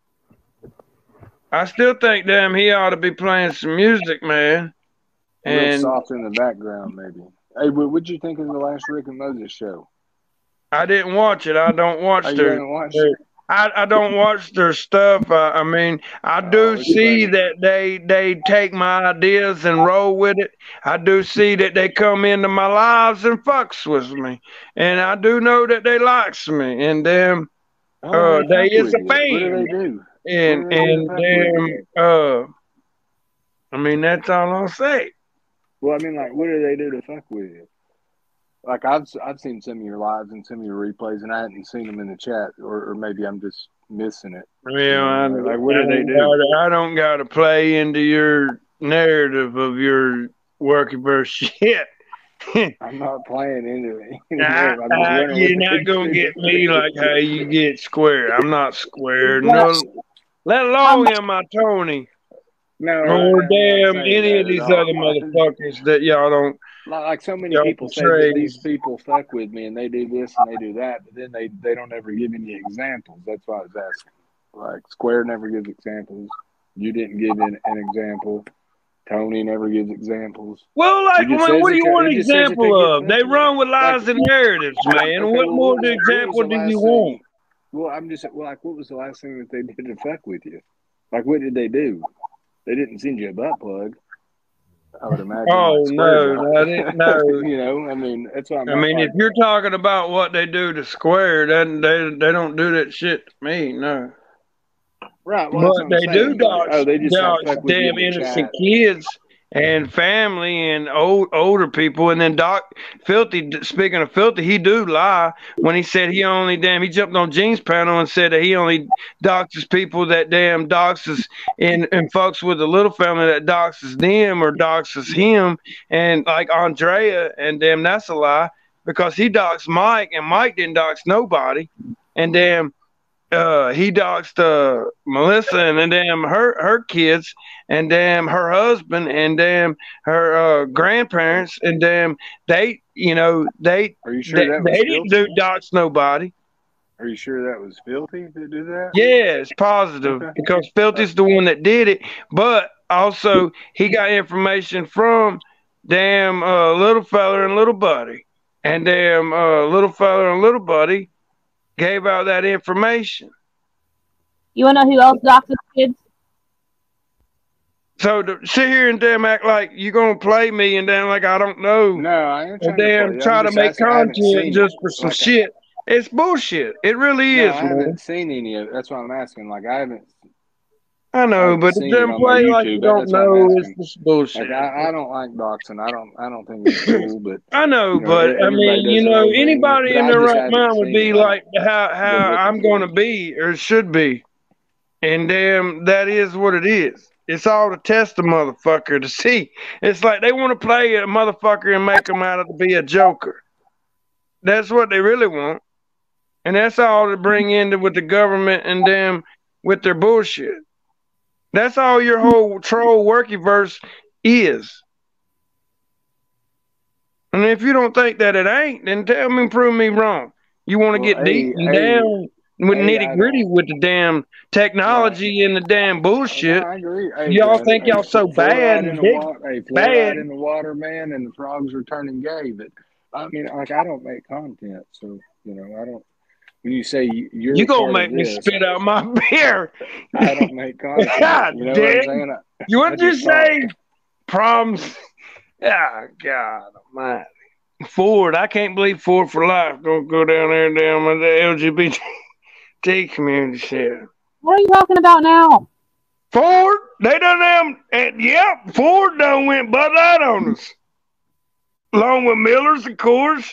S7: I still think damn he ought to be playing some music, man.
S6: A little
S7: And
S6: soft in the background, maybe. Hey, what what'd you think of the last Rick and Moses show?
S7: I didn't watch it. I don't watch
S6: Oh, you
S7: their,
S6: haven't watched
S7: their
S6: it?
S7: I, I don't watch their stuff. I, I mean, I do
S6: Oh, it's
S7: see
S6: funny.
S7: that they they take my ideas and roll with it. I do see that they come into my lives and fucks with me, and I do know that they likes me. And then
S6: How
S7: uh,
S6: do they
S7: they
S6: fuck
S7: is
S6: with
S7: a
S6: you? What do
S7: fan,
S6: they do? What
S7: and
S6: do they do to
S7: and
S6: fuck with you?
S7: then uh, I mean that's all I'll say.
S6: Well, I mean, like, what do they do to fuck with you? Like, I've I've seen some of your lives and some of your replays, and I hadn't seen them in the chat, or, or maybe I'm just missing it.
S7: Well,
S6: You know,
S7: I,
S6: like, like what
S7: I
S6: do they
S7: don't
S6: do?
S7: gotta, I don't got to play into your narrative of your working verse shit.
S6: I'm not playing into it.
S7: I,
S6: I'm just
S7: I,
S6: running
S7: you're
S6: with the
S7: not gonna get me
S6: conspiracy.
S7: like how you get Square. I'm not Square.
S10: But
S7: No, let alone
S10: um,
S7: am I Tony
S6: No,
S7: or
S6: I, I'm not
S7: damn
S6: saying
S7: any
S6: that
S7: of
S6: at
S7: these
S6: all.
S7: other motherfuckers that y'all don't
S6: Like, like so many
S7: y'all
S6: people say
S7: portray.
S6: that these people fuck with me and they do this and they do that, but then they, they don't ever give any examples. That's why I was asking. Like, Square never gives examples. You didn't give an, an example. Tony never gives examples.
S7: Well, like,
S6: He just
S7: what,
S6: says
S7: what do
S6: it.
S7: you
S6: To,
S7: want
S6: he
S7: an
S6: just says it to
S7: example
S6: get
S7: of? They
S6: fucked with.
S7: run with
S6: Like,
S7: lies and narratives, man.
S6: okay,
S7: What
S6: well,
S7: more
S6: what was, what was
S7: example
S6: the
S7: do
S6: last
S7: you
S6: thing?
S7: want?
S6: Well, I'm just well, like, what was the last thing that they did to fuck with you? Like, what did they do? They didn't send you a butt plug. I would imagine.
S7: Oh
S6: Like Square
S7: no,
S6: got.
S7: I didn't know.
S6: You know, I mean, that's what I'm
S7: I
S6: not
S7: mean,
S6: like.
S7: if you're talking about what they do to Square, then they they don't do that shit to me, no.
S6: Right. Well,
S7: But
S6: that's what I'm
S7: they do
S6: saying. Like,
S7: dodge,
S6: oh, they just like
S7: dodge
S6: fuck with you
S7: damn
S6: in the
S7: innocent
S6: chat.
S7: kids and family and old older people. And then Doc Filthy, speaking of Filthy, he do lie when he said he only damn he jumped on Gene's panel and said that he only doxes people that damn doxes and and fucks with the little family that doxes them or doxes him, and like Andrea, and damn that's a lie because he doxed Mike and Mike didn't dox nobody, and damn. Uh, he doxed uh, Melissa and then damn her her kids and damn her husband and damn her uh, grandparents and damn they you know they
S6: Are you sure
S7: they,
S6: that
S7: they
S6: was
S7: didn't
S6: Filthy?
S7: do dox nobody.
S6: Are you sure that was Filthy that did that?
S7: Yeah, it's positive
S6: Okay.
S7: because Filthy's the one that did it, but also he got information from damn uh, little fella and little buddy, and damn uh, little fella and little buddy gave out that information.
S10: You wanna know who else doxes kids?
S7: So to sit here and damn act like you gonna play me and damn like I don't know
S6: No, I ain't
S7: and
S6: trying to
S7: damn
S6: play you.
S7: try
S6: I'm
S7: to
S6: just
S7: make
S6: asking. I haven't
S7: content
S6: seen
S7: just
S6: it.
S7: for some
S6: Like,
S7: shit. It's bullshit. It really
S6: no,
S7: is,
S6: I
S7: man.
S6: haven't seen any of it. That's why I'm asking. Like, I haven't,
S7: I
S6: I
S7: know,
S6: haven't
S7: but
S6: seen
S7: to
S6: it
S7: damn
S6: on my
S7: play like you
S6: YouTube. That,
S7: don't
S6: that's why I'm
S7: know, it's
S6: asking.
S7: just bullshit.
S6: Like, I, I don't like boxing. I don't, I don't think it's cool. But
S7: I know,
S6: you know,
S7: but
S6: e-
S7: I
S6: everybody
S7: mean, you
S6: does their
S7: know,
S6: own thing. But,
S7: anybody
S6: but
S7: in
S6: I
S7: their
S6: just
S7: right
S6: haven't
S7: mind would
S6: seen
S7: be
S6: it. I'm
S7: like how how
S6: been looking
S7: I'm
S6: for
S7: gonna
S6: it.
S7: be or should be. And damn, that is what it is. It's all to test the motherfucker to see. It's like they want to play a motherfucker and make him out to be a joker. That's what they really want. And that's all to bring into with the government and them with their bullshit. That's all your whole troll workyverse is. And if you don't think that it ain't, then tell me and prove me wrong. You want to
S6: Well,
S7: get deep
S6: hey,
S7: and
S6: hey,
S7: down with
S6: hey,
S7: nitty
S6: I
S7: gritty
S6: don't.
S7: with the damn
S6: No,
S7: technology and the damn
S6: oh, no,
S7: bullshit.
S6: I agree. Hey,
S7: Y'all
S6: uh,
S7: think
S6: hey,
S7: y'all so
S6: fl-
S7: bad
S6: fluoride in
S7: and
S6: the
S7: big
S6: water. Hey,
S7: bad.
S6: fluoride in the water, man, and the frogs are turning gay. But I mean, like, I don't make content, so you know, I don't. When you say you- you're
S7: You
S6: a
S7: gonna
S6: part of
S7: make me
S6: this,
S7: spit out my beer.
S6: I don't make content.
S7: God
S6: You know what I'm
S7: damn.
S6: saying? I,
S7: You
S6: I
S7: what you
S6: just talk.
S7: say? Problems. Ah, God almighty. Ford, I can't believe Ford for Life gonna go down there and down with the L G B T community shit.
S10: What are you talking about now?
S7: Ford, they done them, and yep, Ford done went Bud Light on us, along with Miller's, of course.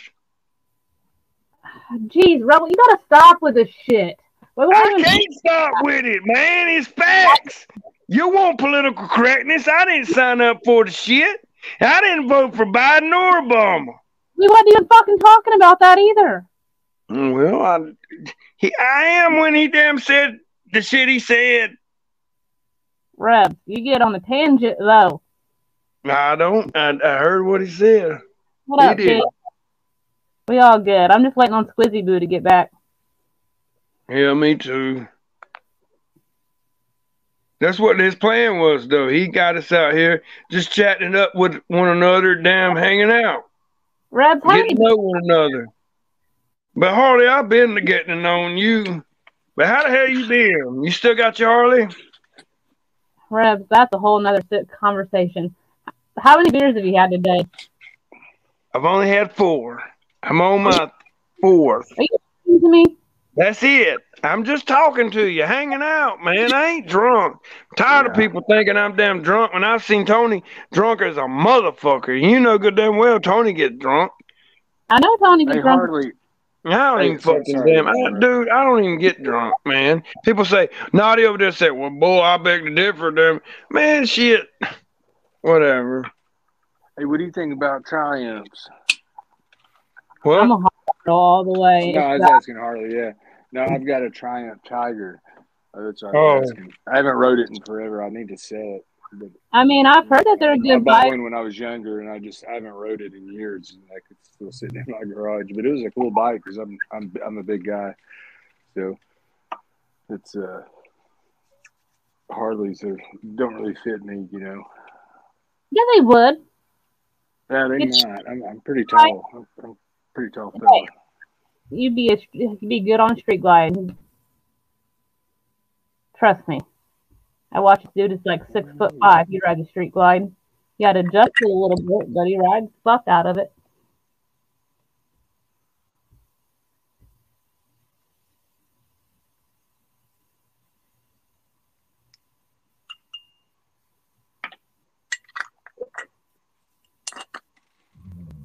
S10: Jeez, Rebel, you gotta stop with this shit. We won't
S7: I
S10: even
S7: can't stop with it, man. It's facts. You want political correctness? I didn't sign up for the shit. I didn't vote for Biden or Obama.
S10: we weren't even fucking talking about that either.
S7: Well, I, he, I am when he damn said the shit he said.
S10: Reb, you get on the tangent though.
S7: I don't. I, I heard what he said.
S10: What
S7: he
S10: up,
S7: did.
S10: kid? We all good. I'm just waiting on Squizzy Boo to get back.
S7: Yeah, me too. That's what his plan was, though. He got us out here just chatting up with one another, damn hanging out.
S10: Rebs, how
S7: Getting to
S10: many
S7: know one another. But Harley, I've been to getting to know you. But how the hell you been? You still got your Harley?
S10: Rebs, that's a whole nother conversation. How many beers have you had today?
S7: I've only had four. I'm on my fourth.
S10: Are you listening to me?
S7: That's it. I'm just talking to you, hanging out, man. I ain't drunk. I'm tired
S6: Yeah.
S7: of people thinking I'm damn drunk when I've seen Tony drunk as a motherfucker. You know good damn well Tony gets drunk.
S10: I know Tony gets
S6: Hey,
S10: drunk.
S6: Harley.
S7: I don't
S6: Hey,
S7: even
S6: so-
S7: fucking
S6: sorry,
S7: damn, I,
S6: Laura.
S7: dude. I don't even get drunk, man. People say Naughty over there said, "Well, boy, I beg to differ." Them, man, shit, whatever.
S6: Hey, what do you think about Triumphs?
S7: What?
S10: I'm a hard all the way.
S6: No, I was asking Harley. Yeah. No, I've got a Triumph Tiger. Uh, That's what I was
S7: Oh.
S6: asking. I haven't rode it in forever. I need to sell it. But
S10: I mean, I've heard that they're a
S6: I
S10: good
S6: bought
S10: bike.
S6: one when I was younger, and I just I haven't rode it in years. And I could still sit in my garage, but it was a cool bike because I'm I'm I'm a big guy, so it's uh Harleys are, don't really fit me, you know.
S10: Yeah, they would.
S6: Yeah, they
S10: It's-
S6: might. I'm I'm pretty tall. I'm, I'm a pretty tall fella.
S10: Hey, you'd be a, you'd be good on street glide. Trust me. I watch this dude. It's like six foot five. He rides a street glide. You got to adjust it a little bit, but he rides the fuck out of it.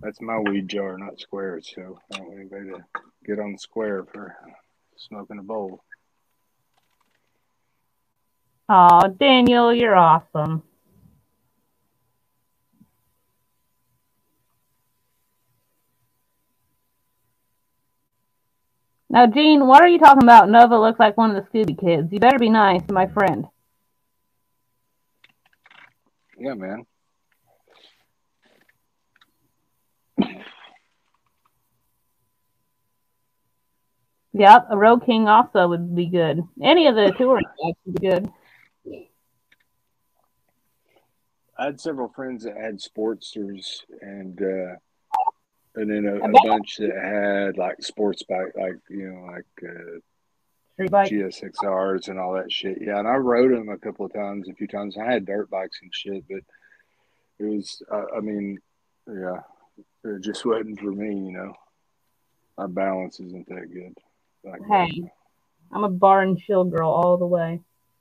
S6: That's my weed jar, not squares. So I don't want anybody to get on the square for smoking a bowl.
S10: Aw, Daniel, you're awesome. Now, Gene, what are you talking about? Nova looks like one of the Scooby kids. You better be nice to my friend.
S6: Yeah, man.
S10: Yep, a Road King also would be good. Any of the touring guys would be good.
S6: I had several friends that had Sportsters, and uh, and then a,
S10: I
S6: a
S10: bet-
S6: bunch that had like sports bike, like you know, like uh,
S10: Street bike.
S6: G S X Rs and all that shit. Yeah, and I rode them a couple of times, a few times. I had dirt bikes and shit, but it was, uh, I mean, yeah, it just wasn't for me, you know. My balance isn't that good. Like that.
S10: Hey, I'm a bar and chill girl all the way.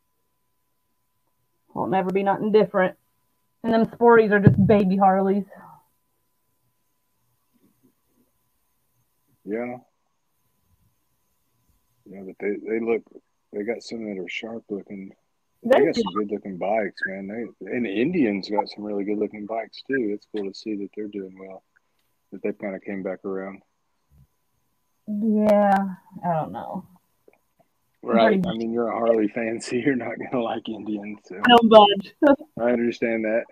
S10: Won't never be nothing different. And them sporties are just baby Harleys.
S6: Yeah. Yeah, but they, they look, they got some that are sharp looking. They
S10: They
S6: got
S10: do.
S6: some good looking bikes, man. They and the Indians got some really good looking bikes too. It's cool to see that they're doing well. That they kind of came back around.
S10: Yeah, I don't know.
S6: Right. I mean, you're a Harley fan, so you're not gonna like Indians. So
S10: No budge.
S6: I understand that.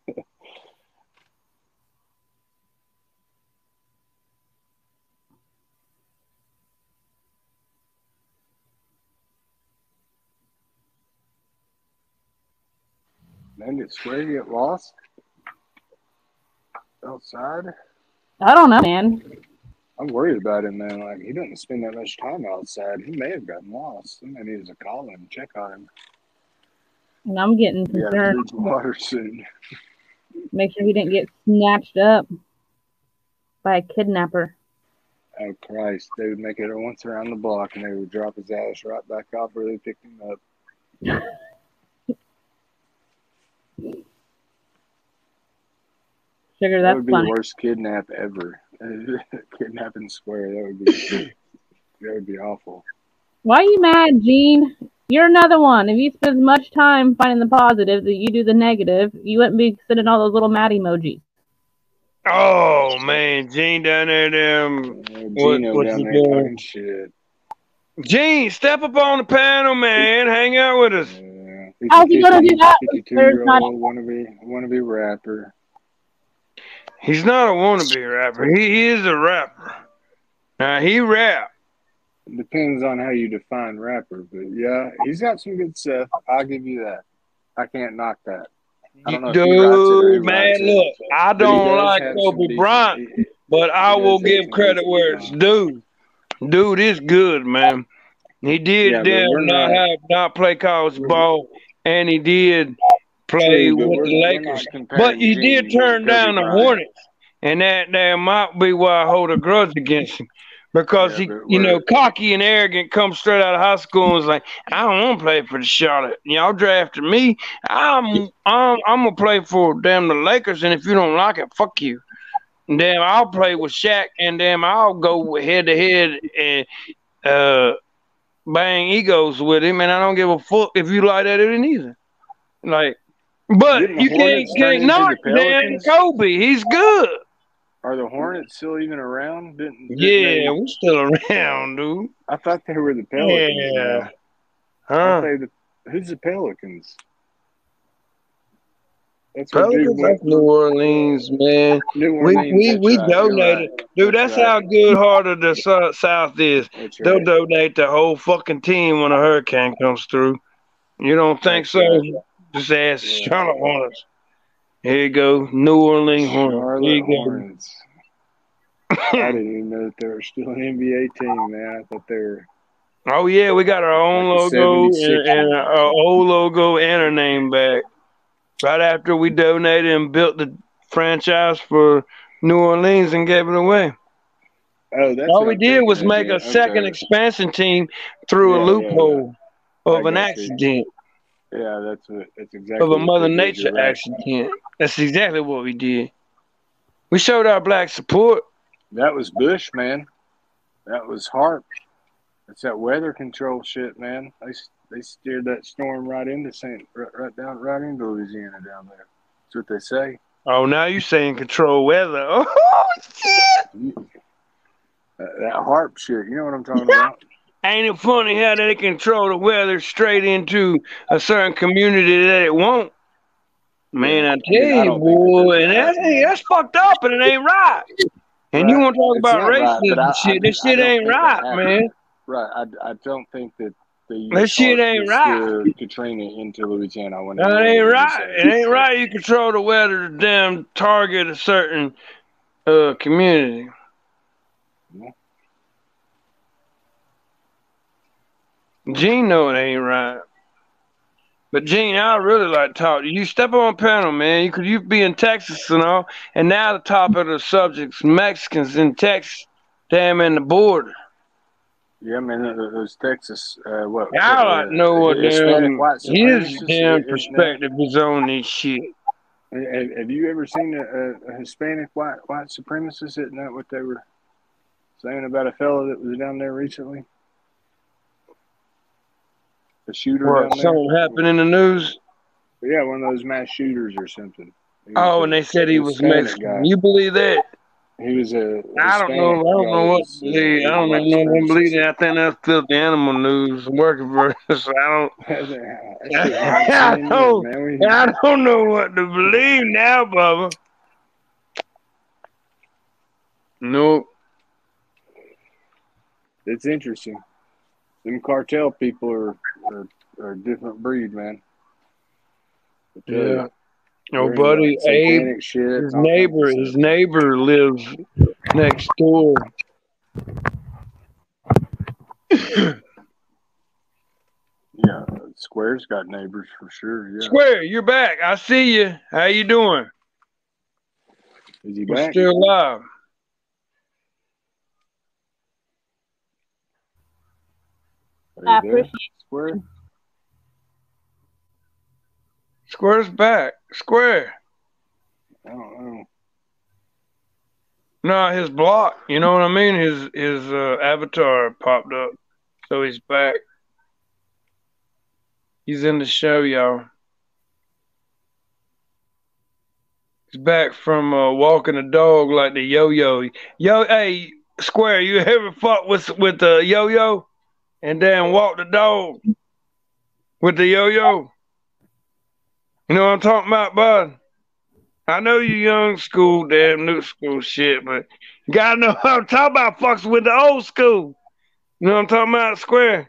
S6: Man, did Swear get lost outside?
S10: I don't know, man.
S6: I'm worried about him, man. Like, he doesn't spend that much time outside. He may have gotten lost. Somebody needs to call him and check on him.
S10: And I'm getting
S6: He got to
S10: concerned.
S6: drink water soon.
S10: Make sure he didn't get snatched up by a kidnapper.
S6: Oh, Christ. They would make it once around the block, and they would drop his ass right back off where they picked him up.
S10: Sugar,
S6: That
S10: that's
S6: would be
S10: funny.
S6: the worst kidnap ever. Kidnapping Square. That would be that would be awful.
S10: Why are you mad, Gene? You're another one. If you spend as much time finding the positive that you do the negative, you wouldn't be sending all those little mad emojis.
S7: Oh man, Gene down there, them.
S6: Uh,
S7: What,
S6: Gino
S7: what's
S6: down
S7: he
S6: there
S7: doing?
S6: talking shit.
S7: Gene, step up on the panel, man. Hang out with us.
S6: Yeah,
S10: How's he gonna do that?
S6: fifty-two
S10: There's
S6: year
S10: not.
S6: old wannabe wannabe rapper.
S7: He's not a wannabe rapper. He, he is a rapper. Now he rap.
S6: Depends on how you define rapper, but yeah, he's got some good stuff. I'll give you that. I can't knock that. I don't know if he writes it or who
S7: Dude, man,
S6: writes it,
S7: look, I
S6: but he
S7: don't
S6: does
S7: like
S6: have some
S7: Kobe
S6: decent.
S7: Bryant,
S6: He,
S7: but I
S6: he
S7: will
S6: does have
S7: give
S6: some
S7: credit
S6: decent
S7: where it's
S6: songs.
S7: due. Dude is good, man. He did
S6: Yeah, but
S7: damn
S6: we're
S7: not
S6: not.
S7: have not play college
S6: We're,
S7: ball, and he did play
S6: true, but
S7: with
S6: we're
S7: the
S6: we're
S7: Lakers.
S6: not
S7: But
S6: comparing
S7: he did
S6: Gene with
S7: turn
S6: Kobe
S7: down the
S6: Bryant.
S7: Hornets, and that that might be why I hold a grudge against him. Because
S6: Yeah,
S7: he,
S6: but
S7: you know,
S6: we're
S7: cocky and arrogant, come straight out of high school and was like, I don't want to play for the Charlotte. Y'all drafted me. I'm, I'm, I'm gonna play for damn the Lakers, and if you don't like it, fuck you. And damn, I'll play with Shaq, and damn, I'll go head to head and uh, bang egos with him, and I don't give a fuck if you like that or neither. Like, but
S6: didn't the
S7: you can't
S6: Hornets turn
S7: can't
S6: into
S7: knock
S6: the
S7: damn
S6: Pelicans?
S7: Kobe. He's good.
S6: Are the Hornets still even around? Didn't didn't
S7: Yeah,
S6: they?
S7: we're still
S6: Uh,
S7: around, dude.
S6: I thought they were the Pelicans
S7: Yeah,
S6: now. Aren't
S7: huh?
S6: they the? Who's the Pelicans? That's what dude
S7: Pelicans,
S6: went
S7: that's New
S6: for.
S7: Orleans, man.
S6: New
S7: We
S6: Orleans.
S7: we
S6: That's
S7: we
S6: right. You're
S7: donated,
S6: right.
S7: dude.
S6: That's
S7: That's how
S6: right.
S7: good hearted the Sou- South is.
S6: That's
S7: They'll
S6: right.
S7: donate the whole fucking team when a hurricane comes through. You don't think
S6: That's
S7: so?
S6: right.
S7: Just ask
S6: Yeah.
S7: Charlotte Hornets. Here you go, New Orleans Hornets. Here
S6: Charlotte
S7: you go.
S6: Hornets. I didn't even know that they were still an N B A team, man. I thought they were
S7: Oh yeah, we got our own
S6: like the
S7: logo and,
S6: seventy-sixers
S7: and
S6: or
S7: our
S6: something.
S7: old logo and our name back. Right after we donated and built the franchise for New Orleans and gave it away.
S6: Oh, that's
S7: All
S6: what
S7: we
S6: I'm
S7: did
S6: thinking
S7: was
S6: of
S7: make
S6: then.
S7: a second
S6: Okay.
S7: expansion team through a
S6: Yeah, yeah, yeah.
S7: loophole
S6: I
S7: of an
S6: got you.
S7: accident,
S6: Yeah, that's what that's
S7: of
S6: exactly
S7: a
S6: what
S7: Mother
S6: they did.
S7: Nature
S6: You're right.
S7: accident. That's exactly what we did. We showed our black support.
S6: That was Bush, man. That was Harp. That's that weather control shit, man. They they steered that storm right into Saint right, right down right into Louisiana down there. That's what they say.
S7: Oh, now you saying control weather. Oh, shit.
S6: That, that Harp shit, you know what I'm talking about?
S7: Ain't it funny how they control the weather straight into a certain community that it won't? Man, I tell
S6: I
S7: you,
S6: don't think
S7: boy,
S6: that
S7: and
S6: that's
S7: that, ain't- that's fucked up and it ain't right. And you
S6: Right.
S7: want to talk
S6: It's
S7: about
S6: not right,
S7: racism
S6: but I-
S7: and shit.
S6: I-
S7: This
S6: I
S7: shit
S6: don't
S7: ain't
S6: think that
S7: right,
S6: happened.
S7: man.
S6: Right. I, I don't think that they used
S7: That shit
S6: Harp
S7: ain't
S6: to
S7: right.
S6: steer Katrina into Louisiana. When they
S7: No, it
S6: were
S7: ain't
S6: over
S7: right.
S6: there.
S7: It ain't right. You control the weather to damn target a certain uh community.
S6: Yeah.
S7: Gene know it ain't right. But Gene, I really like to talk to you. You step on panel, man. You could you be in Texas and all, and now the top of the subjects, Mexicans in Texas, damn in the border.
S6: Yeah, man, th- those Texas, uh, what?
S7: I like
S6: uh,
S7: to know what
S6: Hispanic
S7: damn
S6: white
S7: his
S6: supremacists,
S7: damn
S6: isn't that-
S7: perspective is on this shit.
S6: Have, have you ever seen a, a, a Hispanic white white supremacist? Isn't that what they were saying about a fellow that was down there recently? A shooter
S7: What,
S6: down there?
S7: something happened in the news?
S6: Yeah, one of those mass shooters or something. He was
S7: Oh,
S6: a
S7: and they said he was
S6: Hispanic
S7: Mexican.
S6: guy.
S7: You believe that?
S6: He was a
S7: I don't know. I don't know what to believe. I don't even know what to believe that. I think that's filthy animal news working for us. I don't. I don't, I don't know what to believe now, Bubba. Nope.
S6: It's interesting. Them cartel people are are, are a different breed, man. I tell
S7: Yeah.
S6: you.
S7: Oh,
S6: They're
S7: buddy,
S6: into
S7: Abe,
S6: satanic shit
S7: his
S6: and all kinds of
S7: neighbor,
S6: stuff.
S7: his neighbor lives next door.
S6: Yeah, Square's got neighbors for sure. Yeah.
S7: Square, you're back. I see you. How you doing?
S6: Is he
S7: You're
S6: back?
S7: still alive.
S6: Are
S10: I
S6: you there,
S10: appreciate
S6: Square?
S7: Square's back. Square.
S6: I don't know.
S7: No, his block. You know what I mean? His his uh, avatar popped up, so he's back. He's in the show, y'all. He's back from uh, walking a dog like the yo-yo. Yo, hey, Square, you ever fought with with the yo-yo and then walk the dog with the yo-yo? You know what I'm talking about, bud? I know you young school, damn new school shit, but you gotta know what I'm talking about, fucks with the old school. You know what I'm talking about, Square?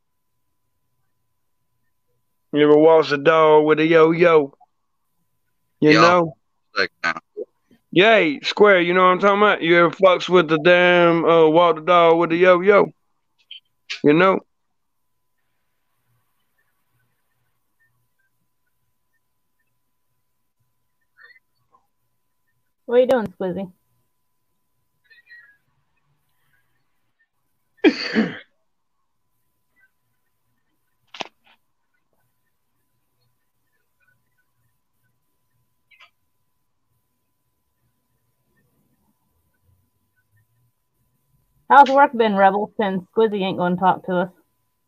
S7: You ever watch a dog with a yo-yo? You
S1: Yeah.
S7: know?
S1: Like, now.
S7: Yay, Square, you know what I'm talking about? You ever fucks with the damn uh, walk the dog with the yo-yo? You know?
S10: What are you doing, Squizzy? How's work been, Rebel, since Squizzy ain't going to talk to us?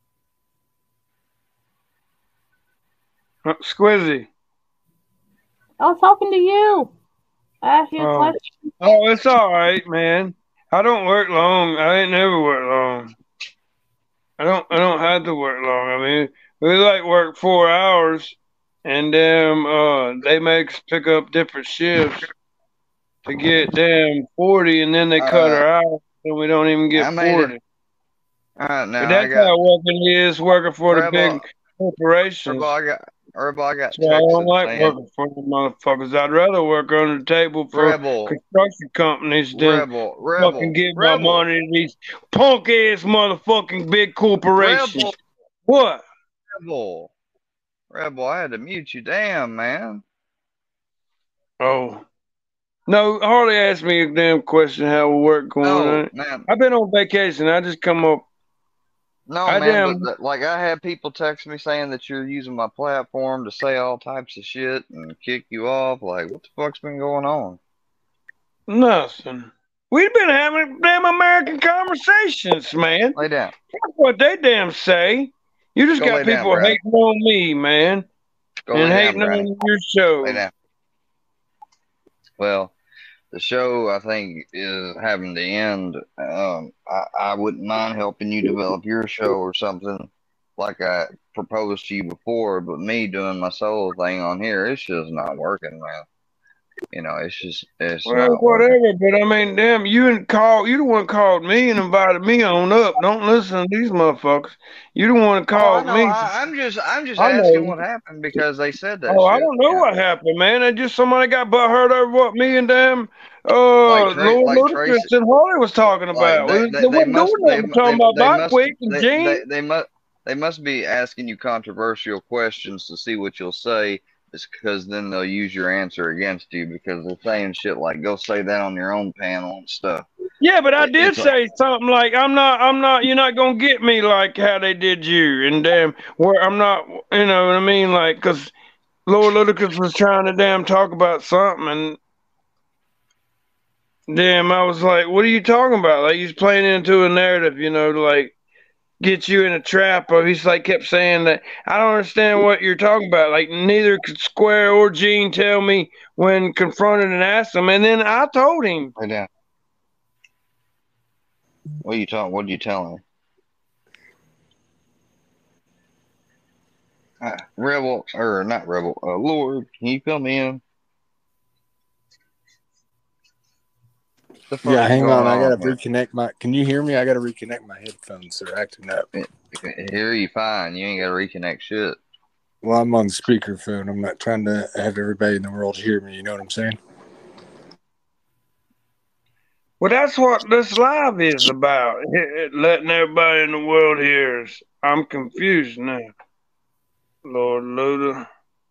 S7: Uh, Squizzy.
S10: I was talking to you. I asked you a
S7: Oh.
S10: question.
S7: Oh, it's all right, man. I don't work long. I ain't never worked long. I don't. I don't have to work long. I mean, we like work four hours, and then uh, they make us pick up different shifts to get damn forty, and then they cut
S1: Uh,
S7: her out, and we don't even
S1: I
S7: get
S1: made
S7: forty.
S1: it. All right, now
S7: But
S1: I
S7: that's
S1: got
S7: how working is, working for the
S1: Rebel.
S7: big corporations.
S1: Rebel, I got Rebel, I got
S7: So I don't
S1: Texas
S7: like
S1: saying
S7: working for the motherfuckers. I'd rather work under the table for
S1: Rebel,
S7: construction companies than
S1: Rebel,
S7: fucking
S1: Rebel,
S7: give my
S1: Rebel,
S7: money to these punk ass motherfucking big corporations.
S1: Rebel,
S7: What?
S1: Rebel, Rebel. I had to mute you. Damn, man.
S7: Oh. No, Harley asked me a damn question how work going
S1: No,
S7: on.
S1: man.
S7: I've been on vacation. I just come up.
S1: No,
S7: I
S1: man,
S7: damn.
S1: but that, like I had people text me saying that you're using my platform to say all types of shit and kick you off. Like, what the fuck's been going on?
S7: Nothing. We've been having damn American conversations, man.
S1: Lay down.
S7: That's what they damn say. You just
S1: Go
S7: got
S1: lay down,
S7: people
S1: Brownie.
S7: hating on me, man,
S1: Go
S7: and
S1: lay down,
S7: hating
S1: Brownie.
S7: on your
S1: Lay
S7: show.
S1: down. Well, the show I think is having to end. Um, I, I wouldn't mind helping you develop your show or something like I proposed to you before, but me doing my solo thing on here, it's just not working, man. You know, it's just it's
S7: Well,
S1: not working.
S7: whatever, but I mean, damn, you and call you the one called me and invited me on up. Don't listen to these motherfuckers. You the one
S1: Oh, I
S7: called
S1: know.
S7: me.
S1: I, I'm just I'm just
S7: I
S1: asking
S7: know.
S1: what happened because they said that
S7: Oh, I
S1: shit.
S7: don't know
S1: You know,
S7: what happened, man. I just somebody got butthurt over what me and damn
S1: like
S7: uh
S1: Tra-
S7: Lord
S1: like
S7: Ludacris
S1: Tracy,
S7: and Harley was talking
S1: like
S7: about.
S1: they
S7: We,
S1: they,
S7: they
S1: they
S7: wasn't
S1: must
S7: doing
S1: they
S7: nothing but talking
S1: they
S7: about
S1: they
S7: Bike
S1: must
S7: Week and
S1: they,
S7: jeans.
S1: they they must they must be asking you controversial questions to see what you'll say. It's because then they'll use your answer against you because they're saying shit like go say that on your own panel and stuff.
S7: Yeah, but I
S1: It-
S7: did
S1: It's like
S7: say something like I'm not I'm not you're not gonna get me like how they did you and damn where I'm not you know what I mean like because Lord Ludacris was trying to damn talk about something and damn I was like what are you talking about like he's playing into a narrative you know to like get you in a trap or he's like kept saying that I don't understand what you're talking about like neither could Square or Gene tell me when confronted and asked him and then I told him
S1: lay down. What are you talking? What are you telling? Uh, Rebel or not Rebel? Uh, Lord, can you fill me in? The fuck
S6: Yeah,
S1: is
S6: hang
S1: going
S6: on. I
S1: on
S6: gotta
S1: here?
S6: reconnect my. Can you hear me? I gotta reconnect my headphones. They're acting up.
S1: I can hear you fine. You ain't got to reconnect shit.
S6: Well, I'm on speakerphone. I'm not trying to have everybody in the world hear me. You know what I'm saying?
S7: well, that's what this live is about. Letting everybody in the world hear us. I'm confused now. Lord Luda.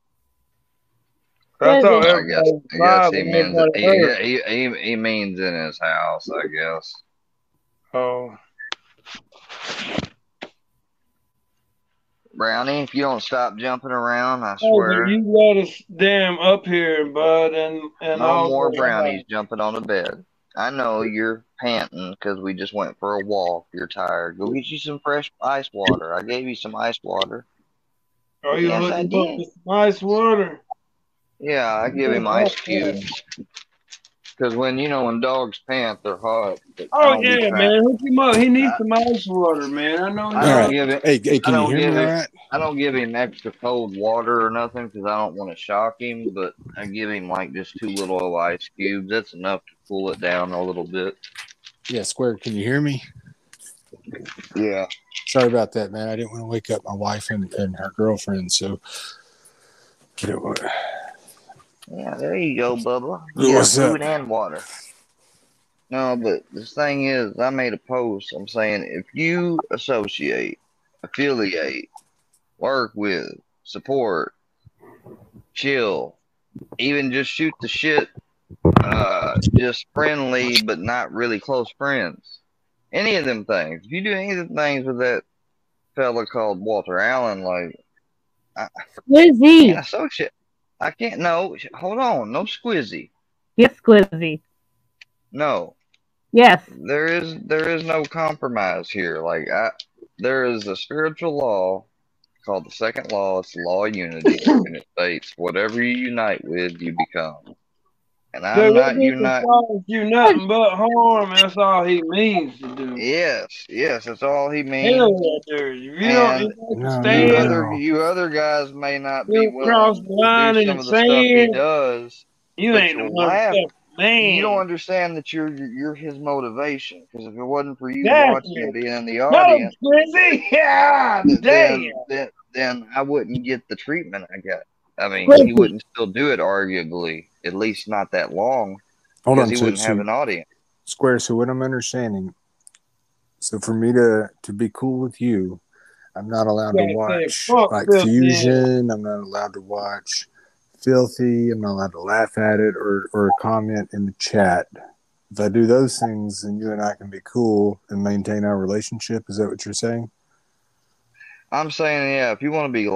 S7: I thought
S1: I guess.
S7: everybody was
S1: I guess
S7: live
S1: he
S7: and
S1: means
S7: everybody heard.
S1: he, he he he means in his house. I guess.
S7: Oh.
S1: Brownie, if you don't stop jumping around, I
S7: Hey, will
S1: swear.
S7: you let us damn up here, bud, and and
S1: No
S7: all
S1: more
S7: the
S1: brownies jumping on the bed. I know you're panting because we just went for a walk. You're tired. Go get you some fresh ice water. I gave you some ice water.
S7: Are you
S1: Yes, I
S7: hooking up
S1: did.
S7: with some ice water?
S1: Yeah, I give him ice cubes. Because when, you know, when dogs pant, they're hot. But I
S7: Oh
S1: don't be
S7: yeah,
S1: trying.
S7: man, hook him up. He needs
S1: I,
S7: some ice water, man. I know
S1: I
S7: he's
S1: don't
S6: All right.
S1: give it.
S6: Hey, hey,
S1: I
S6: can you
S1: don't
S6: hear
S1: give
S6: me all
S1: it.
S6: right?
S1: I don't give him extra cold water or nothing because I don't want to shock him. But I give him like just two little ice cubes. That's enough to cool it down a little bit.
S6: Yeah, Square, can you hear me?
S1: Yeah.
S6: Sorry about that, man. I didn't want to wake up my wife and, and her girlfriend, so. You know what?
S1: Yeah, there you go, Bubba. You got
S6: What's up?
S1: food and water. No, but the thing is, I made a post. I'm saying if you associate, affiliate, work with, support, chill, even just shoot the shit, uh, just friendly but not really close friends. Any of them things. If you do any of them things with that fella called Walter Allen, like, I, I
S10: Squizzy.
S1: can't associate. I can't. No, hold on. No squizzy.
S10: Yes, Squizzy.
S1: No.
S10: Yes.
S1: There is there is no compromise here. Like I, there is a spiritual law called the second law. It's the law of unity, and it states whatever you unite with, you become. And I'm
S7: So
S1: not
S7: that means
S1: unite.
S7: cause you nothing but harm. That's all he means to do.
S1: Yes, yes, that's all he
S7: Hell
S1: means.
S7: yeah, dude. If you don't,
S1: And
S7: if you
S6: No, no,
S1: you
S7: stand,
S1: other
S6: no.
S1: you other guys may not be
S7: you cross
S1: willing
S7: the
S1: to do
S7: line in
S1: some
S7: the
S1: of the stuff he
S7: sand,
S1: does,
S7: you
S1: but
S7: ain't a
S1: you'll laugh.
S7: motherfucking
S1: You don't
S7: man.
S1: understand that you're you're his motivation. Because if it wasn't for you watching
S7: Exactly.
S1: and being in the
S7: No,
S1: audience,
S7: Squizzy. Yeah,
S1: th-
S7: damn.
S1: then then then I wouldn't get the treatment I got. I mean, he
S10: Squizzy.
S1: wouldn't still do it, arguably, at least not that long,
S6: Hold
S1: because
S6: on,
S1: he
S6: so,
S1: wouldn't have
S6: so
S1: an audience.
S6: Square, so what I'm understanding, so for me to, to be cool with you, I'm not allowed to
S7: You gotta say,
S6: watch
S7: fuck
S6: like
S7: this man.
S6: Fusion. I'm not allowed to watch Filthy. I'm not allowed to laugh at it or, or comment in the chat. If I do those things, then you and I can be cool and maintain our relationship. Is that what you're saying?
S1: I'm saying, yeah, if you want to be like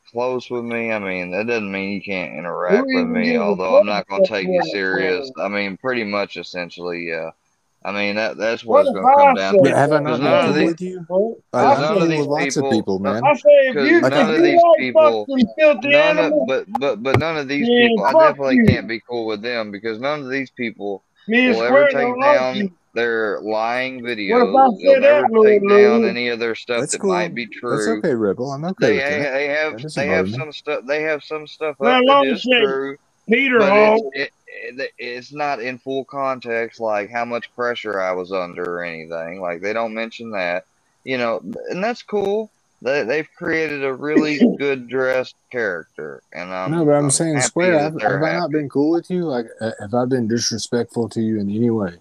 S1: close with me, I mean, that doesn't mean you can't
S7: Who
S1: interact with
S7: even
S1: me,
S7: gives a
S1: although I'm
S7: fuck
S1: not going to
S7: about
S1: take you
S7: what I
S1: serious.
S7: say?
S1: I mean, pretty much, essentially, yeah. I mean, that that's what
S7: What
S1: it's
S7: if
S1: going to
S7: I
S1: come down
S6: But
S7: say
S1: to.
S6: have I
S7: something
S1: Because
S6: not been
S1: none of
S7: about
S6: cool
S1: these,
S6: with you?
S7: it?
S6: Like
S1: because
S7: I
S6: I'm
S1: none of
S6: cool
S7: say,
S1: these
S6: with lots of
S1: people,
S6: people,
S1: no,
S6: man.
S7: I say, if
S1: because
S7: you
S6: Like
S1: none
S7: if
S6: I,
S1: of
S7: you
S1: these
S7: like
S1: people,
S7: fucking filthy
S1: none of,
S7: animals,
S1: but but but none of these
S7: then
S1: people, I
S7: fuck
S1: definitely can't
S7: you.
S1: be cool with them because none of these people
S7: Me and
S1: will ever
S7: Square
S1: take
S7: don't like
S1: down
S7: you.
S1: their lying
S7: What if
S1: videos.
S7: I
S1: They'll
S7: say that,
S1: never
S7: Lord
S1: take down
S7: Lou?
S1: any of their stuff
S6: that's
S1: that might
S6: cool.
S1: be
S6: That's
S1: true.
S6: okay, Rebel. I'm okay
S1: They
S6: with that.
S1: they have
S6: That doesn't
S1: they
S6: bother
S1: have
S6: me.
S1: some stuff they have some stuff
S7: Now
S1: up that
S7: long
S1: is
S7: say
S1: true,
S7: Peter
S1: but it's
S7: Hall.
S1: it, it it's not in full context, like how much pressure I was under or anything. Like they don't mention that, you know, and that's cool. They they've created a really good dressed character, and
S6: No,
S1: I'm
S6: but I'm
S1: I'm
S6: saying,
S1: happy
S6: Square,
S1: that
S6: have,
S1: they're
S6: have I not
S1: happy.
S6: been cool with you? Like, uh, have I been disrespectful to you in any way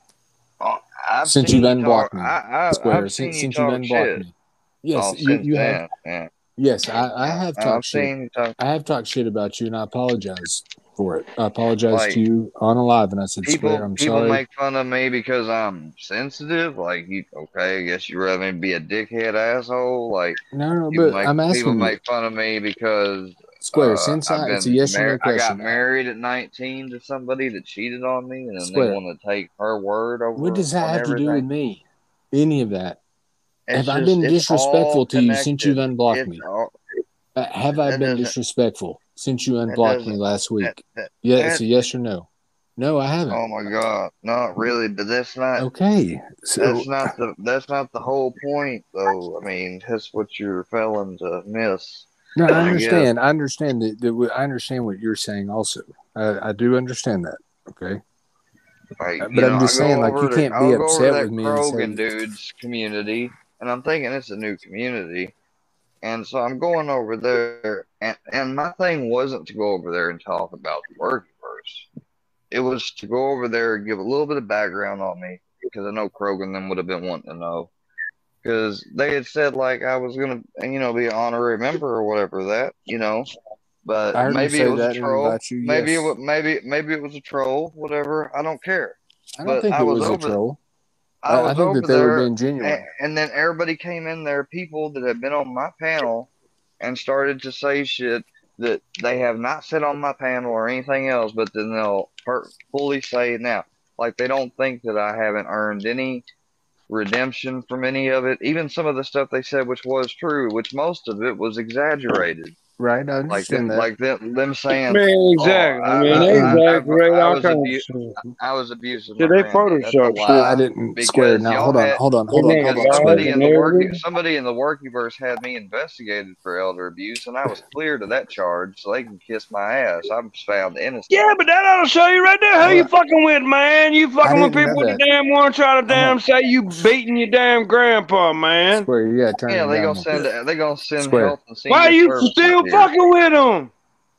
S1: Oh, I've
S6: since
S1: seen
S6: you've
S1: you talk.
S6: unblocked me?
S1: I, I
S6: Square,
S1: I've seen
S6: since
S1: you
S6: since you've
S1: talk
S6: unblocked
S1: shit.
S6: me. Yes,
S1: Oh,
S6: you
S1: since
S6: you have.
S1: then, yeah,
S6: Yes, I, I
S1: yeah.
S6: have
S1: I've
S6: talked shit.
S1: seen you talk.
S6: I have talked shit about you, and I apologize for it. I apologize to
S1: Like
S6: you on a live, and I said, Square,
S1: people,
S6: I'm
S1: people
S6: sorry.
S1: make fun of me because I'm sensitive. Like you, okay, I guess you rather me be a dickhead asshole. Like
S6: No, no,
S1: people
S6: but
S1: make
S6: I'm
S1: people
S6: asking you,
S1: make fun of me because
S6: Square.
S1: uh,
S6: Since
S1: I've
S6: I, it's a
S1: been
S6: yes or no
S1: married. I got
S6: question.
S1: married at nineteen to somebody that cheated on me, and then they
S6: Square,
S1: want to take her word
S6: what
S1: over
S6: does that
S1: on
S6: have to do with
S1: everything.
S6: me? Any of that?
S1: It's
S6: Have I
S1: just,
S6: been
S1: it's all
S6: disrespectful to you since you've
S1: connected.
S6: unblocked
S1: It's
S6: me?
S1: all.
S6: Uh, have I
S1: That
S6: been
S1: doesn't.
S6: disrespectful since you
S1: That
S6: unblocked me
S1: doesn't.
S6: last
S1: That
S6: week?
S1: that
S6: Yeah, it's
S1: that.
S6: a yes or no. No, I haven't.
S1: Oh my God, not really. But that's not.
S6: Okay,
S1: That's
S6: so
S1: not the that's not the whole point, though. I mean, that's what you're failing to miss,
S6: no, I
S1: I guess.
S6: understand. I understand that. that I understand what you're saying. Also, I, I do understand that. Okay,
S1: Like,
S6: Uh,
S1: you
S6: but
S1: know,
S6: I'm
S1: I
S6: just saying,
S1: go
S6: like, you
S1: over to
S6: can't be
S1: I'll go over to
S6: upset
S1: that
S6: with me and
S1: Krogan
S6: say,
S1: dude's community, and I'm thinking it's a new community, and so I'm going over there, and and my thing wasn't to go over there and talk about the Workiverse. It was to go over there and give a little bit of background on me, because I know Krogan them would have been wanting to know. Because they had said like I was gonna, you know, be an honorary member or whatever that, you know. But
S6: I heard him
S1: maybe it
S6: say
S1: was a
S6: that and
S1: troll.
S6: invite you.
S1: Maybe it
S6: Yes,
S1: was maybe maybe it was a troll. Whatever. I don't care.
S6: I don't
S1: But
S6: think
S1: I
S6: it
S1: was
S6: was a
S1: over.
S6: troll.
S1: I
S6: I, I
S1: was
S6: think that
S1: over
S6: they were
S1: there,
S6: being
S1: and,
S6: genuine.
S1: and then everybody came in there. People that had been on my panel and started to say shit that they have not said on my panel or anything else. But then they'll per- fully say it now. Like they don't think that I haven't earned any redemption from any of it. Even some of the stuff they said, which was true, which most of it was exaggerated.
S6: Right, I
S1: Like them,
S6: understand that.
S1: like them, them saying,
S7: Man,
S1: "Oh,
S7: exactly.
S1: I,
S7: Man,
S6: Uh,
S7: they
S1: I,
S6: and
S1: I, I,
S7: exaggerate
S1: I
S7: all
S1: was
S7: kinds
S1: abu-
S7: of shit.
S1: I was abusing
S7: Yeah,
S1: my
S7: they
S1: granddad." That's a
S7: Photoshop shit.
S6: I
S1: lie
S6: didn't Square.
S1: because
S6: Now
S1: y'all
S6: hold on,
S1: had
S6: hold on,
S7: They
S6: hold on,
S7: make
S6: hold
S1: because
S6: on,
S7: lies
S6: Square.
S1: somebody in
S7: and
S1: the work
S7: everything.
S1: somebody in the workyverse had me investigated for elder abuse, and I was cleared of that charge, so they can kiss my ass. I'm found innocent.
S7: Yeah, but that ought to show you right there who
S6: Hold
S7: you
S6: on.
S7: fucking with, man. You
S6: I
S7: fucking with
S6: didn't know
S7: people that
S6: that.
S7: damn want to try to
S6: Hold on,
S7: damn say you beating your damn grandpa, man.
S6: Square. You gotta turn
S1: Yeah,
S6: it
S1: they
S6: down a
S1: gonna
S6: little
S1: send
S6: bit.
S1: they gonna send
S6: Square.
S1: health and
S7: Why
S1: senior
S7: you
S1: services
S7: still
S1: here.
S7: fucking with them?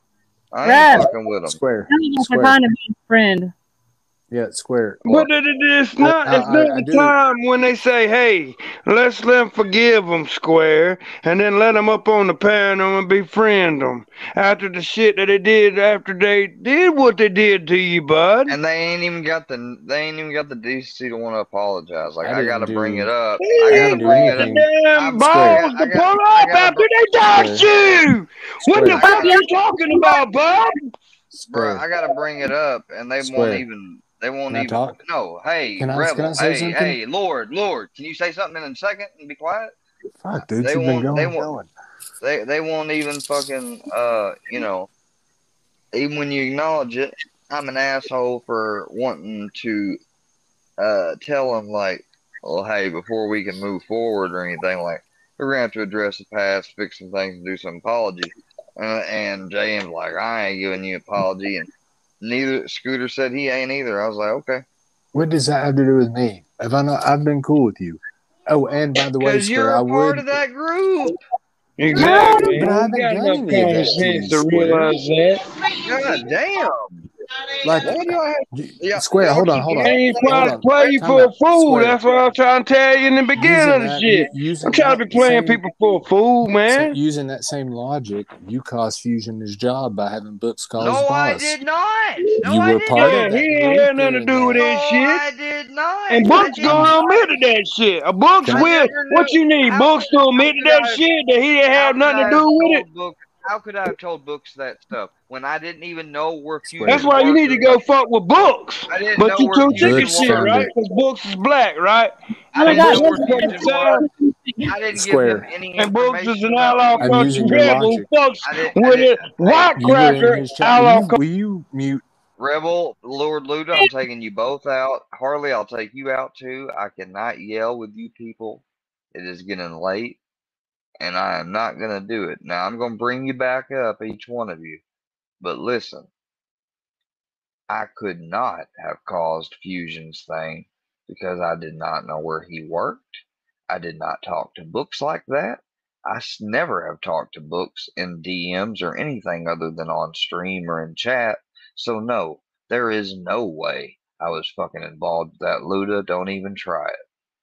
S1: I ain't
S10: Rev,
S1: fucking with them.
S6: Square.
S10: tell me if
S6: Square.
S10: I find a best friend.
S6: Yeah, Square.
S1: What?
S7: But it, it, it's
S6: I,
S7: not.
S6: I,
S7: It's not
S6: I, I
S7: the
S6: do.
S7: time when they say, "Hey, let's let them forgive them, Square," and then let them up on the panel and befriend them after the shit that they did after they did what they did to you, bud.
S1: And they ain't even got the they ain't even got the decency to want to apologize. Like
S6: I
S1: I
S6: didn't
S1: gotta bring it
S6: do.
S1: up.
S7: They
S1: I
S6: I
S1: gotta
S7: ain't
S6: didn't do
S1: bring
S7: got
S1: it up.
S7: the
S6: anything.
S7: damn
S1: I, I
S6: Square.
S7: balls
S1: got I
S7: to
S1: got
S7: pull
S1: I
S7: up
S1: gotta
S7: after
S1: br-
S7: they doxed
S6: Square.
S7: you. What the
S6: Square.
S1: I
S7: fuck
S1: gotta
S7: you talking about, bud?
S1: bro. I
S6: Square.
S1: gotta bring it up, and they won't
S6: Square.
S1: even they won't
S6: Can I
S1: even
S6: talk?
S1: no. Hey,
S6: Can I? Can I
S1: rebel.
S6: say
S1: Hey,
S6: something?
S1: hey, Lord, Lord. Can you say something in a second and be quiet?
S6: Fuck, dude,
S1: They
S6: you've been
S1: won't. They
S6: going,
S1: won't.
S6: going.
S1: They they won't even fucking uh. You know. Even when you acknowledge it, I'm an asshole for wanting to uh tell them like, well, hey, before we can move forward or anything, like we're gonna have to address the past, fix some things, and do some apology. Uh, and J M's like, I ain't giving you an apology, and neither Scooter said he ain't either. I was like, okay,
S6: What does that have to do with me? Have I not? I've been cool with you. Oh, and by the way,
S1: because
S6: Square,
S1: you're
S6: I
S1: a part
S6: would.
S1: of that group.
S7: Exactly.
S6: But I
S7: You
S6: haven't
S7: got
S6: done
S7: enough
S6: any of
S7: common
S6: that to you,
S7: sense to
S6: Square.
S7: realize that.
S1: God damn.
S6: Like,
S1: Why do I have?
S6: you-
S1: Yeah,
S6: Square,
S1: y'all
S6: hold on,
S1: keep
S6: hold
S7: I
S6: on,
S1: getting
S7: ain't
S1: like
S6: hold
S7: trying to
S6: on.
S7: play you
S6: Time
S7: for a
S6: out,
S7: fool.
S6: Square.
S7: That's what I'm trying to tell you in the beginning
S6: Using
S7: of the
S6: that,
S7: shit.
S6: u-
S7: I'm
S6: using
S7: trying to
S6: that
S7: be playing
S6: same,
S7: people for a fool,
S6: sa-
S7: man.
S6: using that same logic, you cost Fusion his job by having Books call his
S1: No, I
S6: boss.
S1: did not. No,
S6: You
S1: I
S6: were
S1: did
S6: part
S7: Yeah,
S6: of
S1: not.
S7: he
S6: that
S7: ain't
S6: group
S7: had nothing to
S6: doing
S7: do with
S6: that.
S1: No,
S7: that shit.
S1: I did not.
S7: And
S1: I
S7: Books
S1: did
S6: I'm.
S7: gonna
S1: not.
S7: admit to that shit. A Books
S6: Can
S1: I
S6: I?
S7: will.
S1: never
S7: What
S1: knew.
S7: you need?
S1: How
S7: Books
S1: could
S7: to
S1: how
S7: admit to
S1: could
S7: that
S1: I have
S7: shit that he didn't
S1: how
S7: have
S1: could
S7: nothing
S1: I
S7: to
S1: have
S7: do with it.
S1: told Book how could I have told Books that stuff when I didn't even know where Fusion
S7: That's why you need to
S1: was?
S7: go fuck with Books.
S1: I didn't
S7: But
S1: know
S7: you
S1: where
S7: too
S1: Fusion
S7: chicken shit,
S1: was.
S7: right? Because Books is black, right?
S10: Oh
S1: I
S10: my
S1: didn't
S10: God,
S1: know
S10: what
S1: where
S10: the
S1: Fusion
S10: fuck?
S1: was. I didn't give
S6: Square.
S1: him any
S7: And Books is
S1: information
S7: an
S1: about
S7: outlaw
S1: Fusion.
S6: I'm
S7: country
S6: using your
S7: rebel who
S6: logic.
S7: fucks
S1: I didn't. I
S7: with
S1: didn't.
S7: a white
S6: You were in
S7: cracker
S6: his chat. Will
S7: outlaw
S6: you,
S7: country.
S6: will you mute?
S1: Rebel, Lord Luda, I'm taking you both out. Harley, I'll take you out too. I cannot yell with you people. It is getting late, and I am not going to do it. Now, I'm going to bring you back up, each one of you. But listen, I could not have caused Fusion's thing because I did not know where he worked. I did not talk to Books like that. I s- never have talked to Books in D Ms or anything other than on stream or in chat. So no, there is no way I was fucking involved with that Luda. Don't even try it.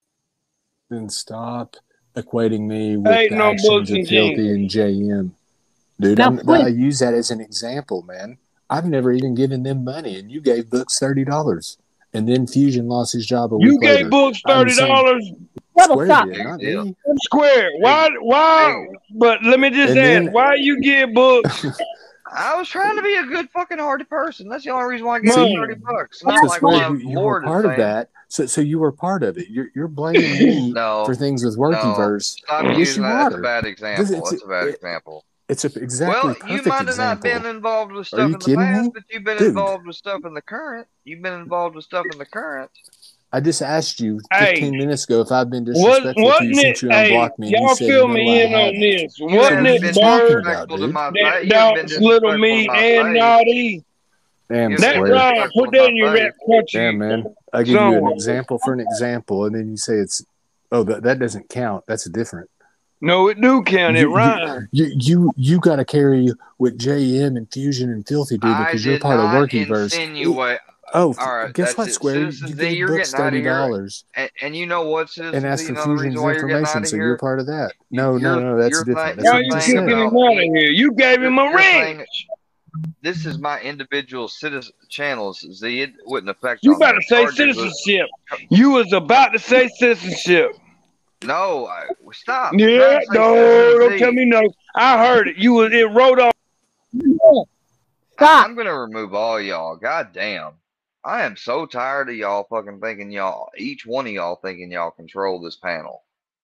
S6: Then stop equating me with
S7: Ain't
S6: the
S7: no
S6: actions
S7: Books
S6: of
S7: and
S6: Filthy
S7: jeans.
S6: and J M. Dude,
S10: Now,
S6: I'm, I
S10: Squid,
S6: use that as an example, man. I've never even given them money, and you gave Books thirty dollars. And then Fusion lost his job a
S7: You
S6: week
S7: gave
S6: later.
S7: Books
S6: I'm
S7: thirty
S6: saying
S7: dollars.
S10: Rebel,
S6: Square
S10: stop.
S6: did,
S1: Big
S6: not
S1: deal.
S6: me.
S7: Square. Why?
S1: Big,
S7: Why?
S1: big.
S7: But let me just
S6: And
S7: ask,
S6: then,
S7: why you give Books
S1: I was trying to be a good fucking hearted person. That's the only reason why I gave him
S7: money?
S1: thirty bucks.
S6: so
S1: Not like
S6: Square,
S1: my
S6: you, you were
S1: Lord is
S6: part of
S1: saying.
S6: that. So, so you were part of it. You're, you're blaming me for
S1: No,
S6: things with
S1: no.
S6: Workyverse.
S1: Stop
S6: Yes,
S1: using
S6: you
S1: that. That's a
S6: are.
S1: bad
S6: This,
S1: example.
S6: it's,
S1: That's a bad
S6: it,
S1: example.
S6: it's a exactly
S1: Well, you
S6: perfect
S1: might have not been
S6: example.
S1: involved with
S6: Are
S1: stuff
S6: you
S1: in the
S6: kidding
S1: past,
S6: me?
S1: but you've been
S6: Dude,
S1: involved with stuff in the current. You've been involved with stuff in the current.
S6: I just asked you
S7: Hey,
S6: fifteen minutes ago if I've been
S7: was,
S6: disrespectful to you
S7: wasn't it?
S6: since you
S7: Hey,
S6: unblocked me, and you
S7: y'all
S6: said,
S7: fill
S6: no,
S7: me
S6: I
S7: in on
S6: haven't.
S7: this.
S1: You
S7: Wasn't
S6: What are
S1: haven't
S7: it
S6: you
S1: been
S6: talking
S7: Bird
S6: about,
S1: disrespectful to
S6: dude?
S1: my
S7: that
S1: face. You haven't been
S7: doubts Little
S1: disrespectful to
S7: Me
S1: my
S7: and
S1: face.
S7: Naughty?
S6: Damn,
S1: You
S7: That's
S1: haven't been
S6: Square.
S7: right.
S1: disrespectful
S7: Put
S1: to
S7: that
S1: my
S7: in your rap
S1: face.
S7: country
S6: Damn, man. I give you an
S7: somewhere.
S6: example for an example, and then you say it's, oh, that, that doesn't count. That's different.
S7: No, it do count. It
S6: You you
S7: rhymes.
S6: you you, you got to carry with J M and Fusion and Filthy, dude,
S1: I
S6: because you're
S1: did
S6: part of
S1: not
S6: Workyverse. It,
S1: insinuate.
S6: oh,
S1: All right,
S6: guess
S1: that's
S6: what,
S1: it.
S6: Square? You
S1: Citizens Z,
S6: gave
S1: you're
S6: Books
S1: getting out
S6: thirty
S1: of here.
S6: dollars
S1: And, and you know what,
S6: and
S1: Citizens
S6: asked
S1: Z,
S6: for
S1: you know the reason
S6: Fusion's
S1: why you're getting
S6: information,
S1: out of
S6: so you're
S1: here?
S6: part of that.
S1: You,
S6: No, no,
S1: your
S6: no, that's
S1: your
S6: different.
S1: thing,
S6: That's
S7: Why
S1: your
S6: what
S7: you
S6: you just
S1: thing
S7: kicking
S6: said.
S7: him
S1: about
S7: out of
S1: me,
S7: here? You gave him
S1: your,
S7: a
S1: your
S7: ring.
S1: thing. This is my individual citizen channels. Z, it wouldn't affect
S7: You
S1: on
S7: about
S1: that.
S7: to say
S1: Charges would.
S7: citizenship. You was about to say citizenship.
S1: No, I, stop trying
S7: Yeah,
S1: to say
S7: no,
S1: Citizens
S7: don't tell
S1: Z.
S7: me no. I heard it. You was it wrote off.
S1: I,
S10: Stop.
S1: I'm gonna remove all y'all. God damn. I am so tired of y'all fucking thinking y'all, each one of y'all thinking y'all control this panel.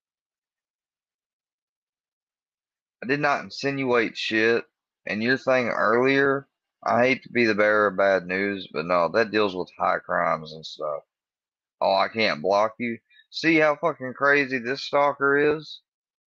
S1: I did not insinuate shit. And your thing earlier, I hate to be the bearer of bad news, but no, that deals with high crimes and stuff. Oh, I can't block you. See how fucking crazy this stalker is?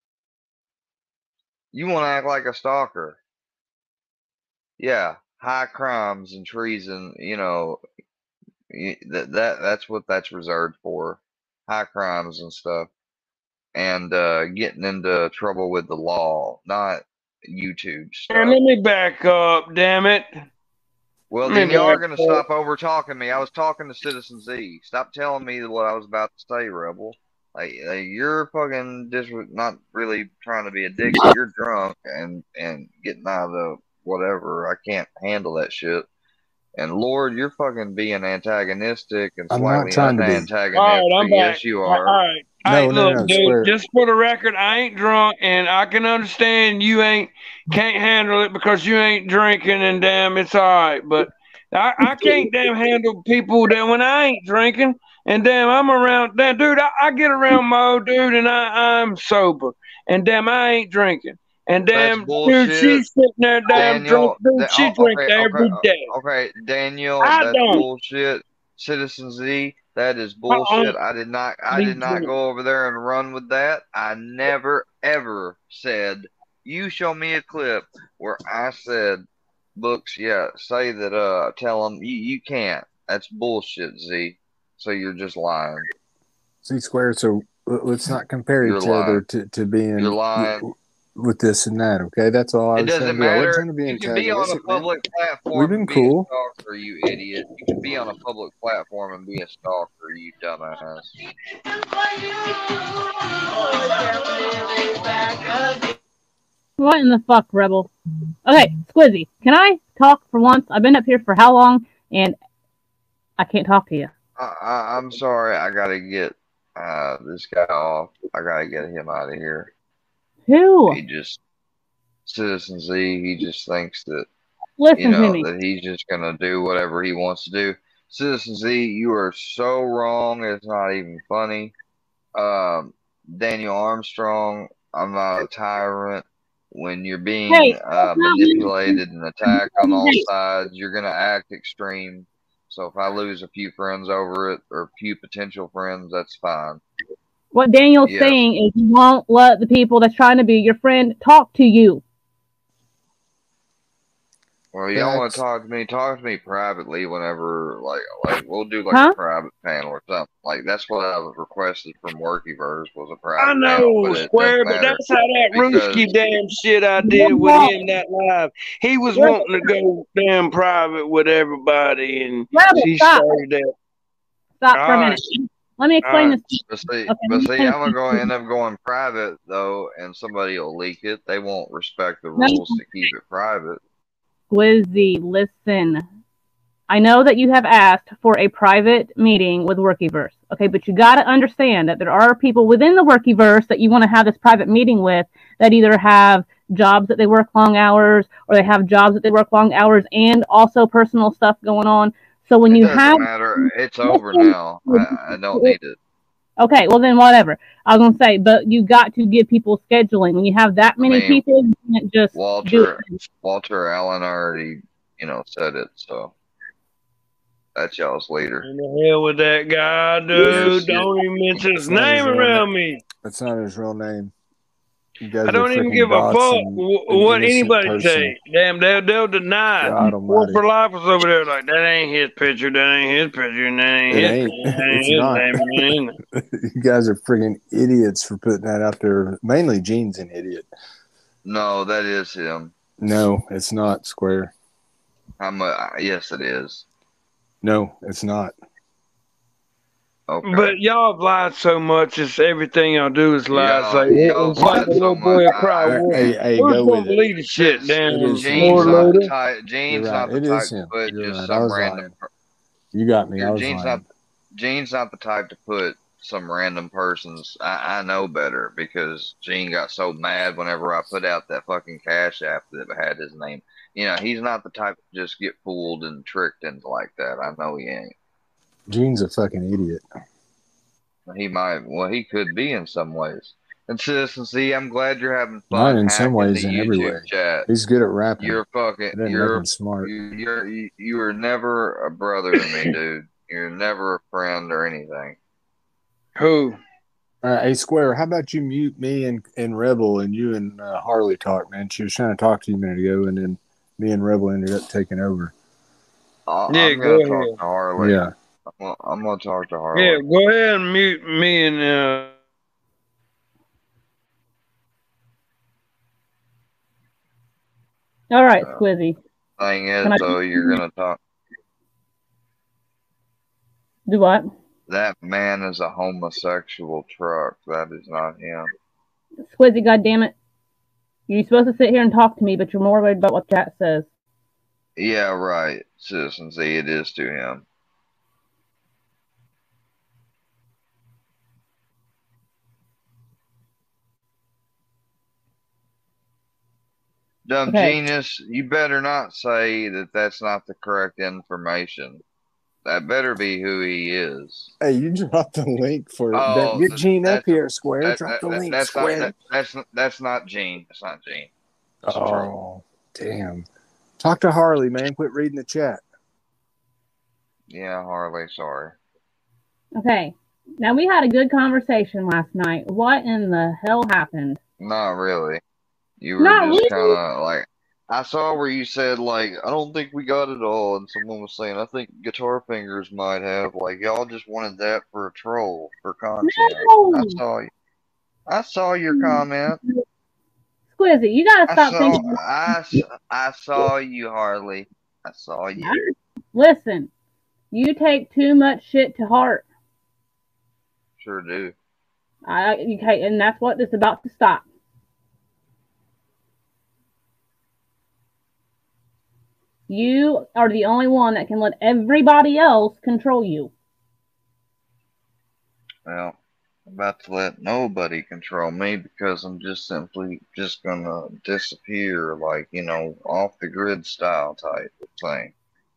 S1: You want to act like a stalker. Yeah, high crimes and treason, you know, that, that that's what that's reserved for. High crimes and stuff. And uh, getting into trouble with the law, not YouTube stuff.
S7: And let me back up, damn it.
S1: Well,
S7: Let
S1: then
S7: me
S1: y'all are
S7: back
S1: going to
S7: up.
S1: stop over talking me. I was talking to Citizen Z. Stop telling me what I was about to say, Rebel. Like, like you're fucking just not really trying to be a dick. You're drunk and and getting out of the whatever. I can't handle that shit. And Lord, you're fucking being antagonistic and
S6: I'm not
S1: slightly
S6: trying to be.
S1: unantagonistic.
S7: All right, I'm back.
S1: Yes, you
S7: All
S1: are.
S7: right.
S6: No,
S7: Hey,
S6: no,
S7: look,
S6: no,
S7: dude,
S6: Square.
S7: just for the record, I ain't drunk, and I can understand you ain't can't handle it because you ain't drinking, and damn, it's all right. But I, I can't damn handle people that when I ain't drinking, and damn, I'm around. Damn, dude, I, I get around my old dude, and I, I'm sober, and damn, I ain't drinking. And
S1: That's
S7: damn, dude,
S1: bullshit.
S7: she's sitting there damn drunk,
S1: Daniel,
S7: dude.
S1: da-
S7: She
S1: oh,
S7: drink
S1: okay, okay,
S7: every
S1: uh,
S7: day.
S1: okay, Daniel,
S7: I
S1: that's
S7: don't.
S1: bullshit. Citizen Z, that is
S7: Uh-uh.
S1: bullshit. I did not, I
S7: Me
S1: did not
S7: drink.
S1: go over there and run with that. I never ever said, you show me a clip where I said, Books, yeah, say that, uh, tell them you, you can't. That's bullshit, Z. So you're just lying.
S6: See, Square, so let- let's not compare
S1: You're
S6: each other
S1: lying.
S6: to, to being
S1: You're
S6: w-
S1: lying.
S6: w- with this and that, okay? That's all I
S1: It
S6: was trying
S1: doesn't
S6: to do. I wasn't
S1: matter.
S6: trying to be
S1: You can be on a
S6: antagonistic, man.
S1: public
S6: We've
S1: platform
S6: been
S1: and be
S6: cool.
S1: a stalker, you idiot. You can be on a public platform and be a stalker, you dumbass.
S10: What in the fuck, Rebel? Okay, Squizzy, can I talk for once? I've been up here for how long, and I can't talk to you.
S1: I, I, I'm sorry. I gotta get uh, this guy off. I gotta get him out of here.
S10: Who?
S1: He just Citizen Z, he just thinks that,
S10: Listen
S1: you know,
S10: to me.
S1: that he's just gonna do whatever he wants to do. Citizen Z, you are so wrong. It's not even funny. Um, Daniel Armstrong, I'm not a tyrant. When you're being
S10: Hey,
S1: uh,
S10: that's not me.
S1: manipulated and attacked on all
S10: Hey,
S1: sides, you're gonna act extreme. So if I lose a few friends over it, or a few potential friends, that's fine.
S10: what Daniel's
S1: Yes.
S10: saying is you won't let the people that's trying to be your friend talk to you.
S1: Well, y'all want
S6: Facts.
S1: to talk to me? Talk to me privately whenever, like, like we'll do like
S10: Huh?
S1: a private panel or something. Like that's what I requested from Workyverse was a
S7: I
S1: private panel,
S7: know,
S1: but it
S7: Square,
S1: doesn't
S7: but
S1: matter
S7: that's how that
S1: because
S7: Ruski damn shit I
S10: What
S7: did with
S10: about
S7: him that live. He was
S10: Rebel?
S7: wanting to go damn private with everybody, and
S10: Rebel,
S7: she
S10: stop.
S7: started that.
S10: Stop
S7: All
S10: for a
S7: right,
S10: minute. Let me
S7: all
S10: explain
S7: right.
S10: this.
S1: But see,
S10: Okay, let
S1: but
S10: me
S1: see,
S10: explain
S1: I'm
S10: this.
S1: gonna end up going private though, and somebody will leak it. They won't respect the
S10: No,
S1: rules to keep it private.
S10: Squizzy, listen. I know that you have asked for a private meeting with Workyverse, okay, but you got to understand that there are people within the Workyverse that you want to have this private meeting with that either have jobs that they work long hours, or they have jobs that they work long hours and also personal stuff going on. So when
S1: It
S10: you
S1: doesn't
S10: have,
S1: matter. It's over
S10: listen,
S1: now. I, I don't need it.
S10: okay, well then whatever. I was gonna say, but you got to give people scheduling. When you have that
S1: I
S10: many
S1: mean,
S10: people, you can't just do
S1: Walter,
S10: it.
S1: Walter Allen already, you know, said it. So that's y'all's leader.
S7: In the hell with that guy,
S1: Yes,
S7: dude. Don't even mention his
S6: That's not his
S7: name
S6: real
S7: around
S6: name.
S7: me.
S6: That's not his real name. You
S7: I
S6: guys are
S7: don't even
S6: freaking
S7: give a fuck
S6: doxing
S7: wh-
S6: an
S7: what
S6: innocent
S7: anybody
S6: person.
S7: say. Damn, they'll, they'll deny it.
S6: God
S7: War
S6: almighty.
S7: for Life was over there like, that ain't his picture, that ain't his picture, and that ain't
S6: It
S7: his
S6: ain't.
S7: picture, that ain't
S6: It's
S7: his
S6: not.
S7: name, and that ain't it.
S6: You guys are freaking idiots for putting that out there. Mainly Gene's an idiot.
S1: No, that is him.
S6: No, it's not, Square.
S1: I'm a, yes, it is.
S6: No, it's not.
S1: Okay.
S7: But y'all have lied so much, it's everything y'all do is lie. It's
S1: Y'all,
S7: like,
S1: y'all
S7: it's like
S1: lied
S7: the
S1: so
S7: little
S1: much.
S7: boy that
S1: I,
S7: cried
S1: I,
S7: wolf.
S6: Hey, hey,
S7: Who's
S6: go
S7: gonna
S6: with it.
S7: believe the shit?
S1: Since
S6: It
S7: Damn,
S6: is him.
S1: Gene's
S7: Lord
S6: You're
S1: not
S6: right.
S1: the
S7: loader.
S1: type.
S6: You're
S1: Gene's
S6: right.
S1: not the
S6: It
S1: type
S6: is
S1: to
S6: him.
S1: put
S6: You're
S1: just
S6: right. I
S1: some
S6: was
S1: random.
S6: lying. You got me. I was
S1: Gene's
S6: lying.
S1: not. Gene's not the type to put some random person's. I, I know better because Gene got so mad whenever I put out that fucking Cash App that had his name. You know, he's not the type to just get fooled and tricked into like that. I know he ain't.
S6: Gene's a fucking idiot.
S1: He might. Well, he could be in some ways. And Citizen Z, I'm glad you're having
S6: Not
S1: fun
S6: in some
S1: hacking
S6: ways,
S1: the
S6: in every way.
S1: YouTube chat.
S6: He's good at rapping.
S1: You're fucking.
S6: It doesn't make
S1: You're.
S6: him smart.
S1: You, you're. You, you were never a brother to me, dude. You're never a friend or anything.
S7: Who?
S6: All right, hey, Square, how about you mute me and, and Rebel and you and uh, Harley talk, man? She was trying to talk to you a minute ago, and then me and Rebel ended up taking over.
S1: I,
S7: Yeah,
S1: I'm
S7: go
S1: gonna talk
S7: ahead.
S1: to Harley.
S6: Yeah.
S1: I'm gonna, I'm gonna talk to
S7: Yeah,
S1: Harley.
S7: go ahead and mute me and uh.
S10: All right,
S1: Uh,
S10: Squizzy.
S1: thing
S10: Can
S1: is,
S10: I
S1: though, you're gonna talk.
S10: do what?
S1: That man is a homosexual truck. That is not him.
S10: Squizzy, goddammit. You're supposed to sit here and talk to me, but you're more worried about what chat says.
S1: Yeah, right. Citizen Z, it is to him. Dumb
S10: Okay.
S1: genius, you better not say that that's not the correct information. That better be who he is.
S6: Hey, you dropped the link for
S1: Oh,
S6: get Gene up
S1: that's
S6: here, Square.
S1: that,
S6: Drop
S1: that,
S6: the
S1: that,
S6: link,
S1: that's not
S6: Square.
S1: that, that's that's not Gene. That's not Gene. It's a troll.
S6: Oh, damn. Talk to Harley, man. Quit reading the chat.
S1: Yeah, Harley. Sorry.
S10: Okay. Now, we had a good conversation last night. What in the hell happened?
S1: Not really. You were
S10: Not
S1: just
S10: really.
S1: kind of like, I saw where you said like, I don't think we got it all, and someone was saying, I think Guitar Fingers might have. Like, y'all just wanted that for a troll, for content. I
S10: No.
S1: saw you. I saw your comment.
S10: Squizzy, you gotta
S1: I
S10: stop
S1: saw.
S10: thinking.
S1: I, s- I saw you, Harley. I saw you.
S10: Listen, you take too much shit to heart.
S1: Sure do.
S10: I okay, and that's what it's about to stop. You are the only one that can let everybody else control you.
S1: Well, about to let nobody control me because I'm just simply just gonna disappear, like, you know, off the grid style type of thing.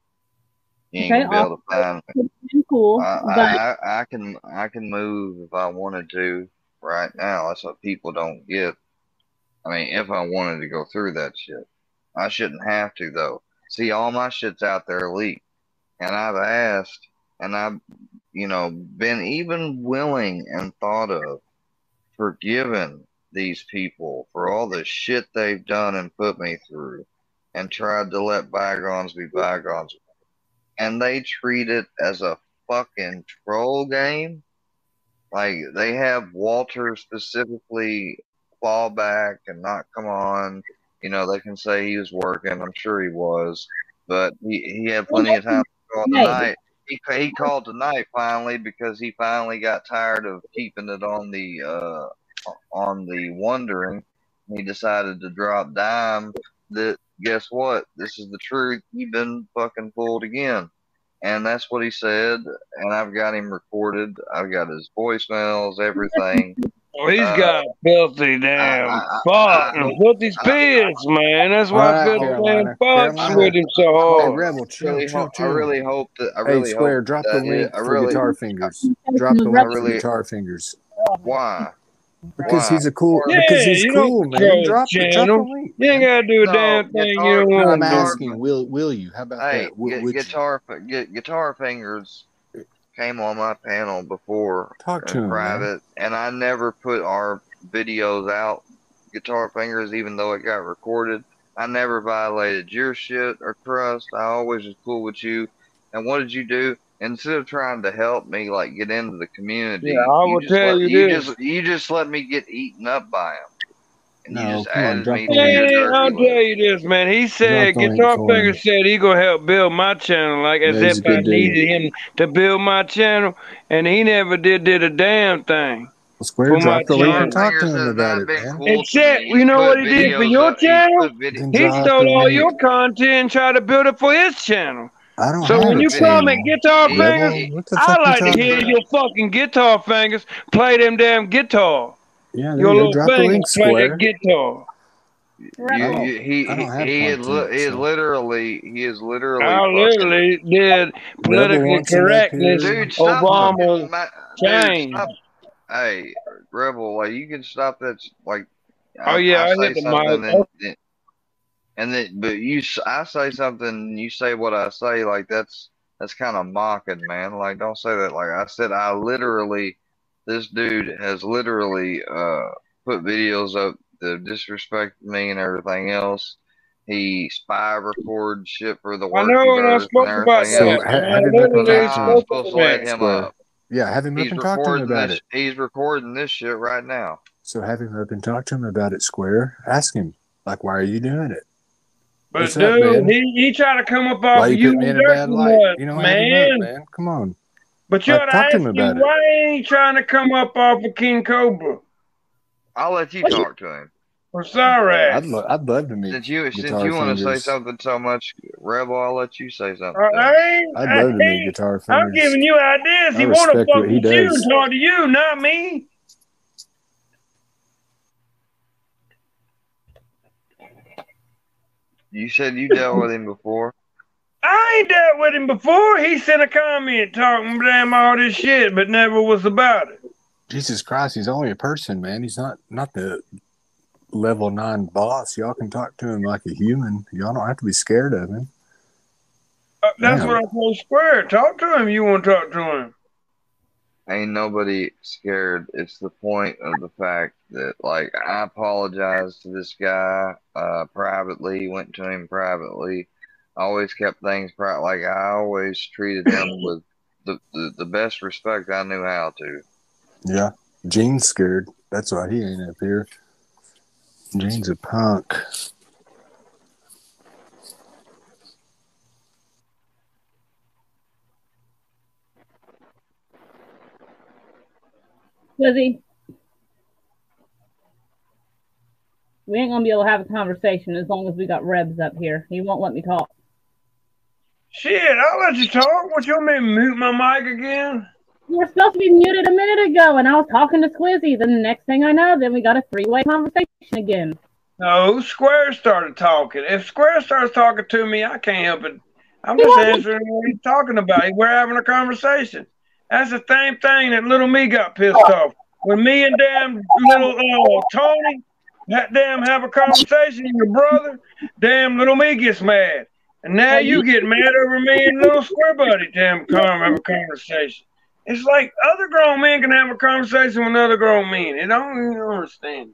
S1: You ain't
S10: Okay,
S1: gonna be able to find me.
S10: awesome, cool,
S1: I,
S10: but
S1: I, I I can I can move if I wanted to right now. That's what people don't get. I mean, if I wanted to go through that shit, I shouldn't have to though. See, all my shit's out there leaked, and I've asked, and I've, you know, been even willing and thought of forgiving these people for all the shit they've done and put me through, and tried to let bygones be bygones, and they treat it as a fucking troll game. Like they have Walter specifically fall back and not come on. You know, they can say he was working. I'm sure he was, but he, he had plenty of time to call
S10: hey,
S1: tonight. He he called tonight finally because he finally got tired of keeping it on the uh on the wondering. He decided to drop dime. That guess what? This is the truth. You've been fucking fooled again. And that's what he said, and I've got him recorded. I've got his voicemails, everything.
S7: Oh, he's
S1: Uh,
S7: got filthy
S1: I,
S7: damn
S1: I,
S7: fuck
S1: I,
S7: and filthy
S1: I,
S7: spirits, man. That's
S11: All
S7: why
S11: right,
S7: filthy damn
S11: Carolina.
S7: fucks
S11: Carolina.
S7: with him so
S11: Hey,
S7: hard.
S11: Rebel,
S1: I
S11: chill,
S1: really
S11: chill,
S1: hope. I
S11: chill.
S1: really hope that. I
S11: Hey,
S1: really hope
S11: Square, drop the
S1: that it,
S11: link
S1: I
S11: for
S1: really.
S11: Guitar Fingers. Drop the
S1: I
S11: link for
S1: really.
S11: Guitar Fingers.
S1: Why?
S11: Because
S1: Why?
S11: he's a cool.
S7: Yeah,
S11: Because he's
S7: you don't
S11: cool, man.
S7: control the
S11: Drop the drop the
S7: channel.
S11: link,
S7: You ain't
S11: man.
S7: gotta do a
S1: No,
S7: damn thing you
S1: guitar.
S7: don't
S11: No,
S7: want
S11: I'm
S7: to do.
S11: asking. Will Will you? How about
S1: Hey,
S11: that? W-
S1: gu-
S11: would you
S1: guitar. gu- Guitar fingers came on my panel before
S11: talk to
S1: in
S11: him, man?
S1: private, and I never put our videos out. Guitar fingers, even though it got recorded, I never violated your shit or trust. I always was cool with you. And what did you do? Instead of trying to help me, like, get into the community,
S7: Yeah, I
S1: you
S7: will
S1: just
S7: tell
S1: let
S7: you
S1: you
S7: this.
S1: just you just let me get eaten up by him, and you
S11: No,
S1: just
S11: come on.
S1: added
S11: Drop
S1: me
S11: the
S1: to your
S11: link.
S7: Man,
S1: dirty
S7: I'll
S1: list.
S7: tell you this, man. He
S11: Drop
S7: said,
S11: the link
S7: Guitar
S11: for
S7: Finger
S11: him.
S7: said he gonna help build my channel, like
S11: Yeah,
S7: as
S11: he's
S7: if
S11: a
S7: I
S11: good dude.
S7: needed him to build my channel, and he never did did a damn thing
S11: Well, Square,
S7: for my
S11: drop the link and
S7: channel.
S11: talk to
S1: Fingers
S11: him
S1: has
S11: about
S1: not
S11: it,
S1: been
S11: man.
S1: cool to
S7: Except,
S1: me.
S7: you
S1: He's
S7: know what
S1: put
S7: he did for
S1: videos
S7: your
S1: up. He's
S7: channel?
S1: put video.
S11: Then
S7: He
S11: drop
S7: stole
S11: the
S7: all
S11: link.
S7: your content and tried to build it for his channel.
S11: I don't
S7: So
S11: have
S7: when
S11: a
S7: you come at
S11: channel.
S7: Guitar
S1: He,
S7: Fingers,
S1: he,
S11: Rebel, what the
S7: I
S11: fuck you
S7: like to
S11: talking
S7: hear
S11: about?
S7: your fucking Guitar Fingers play them damn guitar.
S11: Yeah, there
S7: Your
S11: you go.
S7: little
S11: Drop the
S7: fingers
S11: link,
S7: play that
S11: Square.
S7: guitar.
S1: you,
S11: I
S10: Rebel.
S11: don't.
S1: you, he,
S11: I don't have
S1: he, he is,
S11: content,
S1: li- he is
S11: so
S1: literally, he is literally
S7: I
S1: fucking.
S7: literally did
S11: Rebel
S7: politically
S11: wants him up
S7: correctness.
S11: here.
S1: Dude, stop
S7: Obama
S1: fucking, ma- dude,
S7: changed.
S1: stop. Hey, Rebel, like, you can stop that, s- like,
S7: Oh
S1: I,
S7: yeah,
S1: I
S7: I
S1: say
S7: hit the
S1: something
S7: mic.
S1: and, and and then, but you, s- I say something and you say what I say, like, that's, that's kind of mocking, man. Like, don't say that. Like I said, I literally, this dude has literally, uh, put videos up that disrespect me and everything else. He spy records shit for the
S7: I know, and I
S1: Workyverse and
S7: spoke about
S1: everything
S11: So
S7: that.
S1: else.
S11: ha-
S7: And I
S11: have him up
S1: So
S11: and talk
S7: literally
S11: to
S1: now I'm
S11: him,
S7: spoke
S1: supposed
S7: to
S1: to let
S7: that.
S1: him
S11: Square.
S1: up.
S11: Yeah, have him up
S1: He's
S11: and talk to him
S1: recording
S11: about
S1: this.
S11: it.
S1: He's recording this shit right now.
S11: So have him up and talk to him about it, Square. Ask him, like, why are you doing it?
S7: But
S11: What's up,
S7: dude,
S11: man?
S7: he, he tried to come up
S11: Why
S7: off of
S11: you
S7: you
S11: put me
S7: and
S11: in a bad
S7: Dirty
S11: light?
S7: Nuts,
S11: You know, have him up,
S7: man.
S11: man. Come on.
S7: But you
S11: Like,
S7: ought to
S11: talk to
S7: ask
S11: him
S7: him
S11: about it.
S7: why ain't he trying to come up off of King Cobra
S1: I'll let you talk to him.
S7: or Sorry.
S11: I'd lo- I'd love to meet
S1: Since you since
S11: Guitar
S1: you want to say
S11: Fingers.
S1: something so much, Rebel, I'll let you say something
S7: I,
S1: to
S7: I
S1: him.
S7: ain't,
S11: I'd
S7: I
S11: love to meet
S7: ain't,
S11: Guitar
S7: I'm
S11: Fingers.
S7: giving you ideas.
S11: I
S7: He want to
S11: respect
S7: fuck
S11: what he
S7: with you and
S11: does.
S7: talk to you, not me.
S1: You said you dealt with him before.
S7: I ain't dealt with him before. He sent a comment talking damn all this shit, but never was about it.
S11: Jesus Christ, he's only a person, man. He's not not the level nine boss. Y'all can talk to him like a human. Y'all don't have to be scared of him.
S7: Uh, that's
S11: Damn.
S7: what I told Square. Talk to him. You want to talk to him?
S1: Ain't nobody scared. It's the point of the fact that, like, I apologized to this guy uh, privately, went to him privately. I always kept things private. Like, I always treated him with the, the, the best respect I knew how to.
S11: Yeah. Gene's scared. That's why he ain't up here. Gene's a punk.
S10: Lizzie, we ain't gonna be able to have a conversation as long as we got Rebs up here. He won't let me talk.
S7: Shit, I'll let you talk. What you want me to mute my mic again?
S10: You were supposed to be muted a minute ago, and I was talking to Squizzy. Then the next thing I know, then we got a three-way conversation again.
S7: No, Square started talking. If Square starts talking to me, I can't help it. I'm
S10: He
S7: just
S10: wasn't-
S7: answering what he's talking about. We're having a conversation. That's the same thing that little me got pissed off. When me and damn little uh, Tony that damn have a conversation, your brother, damn little me gets mad. And now you get mad over me and little Square Buddy damn come have a conversation. It's like other grown men can have a conversation with other grown men. And I don't even understand.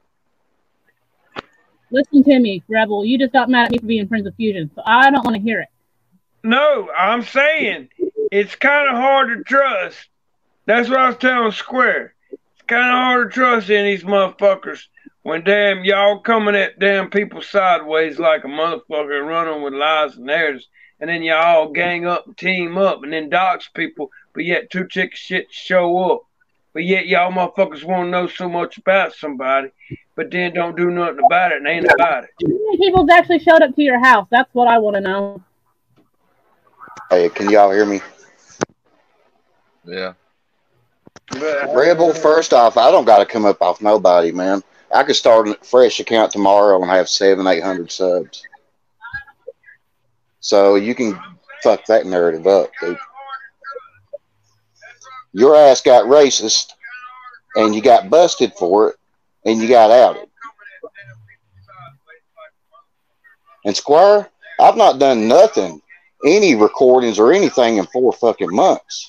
S10: Listen to me, Rebel. You just got mad at me for being friends with Fusion, so I don't want to hear it.
S7: No, I'm saying it's kind of hard to trust. That's what I was telling Square. It's kind of hard to trust in these motherfuckers when damn y'all coming at damn people sideways like a motherfucker running with lies and narratives, and then y'all gang up and team up and then dox people, but yet two chicken shit show up. But yet y'all motherfuckers want to know so much about somebody, but then don't do nothing about it and ain't about it.
S10: How many people's actually showed up to your house? That's what I want to know.
S12: Hey, can y'all hear me?
S1: Yeah.
S12: Rebel, first off, I don't got to come up off nobody, man. I could start a fresh account tomorrow and have seven, eight hundred subs. So you can fuck that narrative up, dude. Your ass got racist, and you got busted for it, and you got outed. And Squire, I've not done nothing, any recordings or anything in four fucking months.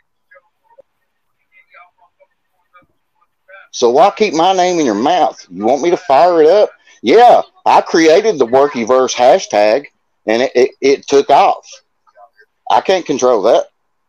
S12: So why keep my name in your mouth? You want me to fire it up? Yeah, I created the Workyverse hashtag, and it, it, it took off. I can't control that.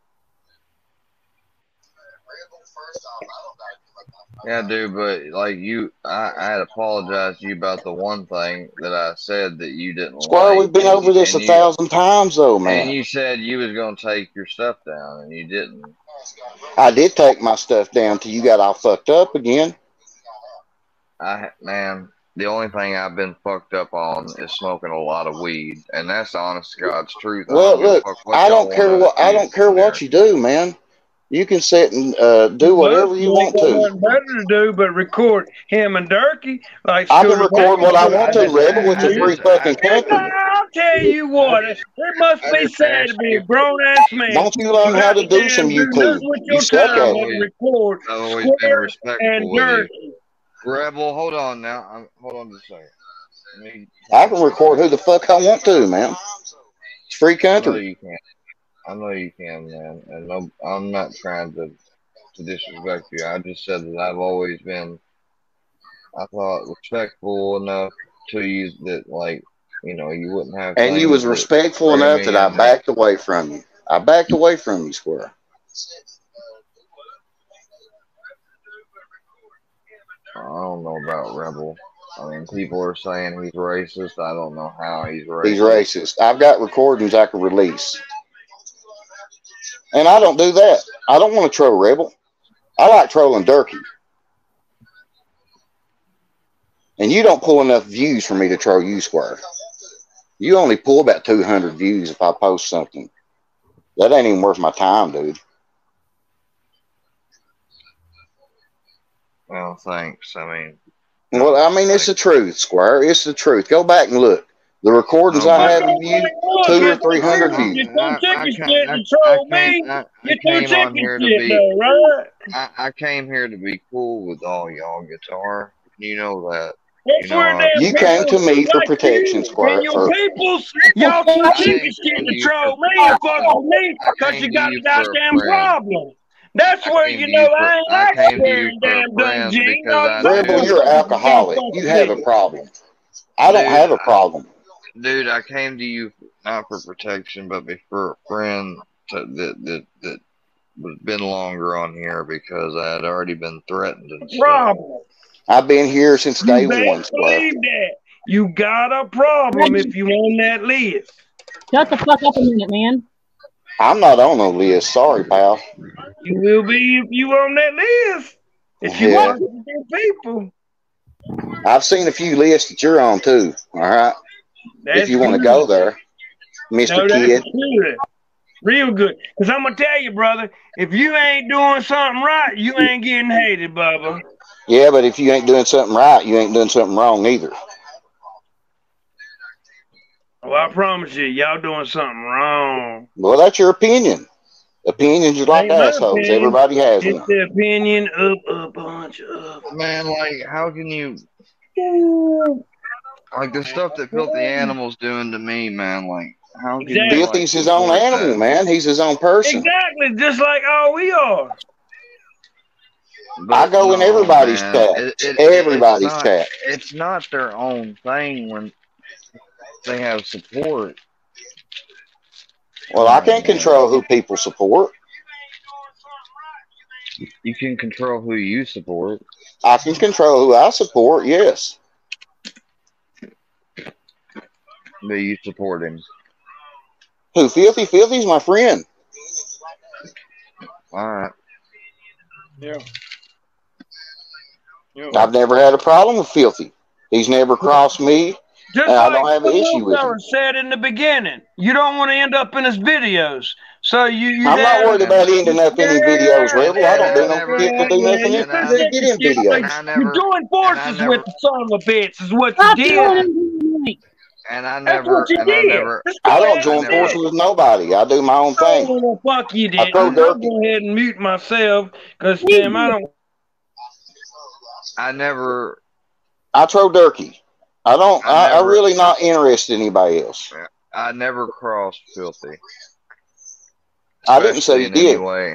S1: Yeah, dude, but like you, I, I had apologized to you about the one thing that I said that you didn't
S12: Squire,
S1: like.
S12: we've been
S1: and
S12: over
S1: you-
S12: this a
S1: and you-
S12: thousand times, though, man.
S1: And you said you was gonna take your stuff down, and you didn't.
S12: I did take my stuff down till you got all fucked up again.
S1: I man, the only thing I've been fucked up on is smoking a lot of weed, and that's the honest to God's truth. I
S12: Well,
S1: don't give a
S12: look,
S1: fuck what
S12: I
S1: y'all
S12: don't care
S1: wanna
S12: what I
S1: accuse
S12: don't care
S1: me
S12: what you do, man. You can sit and uh, do whatever you want
S7: Ain't got
S12: to.
S7: nothing better to do but record him and Durkee. Like
S12: I can
S7: Scooter
S12: record
S7: Braun.
S12: what I want to, Rebel. It's a free fucking country.
S7: I'll tell you what, it must be sad to be a grown ass man.
S12: Don't you learn how to do some
S7: Goddamn,
S12: YouTube?
S7: do with
S12: You
S7: your
S12: suck
S7: time
S12: at
S7: and
S12: it.
S7: record
S1: I've always been
S7: Square
S1: respectful
S7: and
S1: with you.
S7: Durkee.
S1: Rebel, hold on now. I'm, hold on just a second. Let me-
S12: I can record who the fuck I want to, man. It's free
S1: I know
S12: country.
S1: you can. I know you can, man. And no, I'm not trying to, to disrespect you. I just said that I've always been, I thought, respectful enough to you that, like, you know, you wouldn't have.
S12: And you
S1: things
S12: was
S1: that
S12: respectful
S1: bring
S12: enough
S1: me
S12: that I
S1: in
S12: backed away from you. I backed away from you, Square.
S1: I don't know about Rebel. I mean, people are saying he's racist. I don't know how he's racist.
S12: He's racist. I've got recordings I can release. And I don't do that. I don't want to troll Rebel. I like trolling Durkee. And you don't pull enough views for me to troll you, Square. You only pull about two hundred views if I post something. That ain't even worth my time, dude.
S1: Well, thanks. I mean,
S12: Well, I mean, it's the truth, Squire. It's the truth. Go back and look. The recordings I have of you, two or three hundred views.
S7: You
S1: I,
S7: too
S1: I,
S7: chicken
S1: came,
S7: shit
S1: I,
S7: to troll
S1: I
S7: me.
S1: came, I, I
S7: You too
S1: came on
S7: chicken
S1: here to
S7: shit
S1: be.
S7: though, right?
S1: I, I came here to be cool with all y'all guitar. You know that.
S7: That's
S1: You know,
S7: where
S1: I-
S7: damn
S12: You came to
S7: people
S12: me for
S7: like
S12: protection,
S7: you
S12: Squire.
S7: and your
S12: For,
S7: peoples, y'all too
S1: I
S7: chicken
S1: came
S7: shit
S1: to
S7: to
S1: you
S7: troll
S1: for-
S7: me and fuck with me
S1: I
S7: because
S1: came
S7: you
S1: to
S7: got
S1: you
S7: a
S1: for a
S7: goddamn
S1: friend.
S7: problem. That's
S1: I
S7: where
S1: came
S7: you
S1: to
S7: know
S1: you for-
S7: I ain't
S1: I
S7: like
S1: came to you
S7: swearing
S1: for a
S7: damn dumb
S1: friend
S7: G.
S1: because
S7: No,
S1: I
S7: no,
S12: Rebel,
S1: do.
S12: you're an
S7: no,
S12: alcoholic.
S7: no,
S12: You have a
S7: no,
S12: problem. I don't
S1: Dude,
S12: have a
S1: I-
S12: problem.
S1: Dude, I came to you not for protection, but be- for a friend to, that that that was been longer on here because I had already been threatened and stuff.
S7: problem.
S12: I've been here since
S7: You
S12: day
S7: best
S12: one, Square.
S7: believe that. You got a problem if you on that list.
S10: Shut the fuck up a minute, man.
S12: I'm not on no list. Sorry, pal.
S7: You will be if you on that list. If you
S12: Yeah.
S7: want to be people.
S12: I've seen a few lists that you're on too. All right.
S7: That's
S12: If you want to
S7: good.
S12: go there, Mister
S7: No, that's
S12: Kid.
S7: good.
S13: Real good. Because I'm going to tell you, brother, if you ain't doing something right, you ain't getting hated, Bubba.
S12: Yeah, but if you ain't doing something right, you ain't doing something wrong either.
S13: Well, I promise you, y'all doing something wrong.
S12: Well, that's your opinion. Opinions are like
S13: Ain't my
S12: assholes.
S13: opinion.
S12: Everybody has
S13: It's
S12: one.
S13: the opinion of a bunch of...
S1: Man, like, how can you... Like, the stuff that Filthy Animal's doing to me, man, like, how can
S13: Exactly.
S1: you,
S12: Filthy's
S1: like,
S12: his own
S1: support
S12: animal,
S1: that?
S12: man. He's his own person.
S13: Exactly, just like all we are.
S1: But
S12: I go in
S1: no,
S12: everybody's
S1: man,
S12: chat.
S1: it, it,
S12: Everybody's
S1: it's not,
S12: chat.
S1: It's not their own thing when they have support.
S12: Well, I can't control who people support.
S1: You can control who you support.
S12: I can control who I support, yes.
S1: But you support him.
S12: Who, Filthy? Filthy's my friend.
S1: All right.
S13: Yeah. yeah.
S12: I've never had a problem with Filthy. He's never crossed me,
S13: Just
S12: and I
S13: like
S12: don't have an issue with him.
S13: Sarah said in the beginning, you don't want to end up in his videos. So you, you
S12: I'm not
S13: damn-
S12: worried about ending up in any videos, Rebel. I don't do no
S1: never-
S12: people do nothing
S1: and I-
S12: to get in videos.
S1: and I never-
S13: You're doing forces
S1: never-
S13: with the son of a bitch is what you
S10: Stop
S13: did.
S10: doing it.
S1: And I
S13: That's
S1: never,
S13: what you
S1: and I
S13: did.
S1: never,
S13: Just go
S12: I don't
S13: ahead
S12: join
S13: and do
S12: forces
S13: it.
S12: with nobody. I do my own thing.
S13: Oh, well, fuck you,
S12: I
S13: did.
S12: throw
S13: I'm
S12: dirt.
S13: going to go ahead and mute myself because, damn, I don't.
S1: I never,
S12: I throw Durkee. I don't.
S1: I
S12: I, I
S1: never-
S12: really not interested in anybody else.
S1: I never crossed Filthy.
S12: I didn't say
S1: Especially
S12: you
S1: in
S12: did.
S1: any way.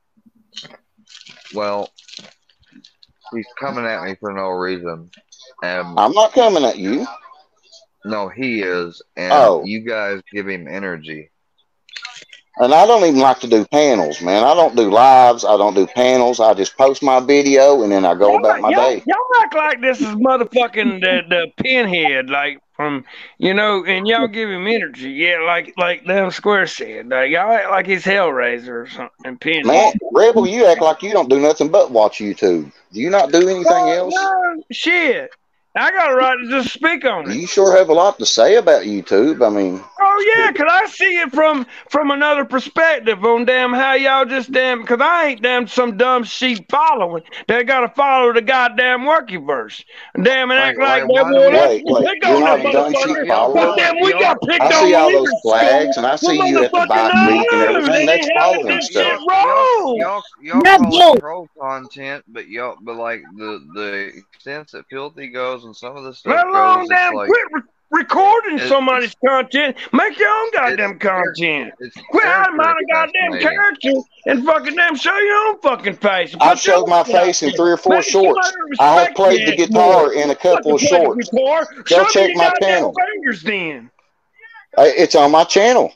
S1: Well, he's coming at me for no reason. And
S12: I'm not coming at you.
S1: no, he is. And
S12: Oh.
S1: you guys give him energy.
S12: And I don't even like to do panels, man. I don't do lives. I don't do panels. I just post my video and then I go
S13: Y'all,
S12: about my
S13: y'all,
S12: day.
S13: y'all act like this is motherfucking the, the pinhead, like from, you know, and y'all give him energy. Yeah, like like damn Square said. Like, y'all act like he's Hellraiser or something. Pinhead.
S12: Man, Rebel, you act like you don't do nothing but watch YouTube. Do you not do anything
S13: No,
S12: else?
S13: no, shit. I got a right to just speak on it.
S12: You sure have a lot to say about YouTube. I mean,
S13: Oh yeah, 'cause I see it from from another perspective on damn how y'all just damn. 'Cause I ain't damn some dumb sheep following. They gotta follow the goddamn Workyverse. Damn, and act
S1: Like-
S13: like,
S1: like,
S13: that.
S1: why do
S13: Well,
S1: we-
S13: let's
S12: Wait, wait,
S13: pick
S12: you're
S13: on
S12: not
S13: that
S12: a dumb sheep
S13: motherfucker.
S12: follower?
S13: But then we got picked
S12: I
S13: on
S12: see
S13: when
S12: all
S13: we
S12: those
S13: were
S12: flags, and I
S13: school.
S12: see
S13: Well,
S12: you at the
S13: motherfucker,
S12: bike week and
S13: no,
S12: everything.
S13: they
S12: That's
S13: ain't having
S12: following
S13: that
S12: stuff.
S13: shit roll.
S1: Y'all, y'all
S10: That's
S1: call
S10: bull.
S1: it troll content, but y'all, but like the the extent that Filthy goes and some of the stuff
S13: Let alone
S1: goes,
S13: damn
S1: it's like
S13: quit re- recording
S1: it's-
S13: somebody's content. Make your own goddamn
S1: it's char-
S13: content.
S1: it's
S13: Quit hiding behind a
S1: character
S13: goddamn
S1: assassinating.
S13: character and fucking damn show your own fucking face. and
S12: I've
S13: put your
S12: showed my
S13: own shit out
S12: face in
S13: there.
S12: three or four
S13: Make
S12: shorts.
S13: somebody
S12: I have
S13: respect
S12: played
S13: your
S12: the
S13: ass
S12: guitar
S13: more.
S12: in a couple of
S13: Fucking play the
S12: shorts.
S13: guitar.
S12: Go
S13: Show me
S12: check
S13: your
S12: my
S13: goddamn
S12: channel.
S13: fingers then.
S12: Uh, It's on my channel.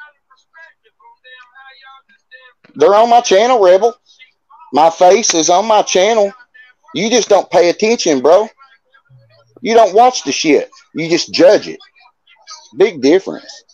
S12: They're on my channel, Rebel. My face is on my channel. You just don't pay attention, bro. You don't watch the shit. You just judge it. Big difference.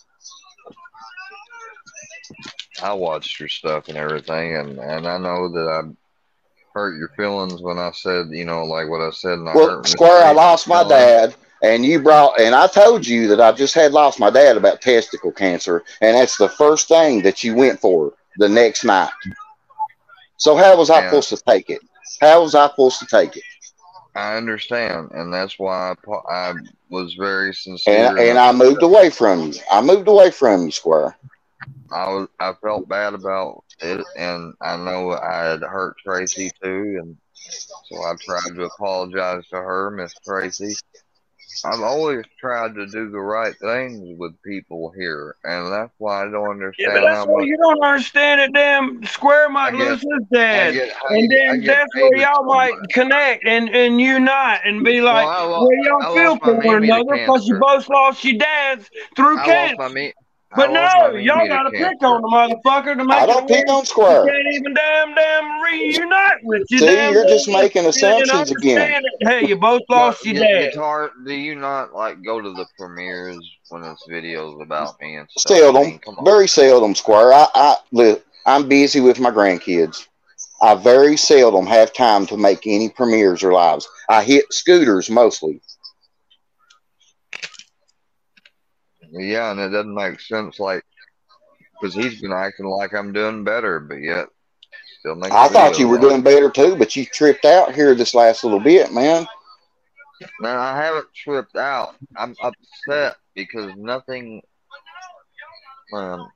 S1: I watched your stuff and everything, and and I know that I hurt your feelings when I said, you know, like what I said, and I hurt
S12: Well,
S1: Miss
S12: Square, I
S1: Tracy's
S12: lost my
S1: feelings.
S12: dad, and you brought, and I told you that I just had lost my dad about testicle cancer, and that's the first thing that you went for the next night. So how was I
S1: Yeah.
S12: supposed to take it? How was I supposed to take it?
S1: I understand, and that's why I, po- I was very sincere.
S12: And and I moved away from you. I moved away from you, Square.
S1: I was I felt bad about it, and I know I had hurt Tracy too, and so I tried to apologize to her, Miss Tracy. I've always tried to do the right thing with people here, and that's why I don't
S13: Yeah,
S1: understand
S13: but
S1: how
S13: that's why
S1: much
S13: you don't understand it. Damn, Square might
S1: I get-
S13: lose his dad,
S1: I get- I
S13: and
S1: get- I
S13: then
S1: get
S13: that's where
S1: hated
S13: y'all
S1: so
S13: might
S1: much.
S13: connect and and unite and be like,
S1: Well, I lo-
S13: well, y'all
S1: I
S13: feel
S1: lost my
S13: for one
S1: Mimi to
S13: another because you
S1: cancer.
S13: both lost your dads through
S1: I
S13: cancer.
S1: lost my me.
S13: But
S1: I lost my
S13: no,
S1: Mimi
S13: y'all
S1: to
S13: gotta
S1: cancer.
S13: pick on the motherfucker to make
S12: I
S13: it
S12: don't pick
S13: where
S12: on
S13: you
S12: Square.
S13: can't even damn damn reunite with you.
S12: See,
S13: damn
S12: you're just
S13: damn,
S12: making
S13: and, and
S12: assumptions again.
S13: understand it. Hey, you both
S1: But
S13: lost your
S1: gu-
S13: dad.
S1: guitar, do you not like go to the premieres when it's videos about me and stuff? I
S12: Seldom,
S1: mean, come on.
S12: very seldom, Square. I, I li- I'm busy with my grandkids. I very seldom have time to make any premieres or lives. I hit scooters mostly.
S1: Yeah, and it doesn't make sense. Like because he's been acting like I'm doing better, but yet still making
S12: I thought you
S1: videos
S12: were
S1: on it.
S12: doing better too, but you tripped out here this last little bit, man.
S1: Man, I haven't tripped out. I'm upset because nothing. Um,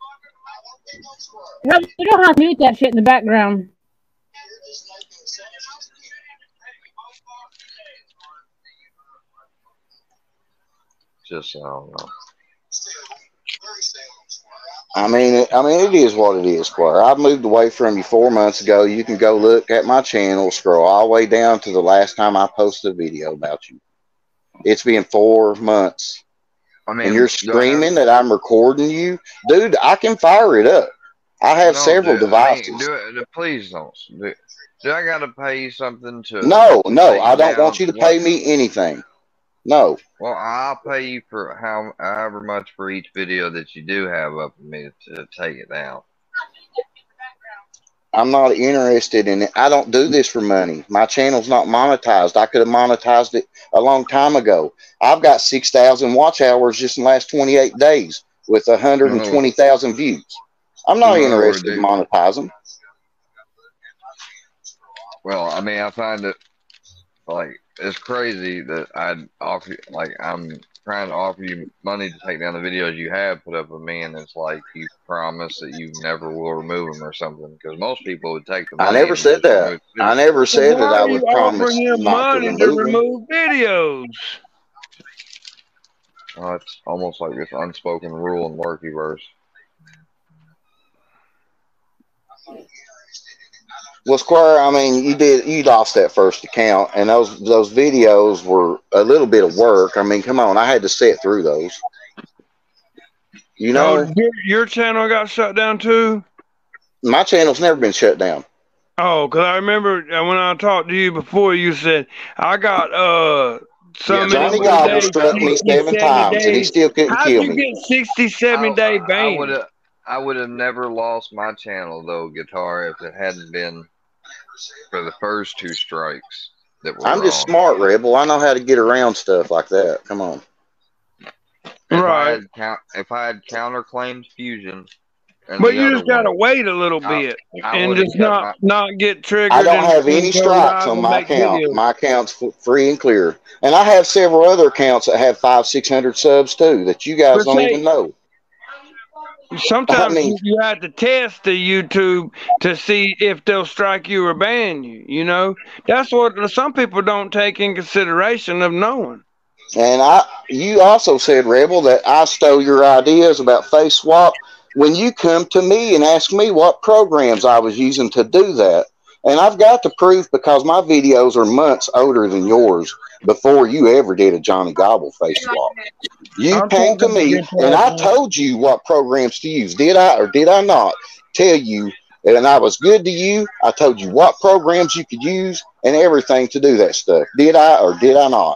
S10: No, you don't have to mute that shit in the background.
S1: just I don't know.
S12: I mean, it, I mean, it is what it is, Squire. I moved away from you four months ago. You can go look at my channel, scroll all the way down to the last time I posted a video about you. It's been four months.
S1: I mean,
S12: and you're
S1: do I have-
S12: screaming that I'm recording you, dude. I can fire it up. I have
S1: No,
S12: several
S1: dude,
S12: devices.
S1: I mean, do it, please don't. Do, do I gotta pay you something to?
S12: No, no,
S1: take
S12: I don't
S1: down
S12: want you to
S1: what-
S12: pay me anything. No.
S1: Well, I'll pay you for how however much for each video that you do have up for me to take it down.
S12: I'm not interested in it. I don't do this for money. My channel's not monetized. I could have monetized it a long time ago. I've got six thousand watch hours just in the last twenty-eight days with one hundred twenty thousand views. I'm not
S1: No,
S12: interested
S1: dude.
S12: in monetizing.
S1: Well, I mean, I find it like it's crazy that I'd offer like I'm trying to offer you money to take down the videos you have put up with me, and it's like you promise that you never will remove them or something. Because most people would take the money.
S12: I never
S1: and
S12: said
S1: just remove
S12: that.
S1: the
S12: I
S1: video.
S12: never said
S13: Why
S12: that I
S13: are
S12: would
S13: you
S12: promise
S13: offering him
S12: not to
S13: money to
S12: remove them.
S13: remove videos?
S1: Oh, it's almost like this unspoken rule in Workyverse.
S12: Well, Squire, I mean, you did you lost that first account, and those those videos were a little bit of work. I mean, come on, I had to sit through those. You know,
S13: Oh, your, your channel got shut down too?
S12: my channel's never been shut down.
S13: Oh, because I remember uh, when I talked to you before, you said, I got uh so
S12: Yeah,
S13: many
S12: Johnny
S13: more
S12: Gobble
S13: days,
S12: struck me
S13: sixty,
S12: seven
S13: seventy
S12: times, and he
S13: days.
S12: still couldn't
S13: How'd
S12: kill
S13: you
S12: me.
S13: get sixty-seven day
S1: I
S13: ban?
S1: would have I would have never lost my channel though, Guitar, if it hadn't been for the first two strikes that were
S12: I'm just
S1: wrong.
S12: smart, Rebel. I know how to get around stuff like that. Come on.
S1: If I
S13: Right.
S1: had count, if I had counterclaimed Fusion, and
S13: But
S1: the
S13: you
S1: other
S13: just gotta
S1: one,
S13: wait a little
S1: I,
S13: bit
S1: I
S13: and
S1: would have
S13: just
S1: kept
S13: not
S1: my.
S13: not get triggered
S12: I don't
S13: and,
S12: have
S13: and
S12: any
S13: go
S12: strikes
S13: live
S12: on
S13: and
S12: my
S13: make
S12: account.
S13: videos.
S12: My account's f- free and clear, and I have several other accounts that have five, six hundred subs too that you guys
S13: But
S12: don't
S13: say
S12: even know. I
S13: sometimes
S12: mean,
S13: you, you have to test the YouTube to see if they'll strike you or ban you. You know, that's what some people don't take in consideration of knowing.
S12: and I, you also said, Rebel, that I stole your ideas about face swap when you come to me and ask me what programs I was using to do that. And I've got the proof because my videos are months older than yours before you ever did a Johnny Gobble face swap. You
S13: I'm
S12: came to
S13: talking to
S12: me
S13: Guitar
S12: and I
S13: man.
S12: told you what programs to use. Did I or did I not tell you? And I was good to you. I told you what programs you could use and everything to do that stuff. Did I or did I not?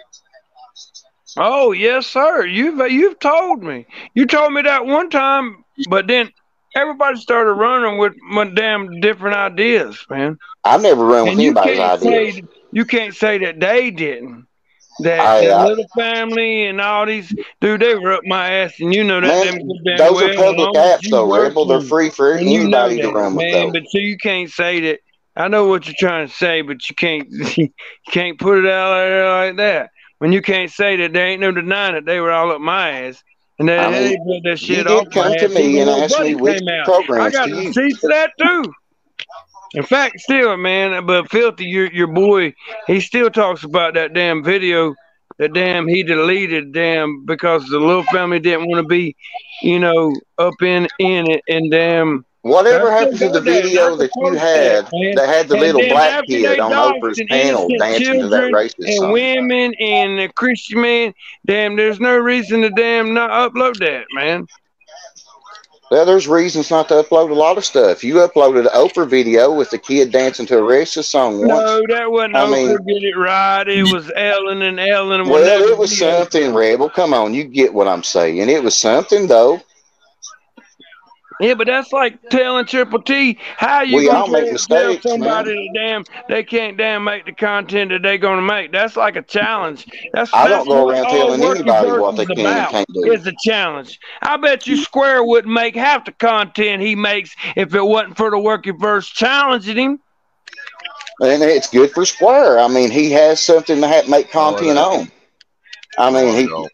S13: Oh yes, sir. You've you've told me. You told me that one time, but then everybody started running with my damn different ideas, man.
S12: I've never run with
S13: And you
S12: anybody's
S13: can't
S12: ideas.
S13: say you can't say that they didn't. That
S12: I,
S13: that
S12: I,
S13: little family and all these dude, they were up my ass, and you know that
S12: man,
S13: them good damn
S12: those
S13: well.
S12: are
S13: As
S12: public
S13: long as
S12: apps,
S13: you
S12: though,
S13: work
S12: Rebel. They're
S13: for it,
S12: free for
S13: and you know
S12: anybody to
S13: that,
S12: run with
S13: man.
S12: those.
S13: But so you can't say that. I know what you're trying to say, but you can't you can't put it out there like that. When you can't say that, there ain't no denying that they were all up my ass. And they,
S12: I
S13: they
S12: mean,
S13: put that
S12: you
S13: shit off
S12: did
S13: my
S12: come to
S13: ass
S12: me
S13: even
S12: and
S13: when
S12: ask me
S13: Buddy
S12: which
S13: came out. I
S12: programs
S13: got
S12: to use.
S13: receipts for that too. In fact, still, man, but Filthy, your your boy, he still talks about that damn video, that damn he deleted, damn, because the little family didn't want to be, you know, up in in it, and damn.
S12: Whatever
S13: I still
S12: happened to the
S13: got that, and I
S12: video
S13: can
S12: that you
S13: post that,
S12: had
S13: man.
S12: that had the
S13: And
S12: little
S13: then
S12: black
S13: after
S12: kid
S13: they
S12: on
S13: doxed
S12: Oprah's
S13: and
S12: panel
S13: innocent
S12: dancing to that
S13: children
S12: racist
S13: and
S12: song?
S13: women and the Christian man, damn, there's no reason to damn not upload that, man.
S12: Well, there's reasons not to upload a lot of stuff. You uploaded an Oprah video with the kid dancing to a racist song once.
S13: No, that wasn't
S12: I
S13: Oprah.
S12: mean,
S13: Get it right. It was Ellen, and Ellen will
S12: well,
S13: never
S12: it was
S13: be Oprah.
S12: something, Rebel. Come on, you get what I'm saying. It was something, though.
S13: Yeah, but that's like telling Triple T how you
S12: We
S13: gonna
S12: all make
S13: tell,
S12: mistakes,
S13: tell somebody
S12: man.
S13: that damn they can't damn make the content that they gonna make. That's like a challenge. That's
S12: I
S13: that's
S12: don't go
S13: what
S12: around
S13: all
S12: telling anybody
S13: Workyverse
S12: what they
S13: is
S12: can and
S13: about.
S12: can't do.
S13: It's a challenge. I bet you Square wouldn't make half the content he makes if it wasn't for the Workyverse challenging him.
S12: And it's good for Square. I mean, he has something to have, make
S1: No, it
S12: content
S1: ain't.
S12: on. I
S1: No,
S12: mean,
S1: I
S12: he.
S1: don't.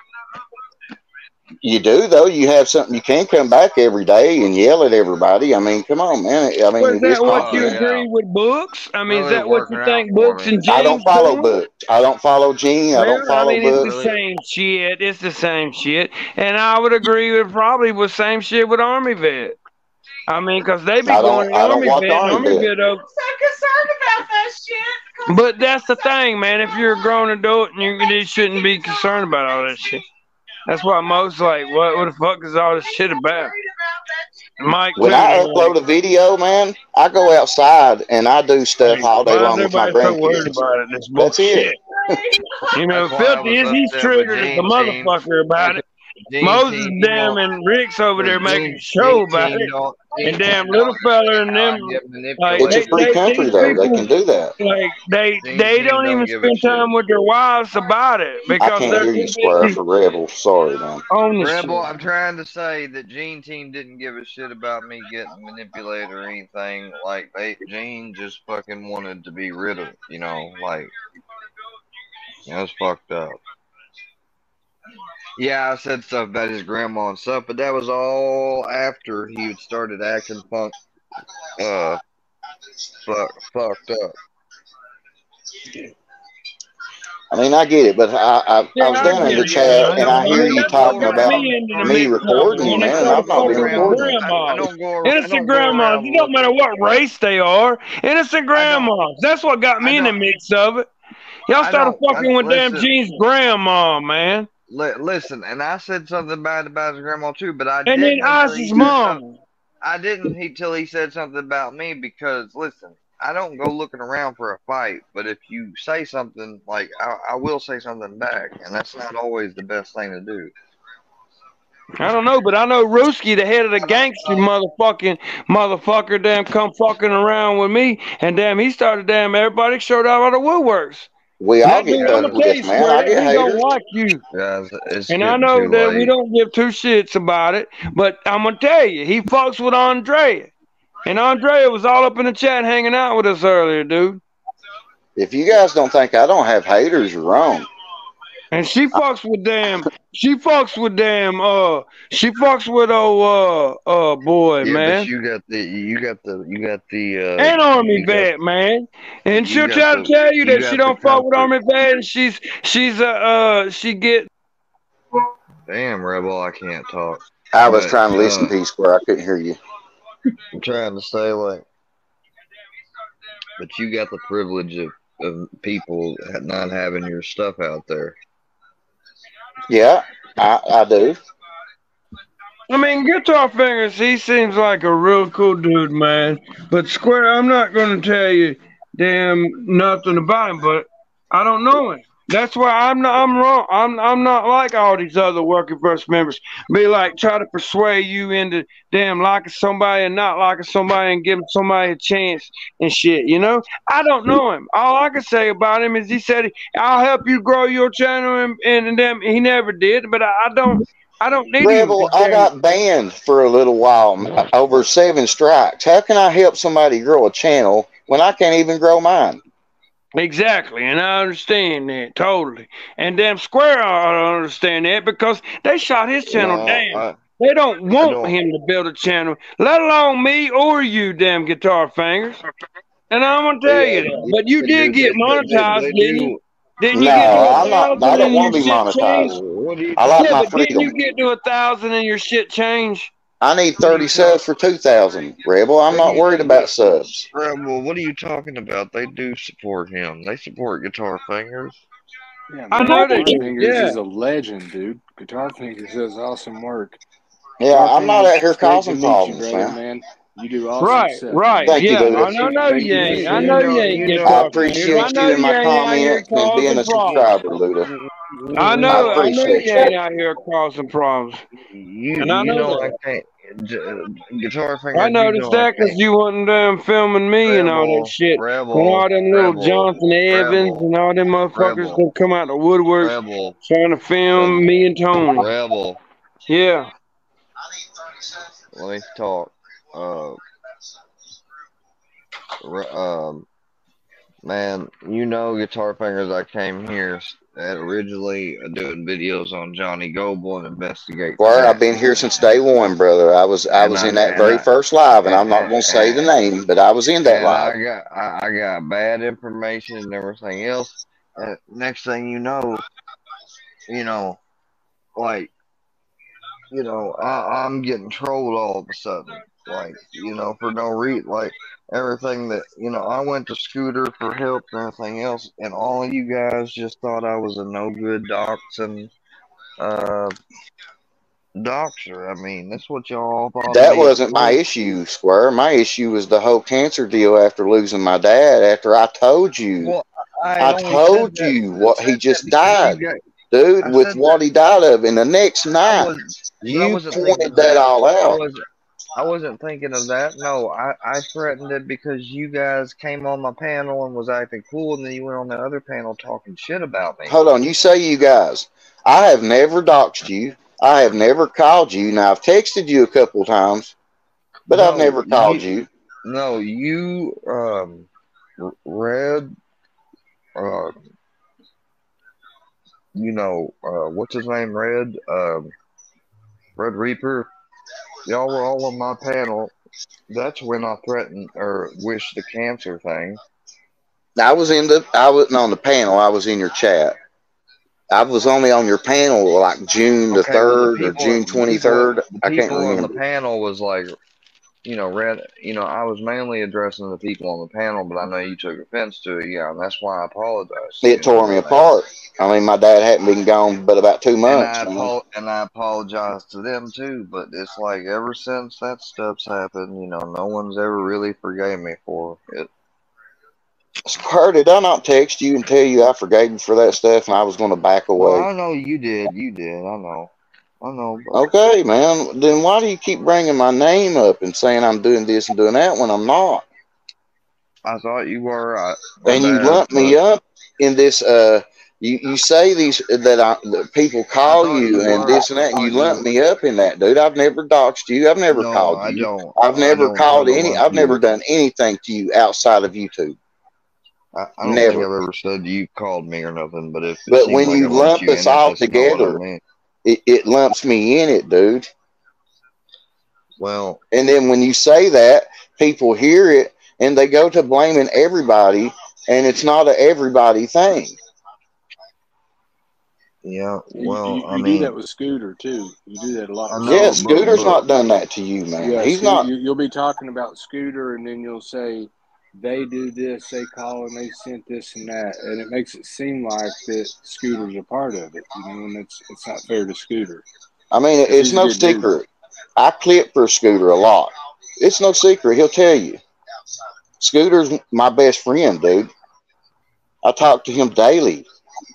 S12: You do though. You have something. You can't come back every day and yell at everybody. I mean, come on, man. I mean,
S13: Was
S12: it is
S13: that what you
S1: Oh
S12: content.
S13: agree
S1: yeah,
S13: with Books? I mean, is
S1: really
S13: that what you
S1: working out
S13: think
S1: for
S13: Books
S1: me.
S13: and
S12: I don't
S13: Gene's
S12: follow
S13: doing?
S12: Books. I don't follow Gene. I don't
S13: Well, I
S12: follow
S13: mean, it's the
S12: Books.
S1: Really,
S13: same shit. It's the same shit. And I would agree with probably with same shit with Army Vet. I mean, because they be
S12: I
S13: going
S12: don't.
S13: to
S12: I don't
S13: Army
S12: watch
S13: Vet, and
S12: Army
S13: Army
S12: Vet.
S13: Vet. Over. But that's the thing, man. If you're a grown adult, and you, you shouldn't be concerned about all that shit. That's why most like, what, what the fuck is all this shit about? Mike,
S12: When
S13: too.
S12: I
S13: They're like,
S12: upload a video, man, I go outside and I do stuff
S13: hey,
S12: all day
S13: why is
S12: long with my
S13: everybody so worried
S12: grandkids.
S13: about it? This
S12: That's
S13: bullshit.
S12: it.
S13: You know,
S1: that's why I
S13: Filthy
S1: was
S13: is he's
S1: upset with
S13: triggered as a
S1: Gene Team
S13: motherfucker about
S1: because
S13: it.
S1: Gene
S13: Moses,
S1: Team, he
S13: damn,
S1: won't.
S13: and Rick's over there
S1: Because
S13: making a
S1: Gene,
S13: show
S1: Gene
S13: about
S1: Team
S13: it.
S1: don't.
S13: And
S1: Gene
S13: damn,
S1: Team
S13: little
S1: don't
S13: fella
S1: understand
S13: and
S1: how I
S13: them,
S1: get
S13: like,
S12: It's a
S13: they,
S1: manipulated.
S12: free
S13: they,
S12: country
S13: these
S12: though. They
S13: people,
S12: can do that.
S13: like, they,
S1: Gene
S13: they
S1: Team
S13: don't
S1: don't
S13: even
S1: give a
S13: spend
S1: shit.
S13: time with their wives about it
S12: I
S13: because
S12: can't
S13: they're
S12: hear
S13: too
S12: you, Square,
S13: busy
S12: for Rebel. Sorry, man.
S13: on the
S1: Rebel,
S13: shit.
S1: I'm trying to say that Gene Team didn't give a shit about me getting manipulated or anything. Like they, Gene just fucking wanted to be rid of, you know, like that was fucked up. Yeah, I said stuff about his grandma and stuff, but that was all after he had started acting funk, uh, fuck, fucked up.
S12: I mean, I get it, but I I,
S13: Yeah,
S12: I was
S13: I
S12: down in
S13: get
S12: the
S13: it,
S12: chat
S13: man.
S12: and I
S1: I
S13: I
S12: hear
S13: mean,
S12: you
S1: don't
S13: that's
S1: go
S13: what
S12: talking
S13: got
S12: about
S1: around.
S13: me into the
S12: me
S13: mix of it
S12: recording you,
S13: when
S1: I
S13: they
S12: man, and
S1: don't
S13: started
S12: I've not
S1: go
S12: been
S13: fucking with
S1: around.
S12: recording you.
S1: I, I
S13: grandmas.
S1: don't go. I
S13: Innocent
S1: don't go
S13: grandmas.
S1: around
S13: It don't matter
S1: looking.
S13: what race they are. Innocent
S1: I don't.
S13: grandmas. That's what got
S1: I
S13: me in the
S1: don't.
S13: mix of it. Y'all
S1: I
S13: started
S1: don't. I,
S13: fucking with damn
S1: listen.
S13: Gene's grandma, man.
S1: Li listen, and I said something bad about his grandma too, but I
S13: And then
S1: didn't until he
S13: Ice's
S1: said something.
S13: mom.
S1: I didn't until he said something about me because listen, I don't go looking around for a fight, but if you say something, like I, I will say something back, and that's not always the best thing to do.
S13: I don't know, but I know Ruski, the head of the gangster motherfucking motherfucker, damn come fucking around with me, and damn he started damn everybody showed out of the woodworks.
S12: We
S13: And
S12: all
S13: that dude,
S12: get
S13: I'm gonna tell you,
S12: ugly, man.
S13: Square,
S12: I
S13: that
S12: get
S13: dude don't
S12: haters.
S13: like you.
S1: Yeah, it's, it's
S13: And I
S1: getting
S13: know
S1: too
S13: that we
S1: late.
S13: don't give two shits about it, but I'm gonna tell you, he fucks with Andrea. And Andrea was all up in the chat hanging out with us earlier, dude.
S12: If you guys don't think I don't have haters, you're wrong.
S13: And she fucks with damn, she fucks with damn, uh, she fucks with oh, uh, uh, boy,
S1: Yeah,
S13: man.
S1: but you got the, you got the, you got the, uh,
S13: And Army
S1: you got,
S13: Vet, man. And
S1: you
S13: she'll
S1: got
S13: try to
S1: the,
S13: tell you
S1: you
S13: that she
S1: got the
S13: don't fuck with
S1: comfort.
S13: Army Vet, and she's, she's, uh, uh, she get.
S1: Damn, Rebel, I can't talk.
S12: I was
S1: But
S12: trying to listen
S1: uh,
S12: to you, Square. I couldn't hear you.
S1: I'm trying to say like, but you got the privilege of, of people not having your stuff out there.
S12: Yeah, I, I do.
S13: I mean, Guitar Fingers, he seems like a real cool dude, man. But Square, I'm not gonna tell you damn nothing about him, but I don't know him. That's why I'm not. I'm wrong. I'm. I'm not like all these other Workyverse members. Be like try to persuade you into damn liking somebody and not liking somebody and giving somebody a chance and shit. You know. I don't know him. All I can say about him is he said I'll help you grow your channel and and, and damn he never did. But I, I don't. I don't need
S12: Rebel,
S13: him. To
S12: I got banned for a little while over seven strikes. How can I help somebody grow a channel when I can't even grow mine?
S13: Exactly, and I understand that totally. And damn Square, I don't understand that because they shot his channel
S1: No,
S13: down.
S1: I,
S13: They don't
S1: I
S13: want
S1: don't.
S13: him to build a channel, let alone me or you, damn Guitar Fingers. And I'm gonna tell
S1: Yeah,
S13: you that.
S1: yeah,
S13: But you
S1: they
S13: did
S1: do.
S13: get
S1: They, they, they,
S13: monetized,
S1: they
S13: didn't
S1: do.
S13: you? Didn't you
S12: No,
S13: get to a
S12: I'm not. I
S13: thousand
S12: don't
S13: and
S12: want
S13: your
S12: to be
S13: shit changed?
S12: monetized.
S1: What are you
S12: I like
S13: Yeah,
S12: my
S13: but didn't you
S12: freedom.
S13: get to a thousand and your shit changed?
S12: I need thirty subs for two thousand, Rebel. I'm
S1: What are
S12: not
S1: you
S12: worried about subs.
S1: Rebel, what are you talking about? They do support him. They support Guitar Fingers.
S11: Yeah,
S13: I
S11: man.
S13: know they
S11: Guitar
S13: do.
S11: Fingers
S13: Yeah.
S11: is a legend, dude. Guitar Fingers does awesome work.
S12: Yeah,
S11: Guitar
S12: I'm not
S11: Fingers,
S12: out here
S11: it's great to
S12: causing
S11: meet you,
S12: problems,
S11: brother,
S12: man.
S11: man. You do awesome
S13: Right,
S11: stuff,
S13: right.
S11: man.
S12: Thank you,
S13: Yeah, I
S12: Luda.
S13: know, know
S11: Thank
S13: you
S11: you for
S13: ain't.
S1: You,
S13: I
S1: you
S13: know
S11: sharing,
S13: you
S1: know,
S13: ain't
S1: you
S11: man.
S1: know,
S12: I
S13: Guitar Fingers. I
S12: appreciate
S13: know
S12: you in
S13: you
S12: my
S13: ain't out here
S12: comment and being
S13: causing
S12: a
S13: problems.
S12: subscriber, Luda.
S13: I
S12: I
S13: know, I know
S12: appreciate
S13: you
S12: you.
S13: ain't out here causing problems.
S1: you,
S13: And I
S1: you
S13: know
S1: know, I
S13: that.
S1: can't. J- Guitar
S13: I
S1: Fingers, you
S13: noticed
S1: know I
S13: that because
S1: can't.
S13: you wasn't um, filming me and all that
S1: Rebel,
S13: shit. And
S1: Rebel,
S13: all them little
S1: Rebel,
S13: Jonathan Evans
S1: Rebel,
S13: and all them motherfuckers
S1: Rebel,
S13: gonna come out the woodwork
S1: Rebel,
S13: trying to film
S1: Rebel,
S13: me and Tony.
S1: Rebel.
S13: Yeah.
S1: Let me talk. Uh, re- um, man, you know, Guitar Fingers, I came here s- at originally uh, doing videos on Johnny Goble and investigating
S12: Squire, I've
S1: that.
S12: been here since day one, brother. I was I
S1: And
S12: was
S1: I
S12: in that
S1: and
S12: very
S1: I
S12: first live, and
S1: and,
S12: I'm not going to say the
S1: and,
S12: name, but I was in that
S1: and I
S12: live.
S1: got I, I got bad information and everything else. And next thing you know, you know, like you know, I, I'm getting trolled all of a sudden, like you know, for no reason, like everything that you know. I went to Scooter for help and everything else, and all of you guys just thought I was a no good dachshund uh doxer. I mean, that's what y'all thought of
S12: That
S1: me
S12: wasn't my
S1: for.
S12: issue, Squire. My issue was the whole cancer deal after losing my dad. After I told you,
S1: Well, I
S12: I
S1: only said
S12: told
S1: that
S12: you what he
S1: said that
S12: just
S1: because you
S12: died,
S1: got.
S12: dude,
S1: I
S12: with
S1: said
S12: what
S1: that
S12: he died of. And the next
S1: I
S12: night,
S1: was, but I
S12: you
S1: wasn't thinking
S12: pointed
S1: of
S12: that
S1: that.
S12: all
S1: I
S12: out.
S1: was. I wasn't thinking of that. No, I, I threatened it because you guys came on my panel and was acting cool, and then you went on the other panel talking shit about me.
S12: Hold on, you say you guys. I have never doxed you. I have never called you. Now, I've texted you a couple times, but I've
S1: No,
S12: never called
S1: you,
S12: you.
S1: no, you, um, r- Red, uh, you know, uh, what's his name, Red, um, Red Reaper. Y'all were all on my panel. That's when I threatened or wished the cancer thing.
S12: I was in the, I wasn't on the panel. I was in your chat. I was only on your panel like June the
S1: Okay, well, the
S12: third or
S1: people,
S12: June
S1: the people,
S12: twenty-third.
S1: the
S12: I can't
S1: people on the
S12: remember.
S1: panel was like, you know, Red, you know, I was mainly addressing the people on the panel, but I know you took offense to it, yeah, and that's why I apologize to you
S12: It
S1: and
S12: tore me
S1: everything.
S12: apart. I mean, my dad hadn't been gone but about two
S1: And
S12: months.
S1: I
S12: Man.
S1: apo- and I apologize to them too, but it's like ever since that stuff's happened, you know, no one's ever really forgave me for it.
S12: Squire, did I not text you and tell you I forgave you for that stuff and I was going to back
S1: Well,
S12: away?
S1: I know you did, you did, I know, I know, but
S12: Okay, man. Then why do you keep bringing my name up and saying I'm doing this and doing that when I'm not?
S1: I thought you were. I, my
S12: And you
S1: bad,
S12: lump
S1: but
S12: me up in this. Uh, you you say these that, I, that people
S1: I
S12: call
S1: thought
S12: you
S1: you
S12: and
S1: were.
S12: this and
S1: I
S12: that, and
S1: thought
S12: you
S1: you
S12: lump
S1: were.
S12: me up in that, dude. I've never doxed you. I've never
S1: No,
S12: called
S1: I
S12: you.
S1: don't.
S12: I've
S1: I
S12: never
S1: don't try
S12: called
S1: to
S12: any.
S1: lump
S12: I've
S1: you.
S12: never done anything to you outside of YouTube.
S1: I, I don't think
S12: Never.
S1: I've ever said you called me or nothing, but if it
S12: But
S1: seemed
S12: when
S1: like I
S12: you
S1: lumped
S12: lump
S1: you
S12: us
S1: in it,
S12: all
S1: that's not what I
S12: together,
S1: meant.
S12: it, it lumps me in it, dude.
S1: Well,
S12: And then when you say that, people hear it and they go to blaming everybody, and it's not a everybody thing.
S1: yeah.
S6: You,
S1: Well,
S6: you,
S1: I
S6: you do that
S1: mean,
S6: with Scooter too. You do that a lot
S1: I
S6: with
S1: know,
S12: Yeah,
S6: Scooter.
S1: but
S12: Scooter's
S1: but
S12: not done that to you, man.
S6: Yeah,
S12: He's
S6: Scooter.
S12: not.
S6: You, you'll be talking about Scooter, and then you'll say they do this, they call, and they sent this and that, and it makes it seem like that Scooter's a part of it. You know, and it's it's not fair to Scooter
S12: I mean,
S6: because
S12: it's
S6: he's a
S12: no
S6: good dude.
S12: secret. I clip for Scooter a lot. It's no secret. He'll tell you. Scooter's my best friend, dude. I talk to him daily.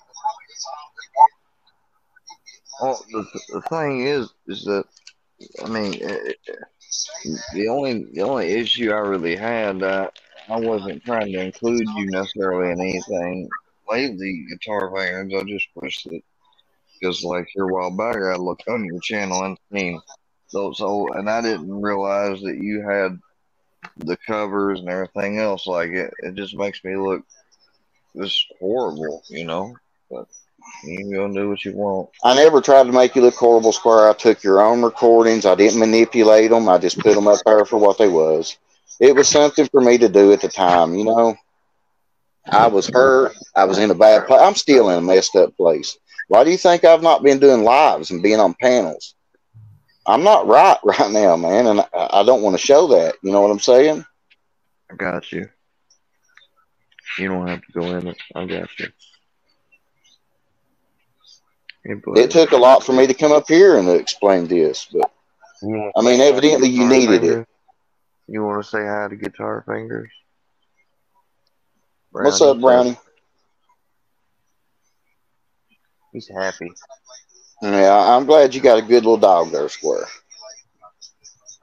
S1: well, the the thing is, is that I mean, it, the only the only issue I really had, uh, I wasn't trying to include you necessarily in anything lately, Guitar Fingers. I just pushed it because, like, here a while back, I looked on your channel and seen those old, and I didn't realize that you had the covers and everything else. Like, it, it just makes me look just horrible, you know. But you gonna do what you want.
S12: I never tried to make you look horrible, Square. I took your own recordings. I didn't manipulate them. I just put them up there for what they was. It was something for me to do at the time, you know. I was hurt. I was in a bad place. I'm still in a messed up place. Why do you think I've not been doing lives and being on panels? I'm not right right now, man, and I, I don't want to show that. You know what I'm saying?
S1: I got you. You don't have to go in it. I got you. Hey, buddy.
S12: It took a lot for me to come up here and to explain this, but
S1: You want
S12: I
S1: to
S12: mean,
S1: say hi to
S12: evidently you
S1: Guitar
S12: needed it.
S1: Fingers? You want to say hi to Guitar Fingers?
S12: What's
S1: Brownie
S12: up, Brownie?
S1: He's happy.
S12: Yeah, I'm glad you got a good little dog there, Square.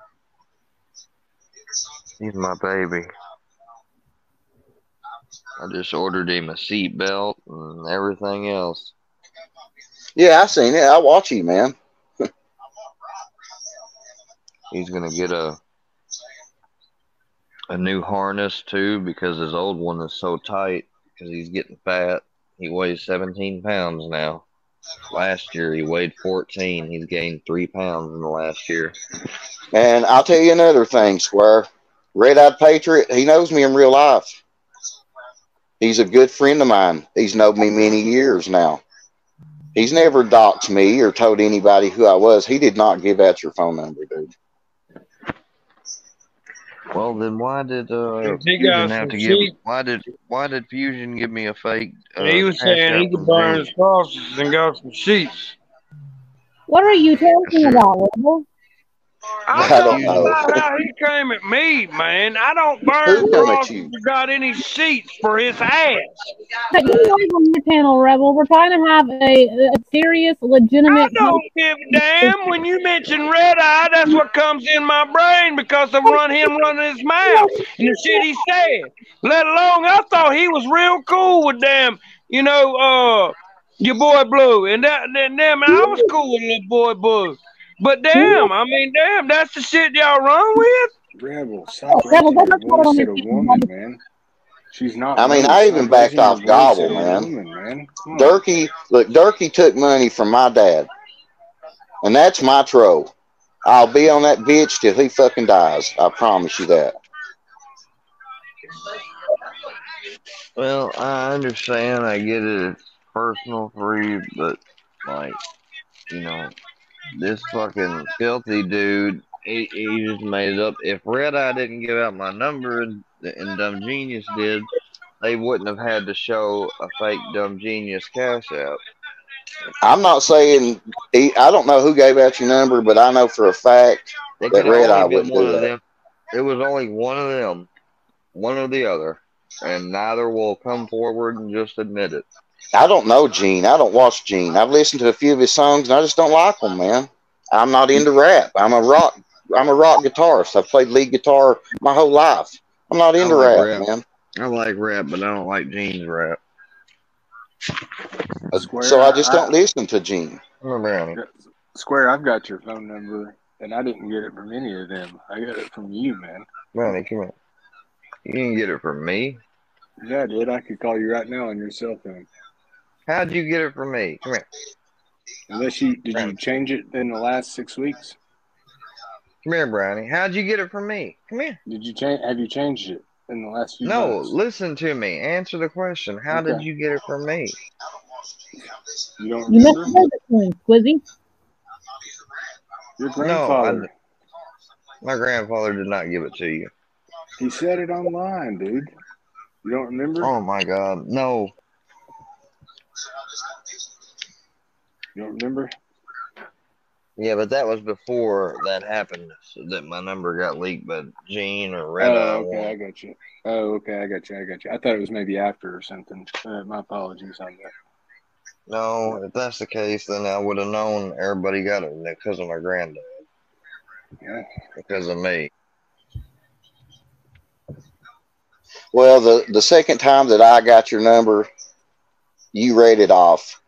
S1: He's my baby. I just ordered him a seat belt and everything else.
S12: Yeah, I seen it. I watch you, man.
S1: He's gonna get a a new harness too because his old one is so tight because he's getting fat. He weighs seventeen pounds now. Last year he weighed fourteen. He's gained three pounds in the last year.
S12: And I'll tell you another thing, Square. Red Eyed Patriot, he knows me in real life. He's a good friend of mine. He's known me many years now. He's never doxed me or told anybody who I was. He did not give out your phone number, dude.
S1: Well, then why did uh,
S13: He
S1: Fusion
S13: got
S1: have
S13: some
S1: to give?
S13: cheap.
S1: Why did why did Fusion give me a fake? Uh,
S13: He was
S1: cash
S13: saying
S1: out
S13: he could
S1: from
S13: burn
S1: Junior?
S13: his crosses and got some sheets.
S10: What are you talking about, Rebel?
S13: I'm
S12: I don't
S13: talking
S12: know.
S13: about how he came at me, man. I don't burn
S12: Who come at
S13: crosses
S12: you?
S13: or got any sheets for his ass.
S10: Hey, you guys on your channel, Rebel. We're trying to have a, a serious,
S13: I
S10: legitimate.
S13: don't give a damn. When you mention Red Eye, that's what comes in my brain because of run him running his mouth and the shit he said. Let alone, I thought he was real cool with them, you know, uh, your boy Blue. And that, that damn, I was cool with little boy Blue. But damn, I mean, damn, that's the shit y'all run with?
S11: Rebel, stop
S10: Rebel,
S11: raising
S10: that's
S11: your
S10: not
S11: voice
S10: on
S11: at
S10: your
S11: a
S10: channel.
S11: woman, man. She's not
S12: I mean,
S11: low.
S12: I even
S11: Stop
S12: backed
S11: raising your
S12: off
S11: voice
S12: Gobble,
S11: at a
S12: man.
S11: woman, man. Come on.
S12: Durkee, look, Durkee took money from my dad. And that's my troll. I'll be on that bitch till he fucking dies. I promise you that.
S1: Well, I understand. I get it. It's personal for you, but like, you know, this fucking filthy dude, he, he just made it up. If Red Eye didn't give out my number and, and Dumb Genius did, they wouldn't have had to show a fake Dumb Genius cash app.
S12: I'm not saying he, I don't know who gave out your number, but I know for a fact
S1: It
S12: that
S1: could have
S12: Red Eye
S1: only been
S12: wouldn't
S1: one
S12: do
S1: of
S12: that.
S1: them. It was only one of them, one or the other, and neither will come forward and just admit it.
S12: I don't know Gene. I don't watch Gene. I've listened to a few of his songs, and I just don't like them, man. I'm not into rap. I'm a rock. I'm a rock guitarist. I've played lead guitar my whole life. I'm not
S1: I
S12: into
S1: like
S12: rap,
S1: rap.
S12: man.
S1: I like rap, but I don't like Gene's rap.
S11: Square,
S12: So I just
S11: I,
S12: don't listen to Gene.
S1: I'm a brownie.
S11: Square, I've got your phone number, and I didn't get it from any of them. I got it from you, man.
S1: Brownie, come here. You didn't get it from me.
S11: Yeah, I did. I could call you right now on your cell phone.
S1: How'd you get it from me? Come here.
S11: Unless you did
S1: Brownie.
S11: you change it in the last six weeks?
S1: Come here, Brownie. How'd you get it from me? Come here.
S11: Did you change? Have you changed it in the last few
S1: No,
S11: months?
S1: listen to me. Answer the question. How did
S11: Okay.
S1: you get it from me?
S11: You don't
S10: You must
S11: remember?
S10: have it to him, Squizzy.
S11: Your
S1: No, I,
S11: grandfather.
S1: my grandfather did not give it to you.
S11: He said it online, dude. You don't remember?
S1: Oh my God, no.
S11: You don't remember?
S1: Yeah, but that was before that happened. So that my number got leaked by Gene or Red Eye.
S11: Oh, okay,
S1: One.
S11: I got you. Oh, okay, I got you. I got you. I thought it was maybe after or something. Uh, my apologies on that.
S1: No, if that's the case, then I would have known everybody got it because of my granddad,
S11: Yeah.
S1: because of me.
S12: Well, the, the second time that I got your number, you read it off.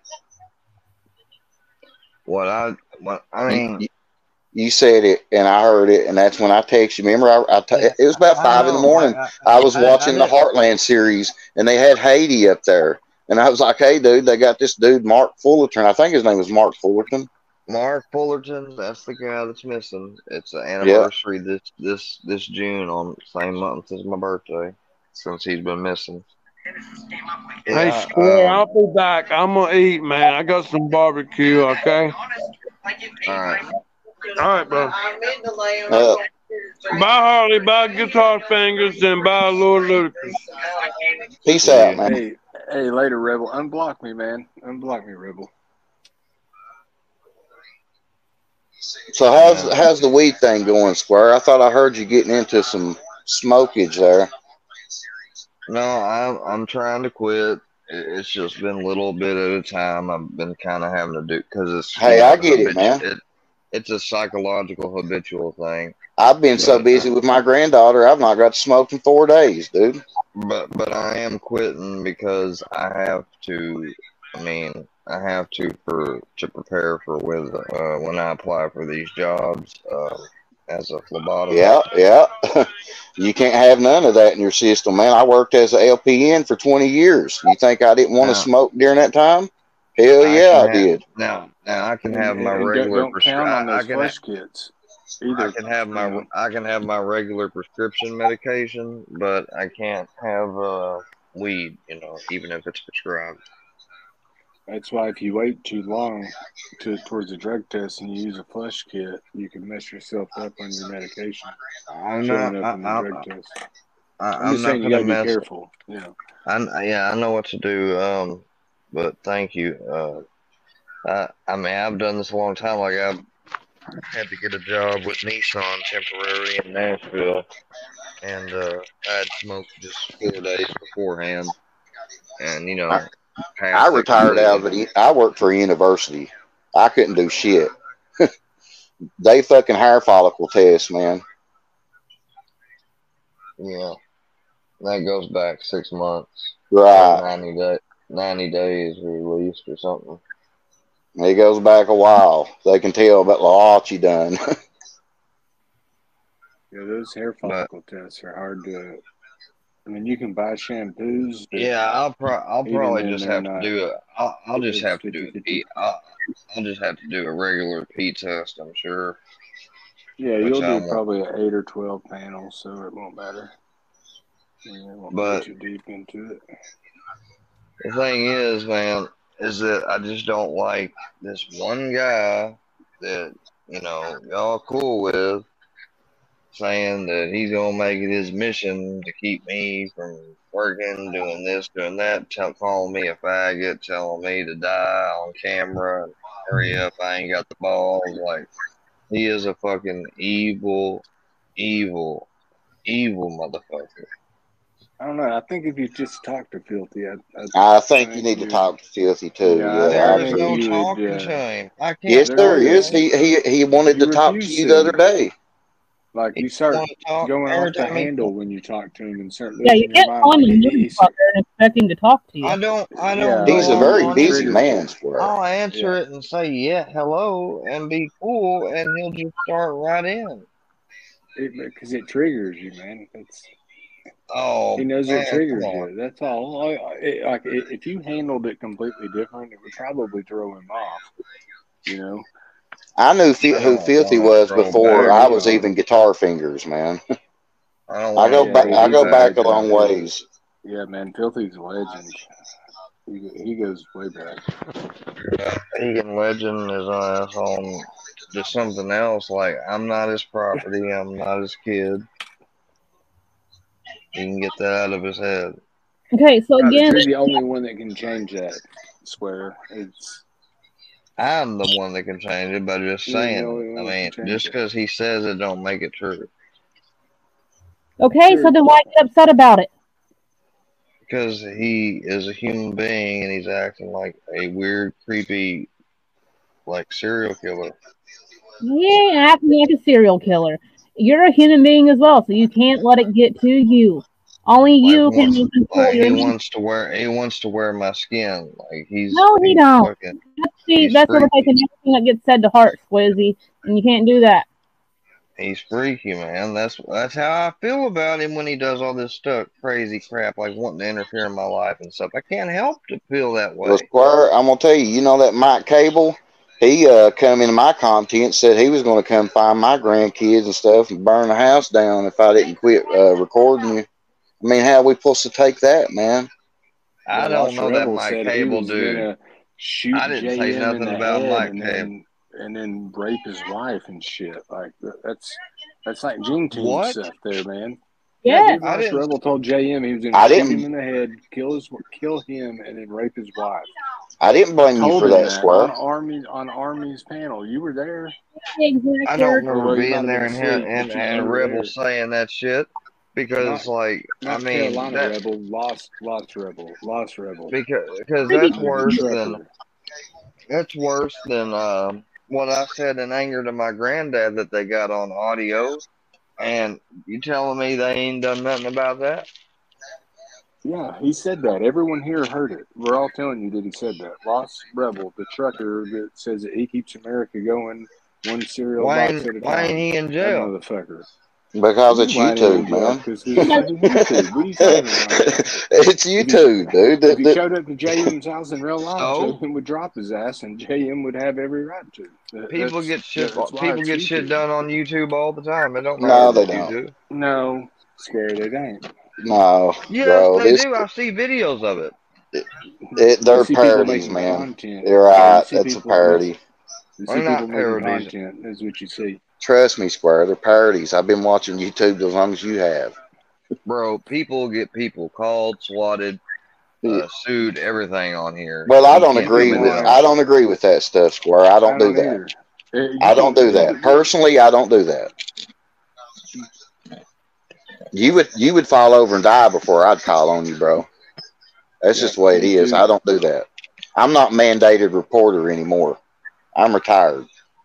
S1: What I, what I
S12: You,
S1: mean,
S12: you, you said it, and I heard it, and that's when I texted you. Remember, I, I t-
S1: yeah,
S12: it was about
S1: I
S12: five in the
S1: know.
S12: morning.
S1: I,
S12: I was
S1: I, I, I
S12: watching the
S1: didn't.
S12: Heartland series, and they had Haiti up there. And I was like, hey, dude, they got this dude, Mark Fullerton. I think his name was Mark Fullerton.
S1: Mark Fullerton, that's the guy that's missing. It's an
S12: Yeah.
S1: anniversary this this this June on the same month as my birthday, since he's been missing.
S13: Hey,
S1: Yeah,
S13: Square,
S1: um,
S13: I'll be back. I'm gonna eat, man. I got some barbecue, okay?
S1: all right.
S13: All right, bro.
S12: Uh,
S13: Bye, Harley. Bye, Guitar Fingers, and bye, Lord Ludacris.
S12: peace
S1: See
S12: out,
S1: you.
S12: man.
S11: Hey, hey, later, Rebel. Unblock me, man. Unblock me, Rebel.
S12: So how's
S1: Yeah.
S12: how's the weed thing going, Square? I thought I heard you getting into some smokage there.
S1: No, I'm I'm trying to quit. It- It's just been a little bit at a time. I've been kind of having to do because it's you
S12: Hey,
S1: know
S12: I
S1: it's
S12: get it,
S1: habitual.
S12: man.
S1: It, it's a psychological habitual thing.
S12: I've been so
S1: But
S12: busy with my granddaughter, I've not got to smoke in four days, dude.
S1: but but I am quitting because I have to. I mean, I have to for to prepare for with uh, when I apply for these jobs uh, as a phlebotomist.
S12: Yeah, yeah. You can't have none of that in your system, man. I worked as a L P N for twenty years. You think I didn't want to
S1: Now
S12: smoke during that time? Hell
S1: I
S12: yeah,
S1: can
S12: I
S1: have
S12: did.
S1: now now I can
S6: And,
S1: have my
S6: and, and don't,
S1: regular
S6: don't
S1: prescri-
S6: count on
S1: I, I
S6: those
S1: can ha-
S6: flush kits
S1: I
S6: either.
S1: can have
S6: You
S1: my
S6: know,
S1: I can have my regular prescription medication, but I can't have uh, weed. You know, even if it's prescribed.
S6: that's why if you wait too long to towards a drug test and you use a flush kit, you can mess yourself up on your medication
S1: I'm
S6: showing
S1: not.
S6: up
S1: I,
S6: in the
S1: I,
S6: drug test.
S1: I
S6: I'm
S1: I'm
S6: just
S1: not
S6: saying you
S1: gonna
S6: got to be
S1: mess.
S6: careful. You know.
S1: I yeah I know what to do. Um, but thank you. Uh, I I mean I've done this a long time. Like I've had to get a job with Nissan temporary in Nashville, and uh, I had smoked just four days beforehand, and you
S12: I,
S1: know
S12: I
S1: passed it
S12: retired out of
S1: completely.
S12: it. I worked for a university. I couldn't do shit. They fucking hair follicle test, man.
S1: Yeah, that goes back six months
S12: Right.
S1: or ninety day ninety days released or something.
S12: It goes back a while. They can tell about the lot you done.
S6: Yeah, those hair
S1: But
S6: follicle tests are hard to. I mean, you can buy shampoos, but
S1: yeah, I'll pro I'll
S6: even
S1: probably
S6: then,
S1: just
S6: they're
S1: have to
S6: not.
S1: do a. I'll I'll just
S6: It's
S1: have to do
S6: fifty
S1: a
S6: fifty.
S1: P. I'll, I'll just have to do a regular P test. I'm sure,
S6: Yeah,
S1: which
S6: you'll
S1: I
S6: do
S1: won't.
S6: probably an eight or twelve panel, so it won't matter. Yeah, it won't
S1: But
S6: get you deep into it.
S1: the thing is, man, is that I just don't like this one guy that you know y'all cool with saying that he's gonna make it his mission to keep me from working, doing this, doing that, tell, calling me a faggot, telling me to die on camera, and hurry up, I ain't got the balls. Like he is a fucking evil, evil, evil motherfucker.
S6: I don't know. I think if you just talk to Filthy, I, I,
S12: I think
S6: I
S12: you
S6: think
S12: need to
S6: you.
S12: talk to Filthy too.
S6: Yeah, I,
S12: Yeah,
S6: I
S1: There
S12: I
S1: is
S6: think
S1: no
S12: agree.
S6: you would.
S1: talking to
S6: Uh,
S1: him. I can't
S12: Yes,
S6: there
S12: there
S1: talk
S12: is.
S1: to him.
S12: He he he wanted
S6: You
S12: to talk to
S6: refuse
S12: you the other
S6: to.
S12: day.
S6: Like
S1: He
S6: you
S1: don't
S6: start
S1: want to talk
S6: going
S1: every
S6: off the
S1: time he
S6: handle when you talk to him and start
S10: Yeah, you
S6: losing your
S10: can't
S6: mind.
S10: call him
S6: Like
S10: a
S6: he,
S10: news
S6: he start,
S10: fucker and expect him to talk to you.
S1: I don't I don't
S6: yeah,
S1: go
S12: He's a
S6: and
S1: off
S12: very
S6: it
S1: on him.
S12: busy
S6: triggers
S12: man,
S6: you.
S12: Square.
S1: I'll answer
S6: Yeah,
S1: it and say yeah, hello, and be cool, and he'll just start right in.
S6: because it, it triggers you, man. It's
S1: Oh
S6: he knows
S1: man,
S6: it
S1: come
S6: triggers
S1: on.
S6: you. That's all. Like, it, like it, if you handled it completely different, it would probably throw him off. You know.
S12: I knew
S1: I
S12: fi- who
S1: don't
S12: Filthy
S1: want to
S12: was
S1: throw
S12: before
S1: back
S12: I
S6: Very
S12: was
S1: on him.
S12: even Guitar Fingers, man.
S1: I don't
S12: I
S1: want
S12: go
S1: to
S6: yeah,
S12: back.
S1: throw
S12: I
S6: he,
S1: him
S6: he's
S12: go
S6: a
S1: back
S12: back a
S6: legend
S12: long
S1: on him.
S6: too.
S12: ways.
S6: Yeah, man, Filthy's a legend. He, he goes way back.
S1: Yeah, Egan Legend is on us on just something else. Like I'm not his property. I'm not his kid. He can get that out of his head.
S10: Okay, so
S6: Right, but
S10: again,
S6: you're the only one that can change that. Swear, it's
S1: I'm the one that can change it, but just
S6: you're the
S1: saying.
S6: only
S1: I
S6: one that can
S1: mean,
S6: change
S1: just
S6: it.
S1: because he says it, don't make it true.
S10: okay, so
S6: Sure.
S10: then why get upset about it?
S1: Because he is a human being and he's acting like a weird, creepy, like serial killer.
S10: He ain't acting like a serial killer. You're a human being as well, so you can't let it get to you. Only
S1: Like
S10: you can
S1: wants,
S10: control
S1: like
S10: your
S1: he
S10: emotions.
S1: wants to wear, he wants to wear my skin. Like he's,
S10: No, he
S1: he's
S10: don't.
S1: fucking,
S10: That's the
S1: he's
S10: that's what
S1: freaky.
S10: taking everything that gets said to heart, Squizzy, and you can't do that.
S1: He's freaky, man. That's that's how I feel about him when he does all this stuff, crazy crap, like wanting to interfere in my life and stuff. I can't help to feel that
S12: Well,
S1: way.
S12: Squire, I'm gonna tell you. You know that Mike Cable? He uh come into my content, said he was gonna come find my grandkids and stuff and burn the house down if I didn't quit uh, recording you. I mean, how are we supposed to take that, man?
S1: I
S6: Yeah,
S1: don't
S6: Lost
S1: know that
S6: Rebel
S1: Mike
S6: said he
S1: Cable
S6: was
S1: dude.
S6: gonna shoot
S1: I didn't say
S6: J M in
S1: nothing
S6: the
S1: about
S6: head
S1: Mike
S6: and
S1: Cable.
S6: then and then rape his wife and shit. Like that's that's like Gene Team
S1: What?
S6: stuff there, man. Yeah,
S10: Yeah.
S6: dude,
S1: I
S6: Lost
S1: didn't.
S6: Rebel told J M he was gonna
S12: I
S6: shoot him
S12: didn't.
S6: in the head, kill his kill him, and then rape his wife.
S12: I didn't
S6: I
S12: blame you
S6: told
S12: for
S6: him
S12: that,
S6: that
S12: Squire.
S6: on Army on Army's panel. You were there.
S1: I
S10: Exactly.
S1: don't
S6: Or
S1: remember
S6: well, you might
S1: being
S6: have
S1: there
S6: been
S1: and hear-
S6: asleep,
S1: and
S6: but you, you
S1: and
S6: were
S1: Rebel
S6: there.
S1: saying that shit because,
S6: Not
S1: like, I
S6: not
S1: mean
S6: Carolina
S1: that
S6: Rebel, Lost Lost Rebel, Lost Rebel.
S1: because because
S10: Pretty
S1: that's
S6: The, the
S1: worse than
S6: trucker.
S1: that's worse than um what I said in anger to my granddad that they got on audio. And you telling me they ain't done nothing about that?
S6: Yeah, he said that. Everyone here heard it. We're all telling you that he said that. Ross Rebel, the trucker that says that he keeps America going one cereal
S1: Why
S6: box
S1: ain't,
S6: at a
S1: why ain't
S6: time.
S1: he in
S6: That
S1: jail?
S6: motherfucker.
S12: Because
S6: You
S12: it's
S6: know why he ain't in
S12: YouTube,
S6: jail?
S12: man.
S6: Because it's fucking YouTube. What are you talking about?
S12: It's
S6: If he,
S12: YouTube, dude.
S6: if he
S12: The-
S6: showed up to J M's house in real life,
S1: So
S6: J M would drop his ass, and J M would have every right to. That-
S1: people
S6: That's
S1: get shit.
S6: that's why
S1: People
S6: it's
S1: get shit
S6: YouTube.
S1: done on YouTube all the time. It don't
S12: the-
S1: matter
S12: no, they
S1: what you
S12: don't.
S1: do.
S6: No, square they don't.
S12: No,
S1: Yes,
S12: bro.
S1: they
S12: This
S1: do. I see videos of it.
S12: it,
S6: You
S12: they're
S6: see people
S12: parodies,
S6: making
S12: man.
S6: content.
S12: You're
S6: Yeah, you
S12: right.
S6: see
S12: That's a
S6: people. You,
S12: parody.
S6: you see
S1: They're
S6: people
S1: not
S6: making
S1: parodies.
S6: content. Is what you see.
S12: Trust me, Square. They're parodies. I've been watching YouTube as long as you have.
S1: Bro, people get people called, swatted, uh, sued, everything on here.
S12: Well, I
S1: You
S12: don't
S1: can't tell
S12: agree
S1: me
S12: with
S1: they
S12: it.
S1: don't.
S12: I don't agree with that stuff, Square. I
S6: I
S12: don't do
S6: don't
S12: that.
S6: either. Uh, You
S12: I don't
S6: can.
S12: do that personally. I don't do that. You would you would fall over and die before I'd call on you, bro. That's
S6: Yeah,
S12: just the way it
S6: me
S12: is.
S6: too.
S12: I don't do that. I'm not mandated reporter anymore. I'm retired.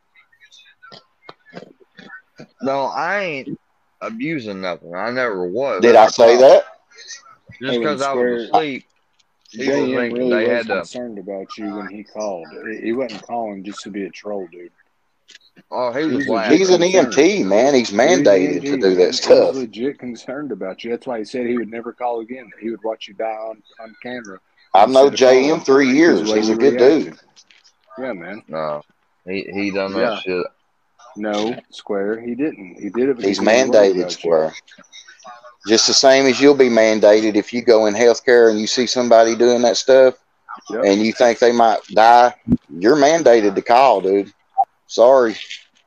S1: No, I ain't abusing nothing. I never was.
S12: Did
S1: That's
S12: I
S1: the
S12: say
S1: problem.
S12: that?
S1: Just
S6: Hey, when
S1: because I was
S6: Square
S1: asleep, people
S6: J M
S1: think
S6: really
S1: they
S6: was
S1: had to.
S6: concerned about you when he called. He he wasn't calling just to be a troll, dude.
S1: Oh, he was
S6: He's legit
S12: He's an
S1: laughing.
S6: concerned.
S12: E M T, man. He's
S6: He was an
S12: mandated to
S6: E M T,
S12: do that
S6: man. He's
S12: stuff.
S6: legit concerned about you. That's why he said he would never call again. He would watch you die on, on camera
S12: I've known
S6: instead of
S12: J M
S6: calling
S12: three
S6: because the
S12: years.
S6: way
S12: He's a
S6: you
S12: good
S6: reacted.
S12: dude.
S6: Yeah, man.
S1: No, he he done that
S6: Yeah.
S1: shit.
S6: No, Square, he didn't. He did it because
S12: He's
S6: he was worried
S12: mandated,
S6: about you.
S12: Square. Just the same as you'll be mandated if you go in healthcare and you see somebody doing that stuff
S6: Yep.
S12: and you think they might die. You're mandated to call, dude. Sorry.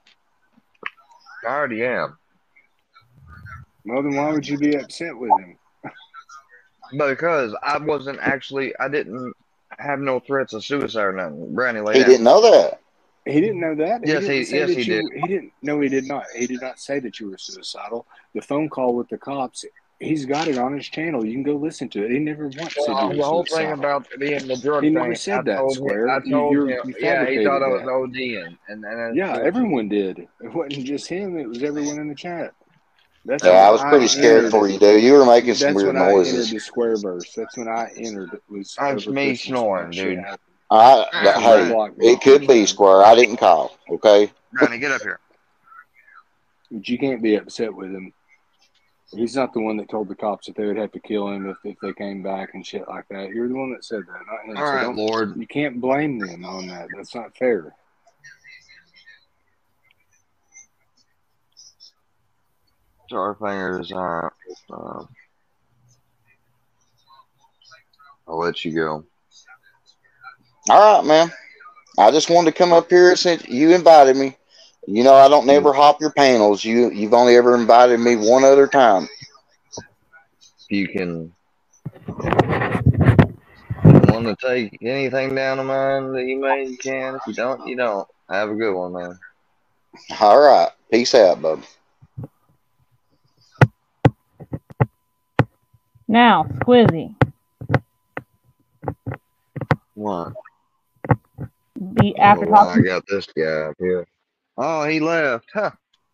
S1: I already am.
S6: Well, then why would you be upset with him?
S1: Because I wasn't actually, I didn't have no threats of suicide or nothing. Brandy, lay
S12: He
S1: down.
S12: didn't know that.
S6: He didn't know that. He
S1: Yes,
S6: didn't
S1: he
S6: say
S1: yes
S6: that
S1: he
S6: you.
S1: did.
S6: He didn't. No, he did not. He did not say that you were suicidal. The phone call with the cops. He's got it on his channel. You can go listen to it. He never once said
S1: Well,
S6: you
S1: the
S6: were
S1: whole thing
S6: suicidal.
S1: about being the drug
S6: He never
S1: thing, I
S6: said that,
S1: told him,
S6: Square.
S1: I
S6: You
S1: told
S6: you're,
S1: him,
S6: you
S1: yeah, he thought
S6: fabricated
S1: I was
S6: that.
S1: ODing, and, and that's
S6: Yeah,
S1: bullshit.
S6: everyone did. It wasn't just him. It was everyone in the chat. That's
S12: Yeah,
S6: when
S12: I was
S6: I
S12: pretty scared
S6: entered.
S12: for you, dude. You were making some
S6: That's
S12: weird
S6: when I entered
S12: noises.
S6: the Squareverse. That's when I entered. It was
S1: That's
S6: over
S1: me
S6: Christmas when
S1: snoring,
S6: that shit
S1: dude.
S6: happened.
S12: I,
S6: That's when they
S12: hey,
S6: blocked me
S12: it could
S6: first
S12: be,
S6: time.
S12: Square. I didn't call, okay?
S1: Brandy, get up here.
S6: But you can't be upset with him. He's not the one that told the cops that they would have to kill him if, if they came back and shit like that. You're the one that said that, not him.
S1: All
S6: So
S1: right,
S6: don't.
S1: Lord.
S6: You can't blame them on that. That's not fair.
S1: Starfingers, uh, uh, I'll let you go.
S12: All right, man. I just wanted to come up here since you invited me. You know, I don't never hop your panels. You, you've only ever invited me one other time.
S1: You can want to take anything down of mine that you may, you can. If you don't, you don't. Have a good one, man.
S12: All right. Peace out, bub.
S10: Now, Squizzy,
S1: What?
S10: the
S1: I
S10: after
S1: don't know why I
S10: talking.
S1: got this guy up here. Oh, he left. Huh.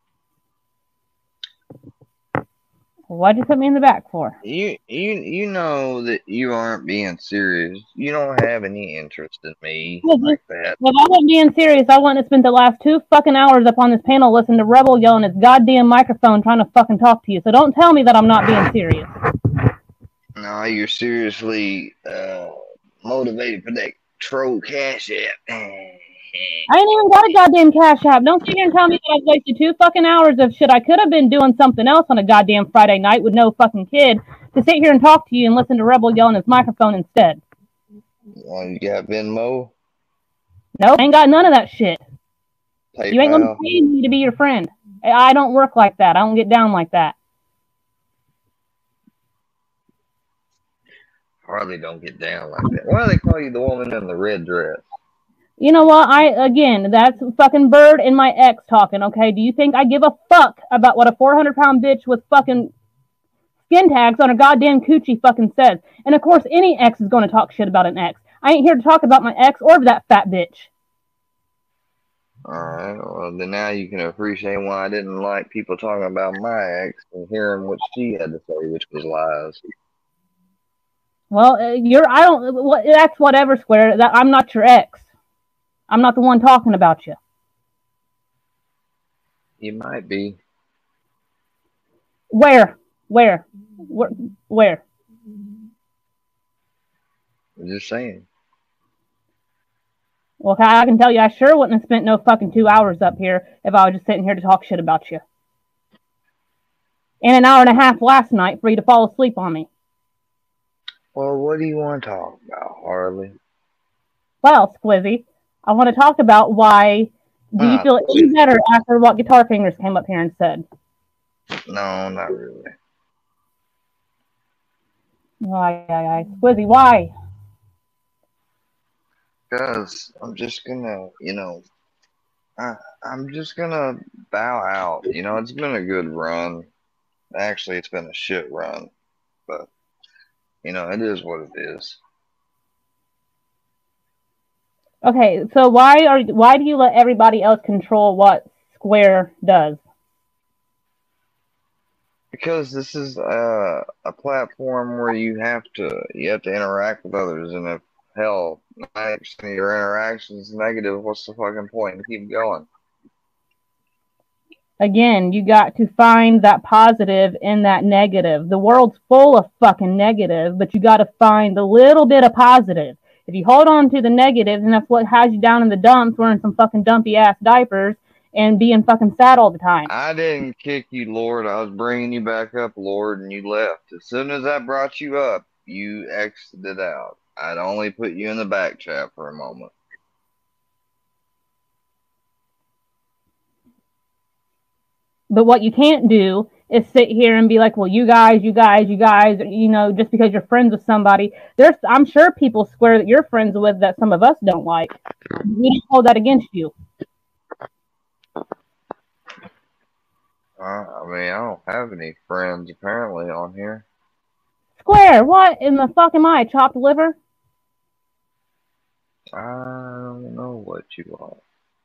S10: Why'd you put me in the back for?
S1: You you you know that you aren't being serious. You don't have any interest in me
S10: If
S1: like that.
S10: I wasn't being serious, I wouldn't have spent the last two fucking hours up on this panel listening to Rebel yelling his goddamn microphone trying to fucking talk to you. So don't tell me that I'm not being serious.
S1: No, you're seriously uh, motivated for that troll cash app.
S10: I ain't even got a goddamn cash app. Don't sit here and tell me that I've wasted two fucking hours of shit. I could have been doing something else on a goddamn Friday night with no fucking kid to sit here and talk to you and listen to Rebel yelling his microphone instead.
S1: Well, you got Venmo?
S10: Nope, ain't got none of that shit. You ain't gonna
S1: PayPal?
S10: pay me to be your friend. I don't work like that. I don't get down like that.
S1: Hardly don't get down like that. Why do they call you the woman in the red dress?
S10: You know what? I again, that's fucking Bird and my ex talking. Okay, do you think I give a fuck about what a four hundred pound bitch with fucking skin tags on her goddamn coochie fucking says? And of course, any ex is going to talk shit about an ex. I ain't here to talk about my ex or that fat bitch.
S1: Alright, well then now you can appreciate why I didn't like people talking about my ex and hearing what she had to say, which was lies.
S10: Well, uh, you're. I don't. What, that's whatever, Square. That I'm not your ex. I'm not the one talking about you.
S1: You might be.
S10: Where? Where? Where? Where?
S1: I'm just saying.
S10: Well, I can tell you, I sure wouldn't have spent no fucking two hours up here if I was just sitting here to talk shit about you. And an hour and a half last night for you to fall asleep on me.
S1: Well, what do you want to talk about, Harley?
S10: Well, Squizzy, I want to talk about why do you
S1: Ah,
S10: feel any better after what Guitar Fingers came up here and said?
S1: No, not really.
S10: Why, why, why? Squizzy, why?
S1: Because I'm just gonna, you know, I, I'm just gonna bow out. You know, it's been a good run. Actually, it's been a shit run. But, you know, it is what it is.
S10: Okay, so why are why do you let everybody else control what Square does?
S1: Because this is uh, a platform where you have to you have to interact with others, and if hell, ninety percent of your interactions negative, what's the fucking point? Keep going.
S10: Again, you got to find that positive in that negative. The world's full of fucking negative, but you got to find the little bit of positive. If you hold on to the negative, then that's what has you down in the dumps wearing some fucking dumpy ass diapers and being fucking sad all the time.
S1: I didn't kick you, Lord. I was bringing you back up, Lord, and you left. As soon as I brought you up, you exited out. I'd only put you in the back chat for a moment.
S10: But what you can't do is sit here and be like, well, you guys, you guys, you guys, you know, just because you're friends with somebody. There's, I'm sure people Square that you're friends with that some of us don't like. We don't hold that against you.
S1: Uh, I mean, I don't have any friends apparently on here.
S10: Square, what in the fuck am I? Chopped liver?
S1: I don't know what you are.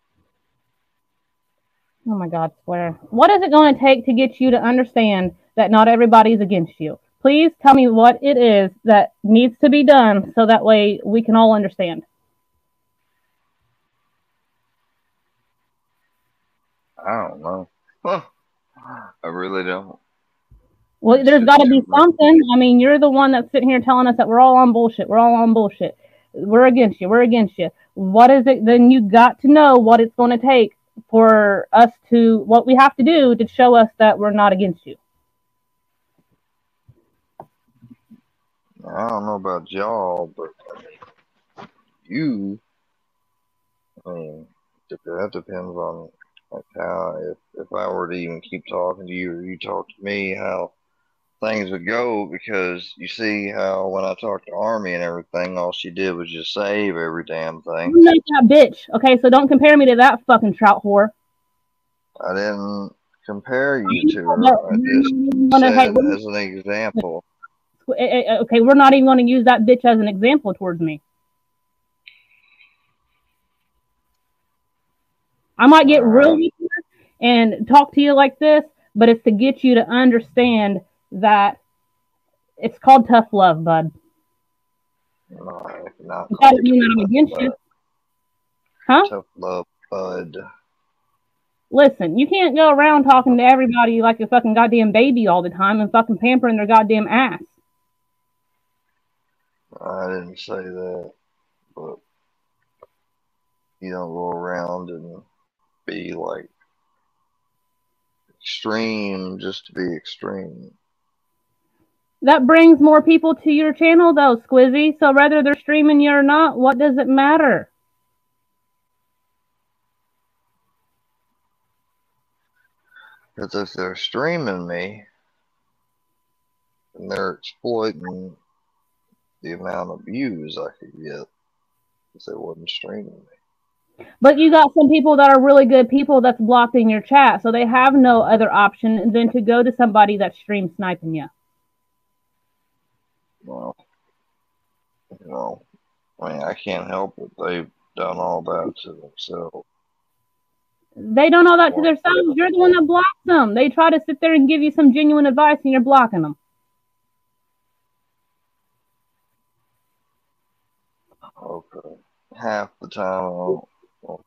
S10: Oh my God, Square. What is it going to take to get you to understand that not everybody's against you? Please tell me what it is that needs to be done so that way we can all understand.
S1: I don't know. Huh. I really don't.
S10: Well, there's got to be something. I mean, you're the one that's sitting here telling us that we're all on bullshit. We're all on bullshit. We're against you. We're against you. What is it? Then you got to know what it's going to take for us to, what we have to do to show us that we're not against you.
S1: I don't know about y'all, but you, I mean, that depends on like how, if, if I were to even keep talking to you or you talk to me, how things would go, because you see how when I talked to Army and everything, all she did was just save every damn thing.
S10: I'm not that bitch, okay? So don't compare me to that fucking trout whore.
S1: I didn't compare you to her. I just said as an example.
S10: Okay, we're not even going to use that bitch as an example towards me. I might get really here and talk to you like this, but it's to get you to understand that it's called tough love, bud.
S1: No, not
S10: that doesn't mean I'm against you. Huh?
S1: Tough love, bud.
S10: Listen, you can't go around talking to everybody like a fucking goddamn baby all the time and fucking pampering their goddamn ass.
S1: I didn't say that, but you don't go around and be like extreme just to be extreme.
S10: That brings more people to your channel though, Squizzy. So whether they're streaming you or not, what does it matter?
S1: Because if they're streaming me and they're exploiting the amount of views I could get if they wasn't streaming me.
S10: But you got some people that are really good people that's blocked in your chat, so they have no other option than to go to somebody that's stream sniping you.
S1: Well, you know, I mean, I can't help it. They've done all that to themselves.
S10: They don't know that to themselves. You're the one that blocks them. They try to sit there and give you some genuine advice, and you're blocking them.
S1: Okay. Half the time, I'll, I'll,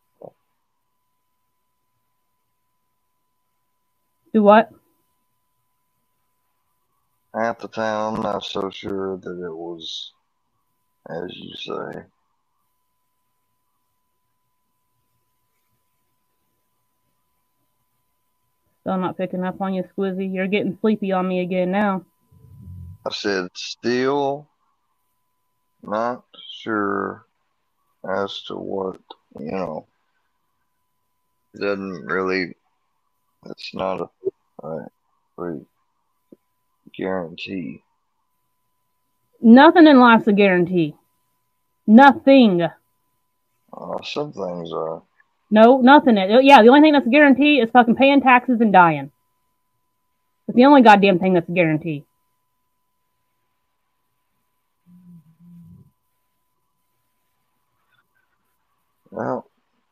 S10: Do what?
S1: half the time, I'm not so sure that it was, as you say.
S10: Still not picking up on you, Squizzy. You're getting sleepy on me again now.
S1: I said, still not sure as to what, you know, it doesn't really, it's not a, a, a guarantee.
S10: Nothing in life's a guarantee. Nothing.
S1: Uh, some things are.
S10: No, nothing. Yeah, the only thing that's a guarantee is fucking paying taxes and dying. It's the only goddamn thing that's a guarantee.
S1: Well,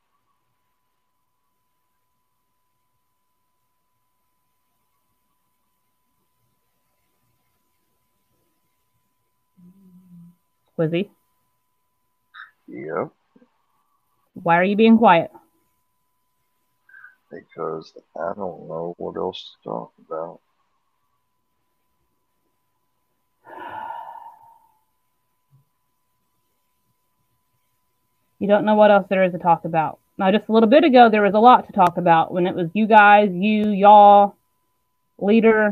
S10: Squizzy,
S1: yep,
S10: why are you being quiet?
S1: because I don't know what else to talk about.
S10: You don't know what else there is to talk about. Now, just a little bit ago, there was a lot to talk about when it was you guys, you, y'all, leader.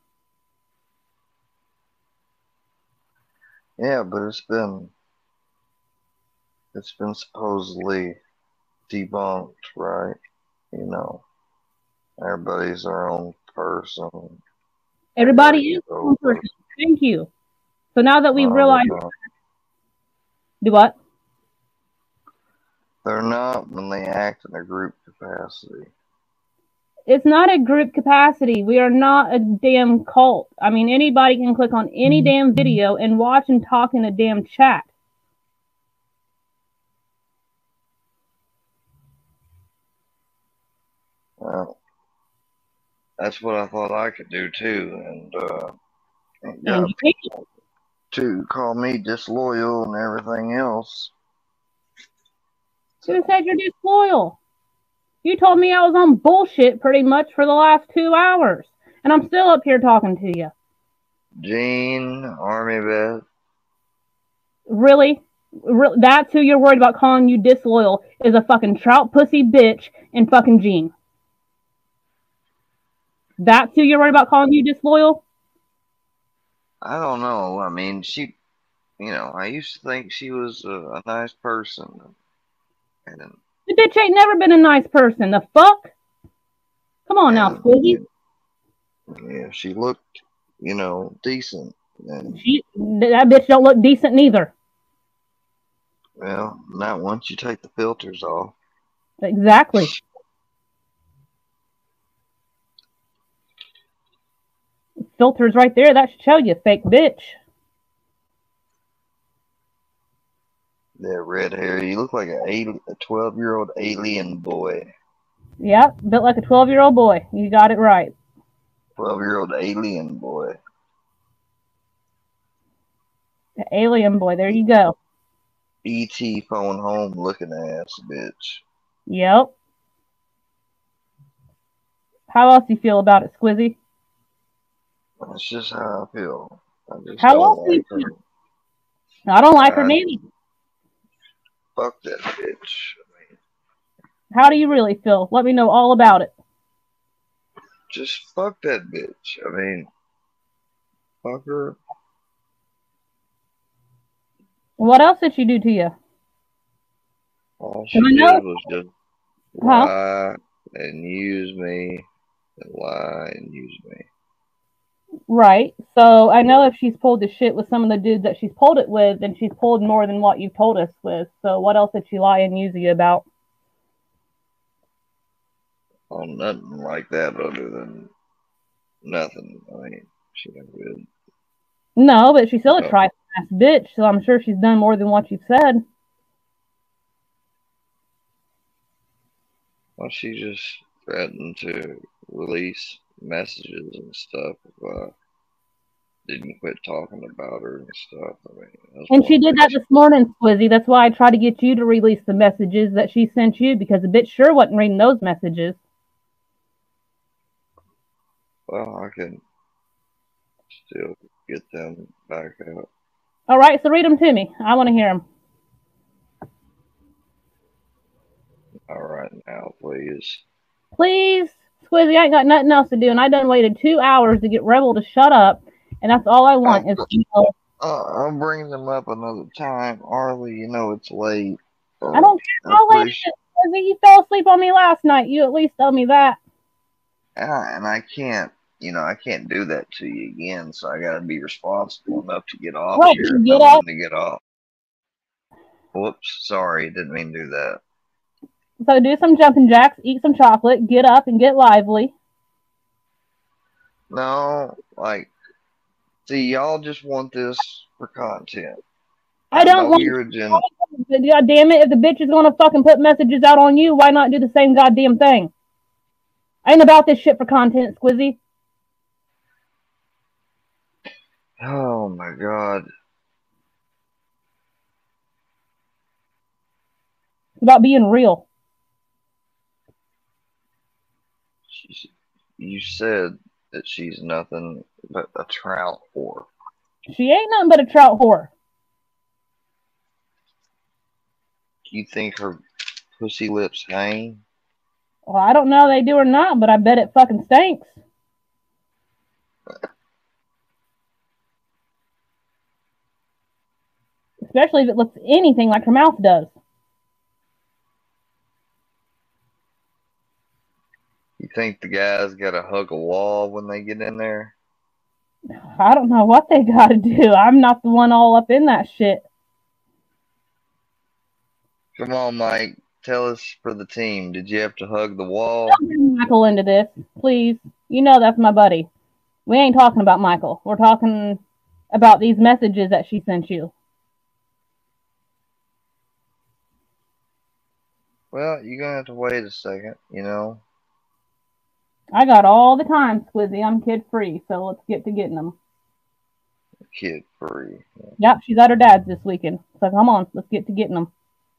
S1: Yeah, but it's been, it's been supposedly debunked, right? You know, everybody's their own person.
S10: Everybody is one person. Thank you. So now that we've realized... Do what?
S1: They're not when they act in a group capacity.
S10: It's not a group capacity. We are not a damn cult. I mean, anybody can click on any damn video and watch and talk in a damn chat.
S1: Well, that's what I thought I could do too, and uh, got people to call me disloyal and everything else.
S10: Who said you're disloyal? You told me I was on bullshit pretty much for the last two hours, and I'm still up here talking to you.
S1: Gene, Army Beth.
S10: Really? Re That's who you're worried about calling you disloyal, is a fucking trout pussy bitch and fucking Gene. That's who you're worried about calling you disloyal?
S1: I don't know. I mean, she, you know, I used to think she was a, a nice person. And
S10: the bitch ain't never been a nice person. The fuck? Come on now, Squiggy.
S1: Yeah, she looked, you know, decent. And,
S10: she, that bitch don't look decent neither.
S1: Well, not once you take the filters off.
S10: Exactly. Filters right there. That should show you, fake bitch.
S1: That red hair. You look like a twelve-year-old alien boy.
S10: Yep, built like a twelve-year-old boy. You got it right.
S1: twelve-year-old alien boy.
S10: The alien boy. There you go.
S1: E T phone home looking ass bitch.
S10: Yep. How else do you feel about it, Squizzy?
S1: That's just how I feel. I just
S10: how
S1: don't
S10: else
S1: like
S10: do you
S1: her.
S10: feel? I don't like her
S1: I,
S10: neither.
S1: Fuck that bitch. I mean,
S10: how do you really feel? Let me know all about it.
S1: Just fuck that bitch. I mean, fuck her.
S10: What else did she do to you?
S1: All she did was just lie huh? and use me, and lie and use me.
S10: Right. So I know if she's pulled the shit with some of the dudes that she's pulled it with, then she's pulled more than what you've told us with. So what else did she lie and use you about?
S1: Oh, nothing like that other than nothing. I mean, she never did.
S10: No, but she's still a trifling ass bitch, so I'm sure she's done more than what you've said.
S1: Well, she just threatened to release messages and stuff if I didn't quit talking about her and stuff. I mean, that's
S10: And she
S1: one
S10: did
S1: thing
S10: that
S1: she
S10: this morning, Squizzy. That's why I tried to get you to release the messages that she sent you, because the bitch sure wasn't reading those messages.
S1: Well, I can still get them back out.
S10: All right, so read them to me. I want to hear them.
S1: All right, now, please.
S10: Please, Squizzy, I ain't got nothing else to do, and I done waited two hours to get Rebel to shut up, and that's all I want is, you know,
S1: Uh, I'll bring them up another time. Arlie, you know it's late. Uh,
S10: I don't care how late it is, Squizzy. You fell asleep on me last night. You at least tell me that.
S1: And I, and I can't, you know, I can't do that to you again, so I gotta be responsible enough to get off
S10: What,
S1: here.
S10: you
S1: if
S10: get
S1: I
S10: up?
S1: want to get off. Whoops, sorry, didn't mean to do that.
S10: So do some jumping jacks, eat some chocolate, get up and get lively.
S1: No, like, see, y'all just want this for content.
S10: I don't
S1: know
S10: want
S1: your agenda.
S10: God damn it, if the bitch is gonna fucking put messages out on you, why not do the same goddamn thing? I ain't about this shit for content, Squizzy.
S1: Oh my god.
S10: It's about being real.
S1: She's, you said that she's nothing but a trout whore.
S10: She ain't nothing but a trout whore.
S1: Do you think her pussy lips hang?
S10: Well, I don't know if they do or not, but I bet it fucking stinks. Especially if it looks anything like her mouth does.
S1: You think the guys gotta hug a wall when they get in there?
S10: I don't know what they gotta do. I'm not the one all up in that shit.
S1: Come on, Mike. Tell us for the team. Did you have to hug the wall?
S10: Don't bring Michael into this, please. You know that's my buddy. We ain't talking about Michael. We're talking about these messages that she sent you.
S1: Well, you're gonna have to wait a second, you know.
S10: I got all the time, Squizzy. I'm kid free, so let's get to getting them.
S1: Kid free.
S10: Yep, she's at her dad's this weekend. So come on, let's get to getting them.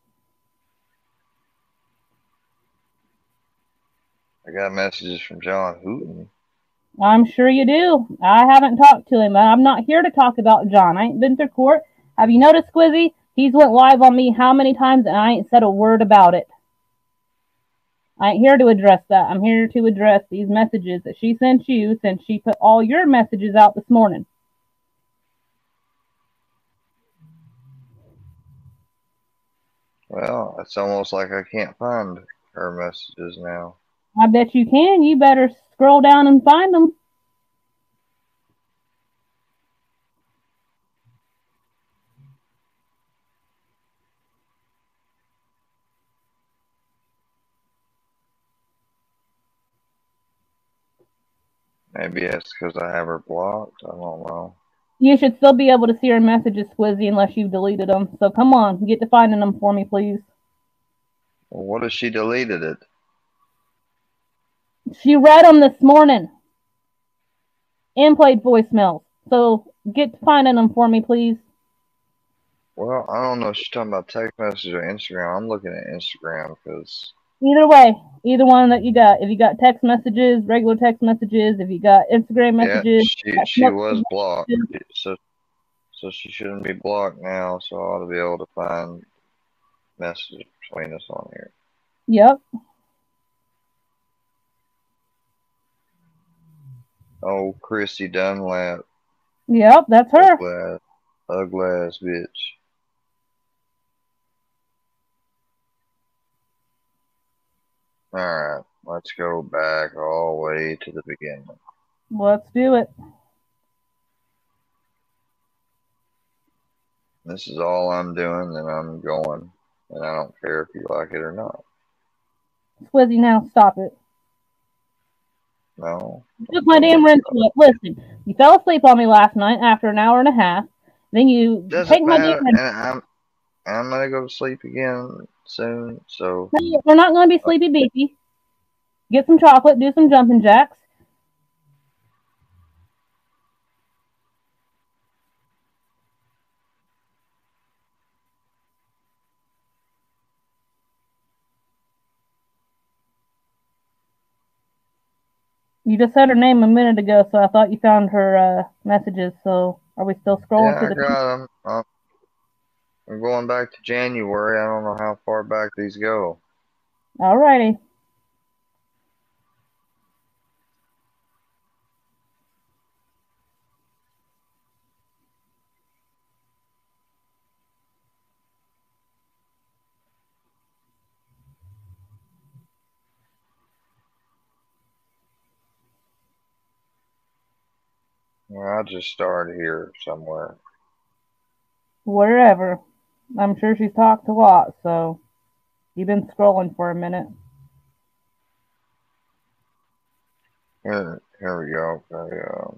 S1: I got messages from John Hooten.
S10: I'm sure you do. I haven't talked to him. I'm not here to talk about John. I ain't been through court. Have you noticed, Squizzy? He's went live on me how many times, and I ain't said a word about it. I ain't here to address that. I'm here to address these messages that she sent you since she put all your messages out this morning.
S1: Well, it's almost like I can't find her messages now.
S10: I bet you can. You better scroll down and find them.
S1: Maybe it's because I have her blocked. I don't know.
S10: You should still be able to see her messages, Squizzy, unless you've deleted them. So come on, get to finding them for me, please.
S1: Well, what if she deleted it?
S10: She read them this morning and played voicemails. So get to finding them for me, please.
S1: Well, I don't know if she's talking about text message or Instagram. I'm looking at Instagram because...
S10: Either way, either one that you got. If you got text messages, regular text messages, if you got Instagram messages.
S1: Yeah, she, she was blocked. So, so she shouldn't be blocked now. So I ought to be able to find messages between us on here.
S10: Yep.
S1: Oh, Chrissy Dunlap.
S10: Yep, that's her.
S1: Ugly, ugly ass bitch. Alright, let's go back all the way to the beginning.
S10: Let's do it.
S1: This is all I'm doing, and I'm going. And I don't care if you like it or not.
S10: Squizzy, now stop it.
S1: No.
S10: Took my damn rental up. Listen, you fell asleep on me last night after an hour and a half. Then you
S1: Doesn't
S10: take my
S1: matter,
S10: damn
S1: and
S10: rental.
S1: I'm, I'm going to go to sleep again soon, so...
S10: We're not going to be sleepy beepy. Get some chocolate, do some jumping jacks. You just said her name a minute ago, so I thought you found her uh, messages. So are we still scrolling
S1: Yeah,
S10: through
S1: I
S10: the?
S1: got them. Uh, I'm going back to January. I don't know how far back these go.
S10: Alrighty.
S1: Well, I'll just start here somewhere.
S10: Wherever. I'm sure she's talked a lot, so you've been scrolling for a minute.
S1: Here, here we go. Okay, uh,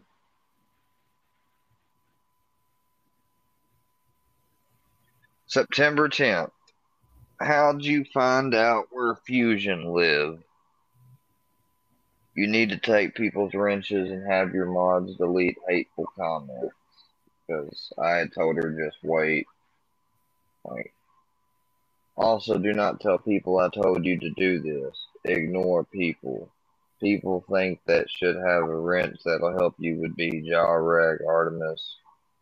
S1: September tenth. How'd you find out where Fusion lived? You need to take people's wrenches and have your mods delete hateful comments. Because I had told her just wait. Like, also, do not tell people I told you to do this. Ignore people. People think that should have a wrench that'll help you would be Jarek, Artemis.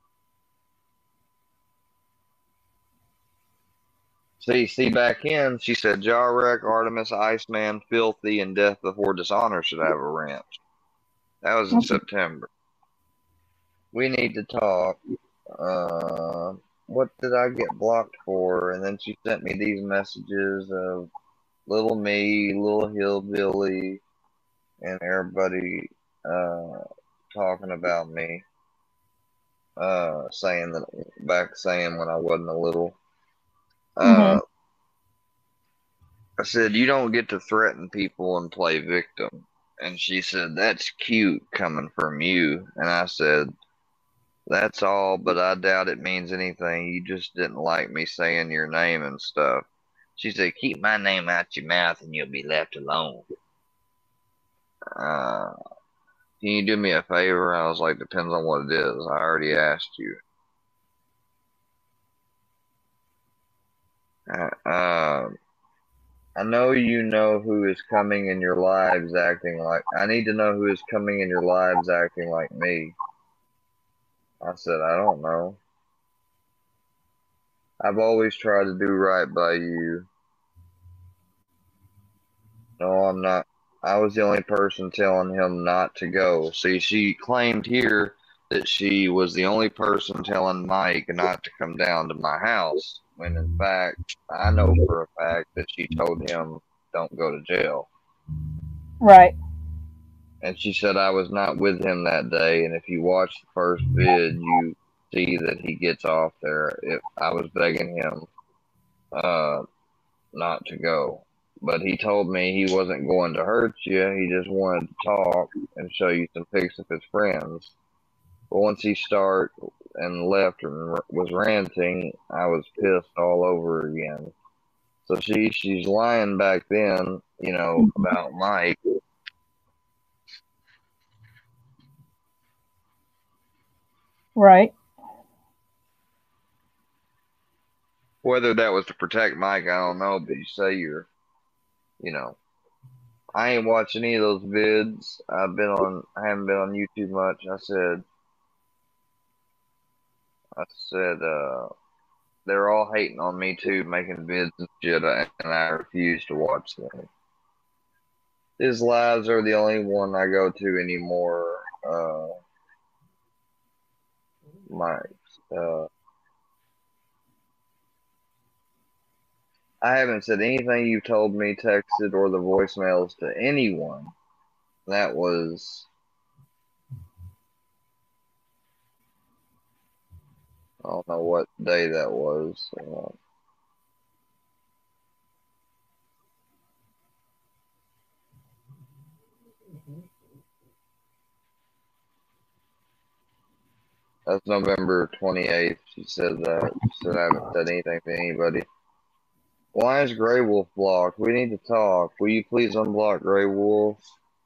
S1: See, see back in, she said Jarek, Artemis, Iceman, Filthy, and Death Before Dishonor should have a wrench. That was in September. We need to talk. Uh, what did I get blocked for? And then she sent me these messages of Little Me, Little Hillbilly, and everybody uh, talking about me. Uh, saying that, back saying when I wasn't a little. Uh,
S10: Mhm.
S1: I said, you don't get to threaten people and play victim. And she said, that's cute coming from you. And I said, that's all, but I doubt it means anything. You just didn't like me saying your name and stuff. She said, keep my name out your mouth and you'll be left alone. Uh, can you do me a favor? I was like, depends on what it is. I already asked you. Uh, uh, I know you know who is coming in your lives acting like... I need to know who is coming in your lives acting like me. I said, I don't know. I've always tried to do right by you. No, I'm not. I was the only person telling him not to go. See, she claimed here that she was the only person telling Mike not to come down to my house, when in fact, I know for a fact that she told him don't go to jail.
S10: Right.
S1: And she said I was not with him that day, and if you watch the first vid, you see that he gets off there. If I was begging him uh, not to go. But he told me he wasn't going to hurt you. He just wanted to talk and show you some pics of his friends. But once he started and left and was ranting, I was pissed all over again. So she she's lying back then, you know, about Mike.
S10: Right.
S1: Whether that was to protect Mike, I don't know. But you say you're, you know, I ain't watched any of those vids. I've been on, I haven't been on YouTube much. I said, I said, uh, they're all hating on me too, making vids and shit, and I refuse to watch them. His lives are the only one I go to anymore. Uh, Mike's. Uh, I haven't said anything you told me, texted, or the voicemails to anyone. That was... I don't know what day that was. Uh, that's November twenty-eighth. She said that. She said I haven't said anything to anybody. Why is Grey Wolf blocked? We need to talk. Will you please unblock Grey Wolf?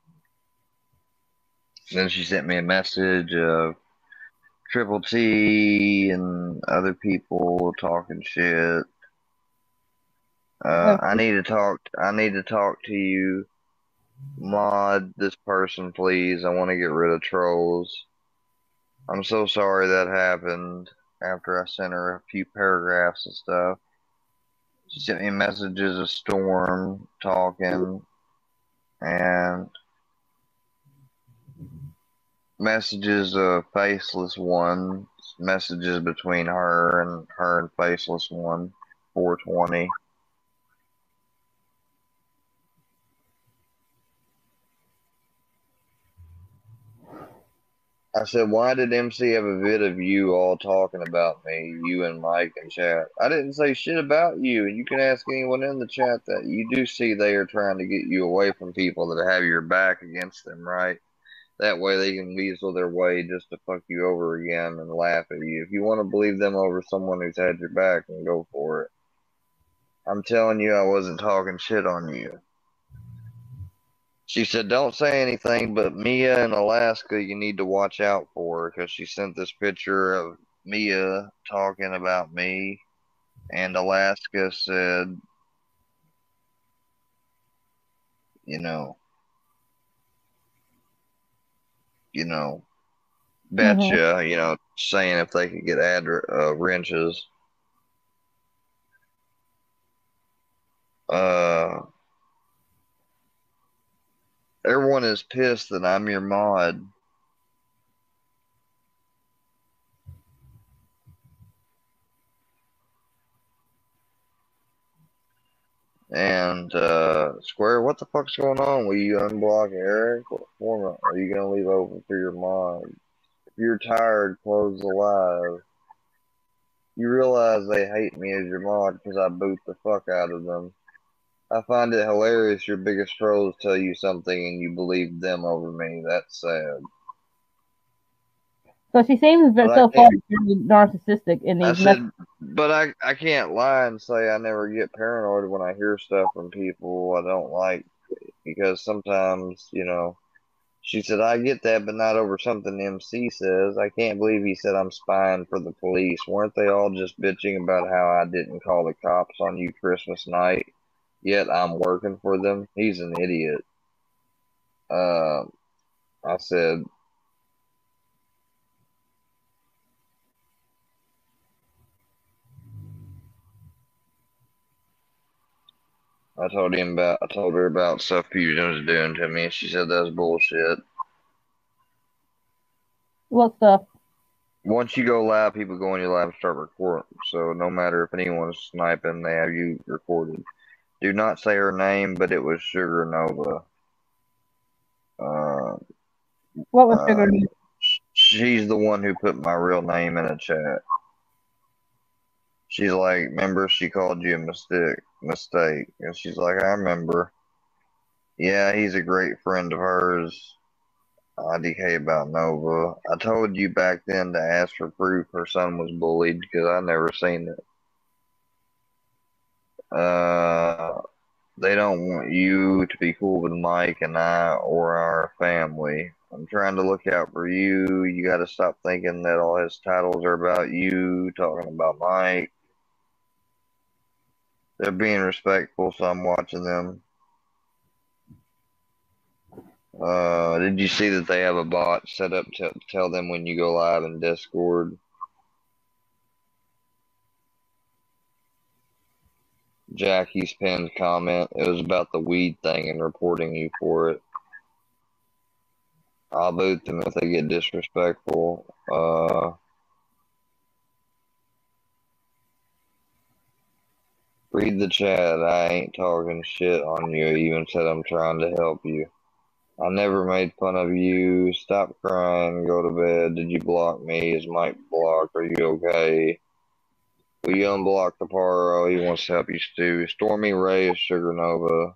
S1: Then she sent me a message of Triple T and other people talking shit. Uh, I need to talk. I need to talk to you. Mod this person, please. I want to get rid of trolls. I'm so sorry that happened after I sent her a few paragraphs and stuff. She sent me messages of Storm talking and messages of Faceless One, messages between her and her and Faceless One, four twenty. I said, why did M C have a vid of you all talking about me, you and Mike in chat? I didn't say shit about you, and you can ask anyone in the chat that. You do see they are trying to get you away from people that have your back against them, right? That way they can weasel their way just to fuck you over again and laugh at you. If you want to believe them over someone who's had your back, then go for it. I'm telling you, I wasn't talking shit on you. She said, don't say anything, but Mia in Alaska, you need to watch out for her, because she sent this picture of Mia talking about me, and Alaska said, you know, you know, betcha, mm-hmm. you know, saying if they could get ad uh, wrenches. Uh... Everyone is pissed that I'm your mod. And, uh, Square, what the fuck's going on? Will you unblock Eric? What format are you going to leave open for your mod? If you're tired, close the live. You realize they hate me as your mod because I boot the fuck out of them. I find it hilarious your biggest trolls tell you something and you believe them over me. That's sad.
S10: So she seems
S1: But
S10: so far very narcissistic in these.
S1: I said, but I, I can't lie and say I never get paranoid when I hear stuff from people I don't like, because sometimes, you know, she said, I get that, but not over something M C says. I can't believe he said I'm spying for the police. Weren't they all just bitching about how I didn't call the cops on you Christmas night? Yet I'm working for them. He's an idiot. Uh, I said, I told him about, I told her about stuff Fusion was doing to me, and she said that's bullshit.
S10: What stuff?
S1: Once you go live, people go on your live and start recording. So no matter if anyone's sniping, they have you recorded. Do not say her name, but it was Sugar Nova. Uh,
S10: what was
S1: uh,
S10: Sugar Nova?
S1: She's the one who put my real name in a chat. She's like, remember, she called you a mistake, mistake. And she's like, I remember. Yeah, he's a great friend of hers. I D K about Nova. I told you back then to ask for proof her son was bullied because I never seen it. Uh, they don't want you to be cool with Mike and I or our family. I'm trying to look out for you. You got to stop thinking that all his titles are about you, talking about Mike. They're being respectful, so I'm watching them. Uh, did you see that they have a bot set up to tell them when you go live in Discord? Jackie's pinned comment. It was about the weed thing and reporting you for it. I'll boot them if they get disrespectful. Uh, read the chat. I ain't talking shit on you. I even said I'm trying to help you. I never made fun of you. Stop crying. Go to bed. Did you block me? Is Mike blocked? Are you okay? Will you unblock the Paro? He wants to help you, Stu. Stormy Ray is Sugar Nova.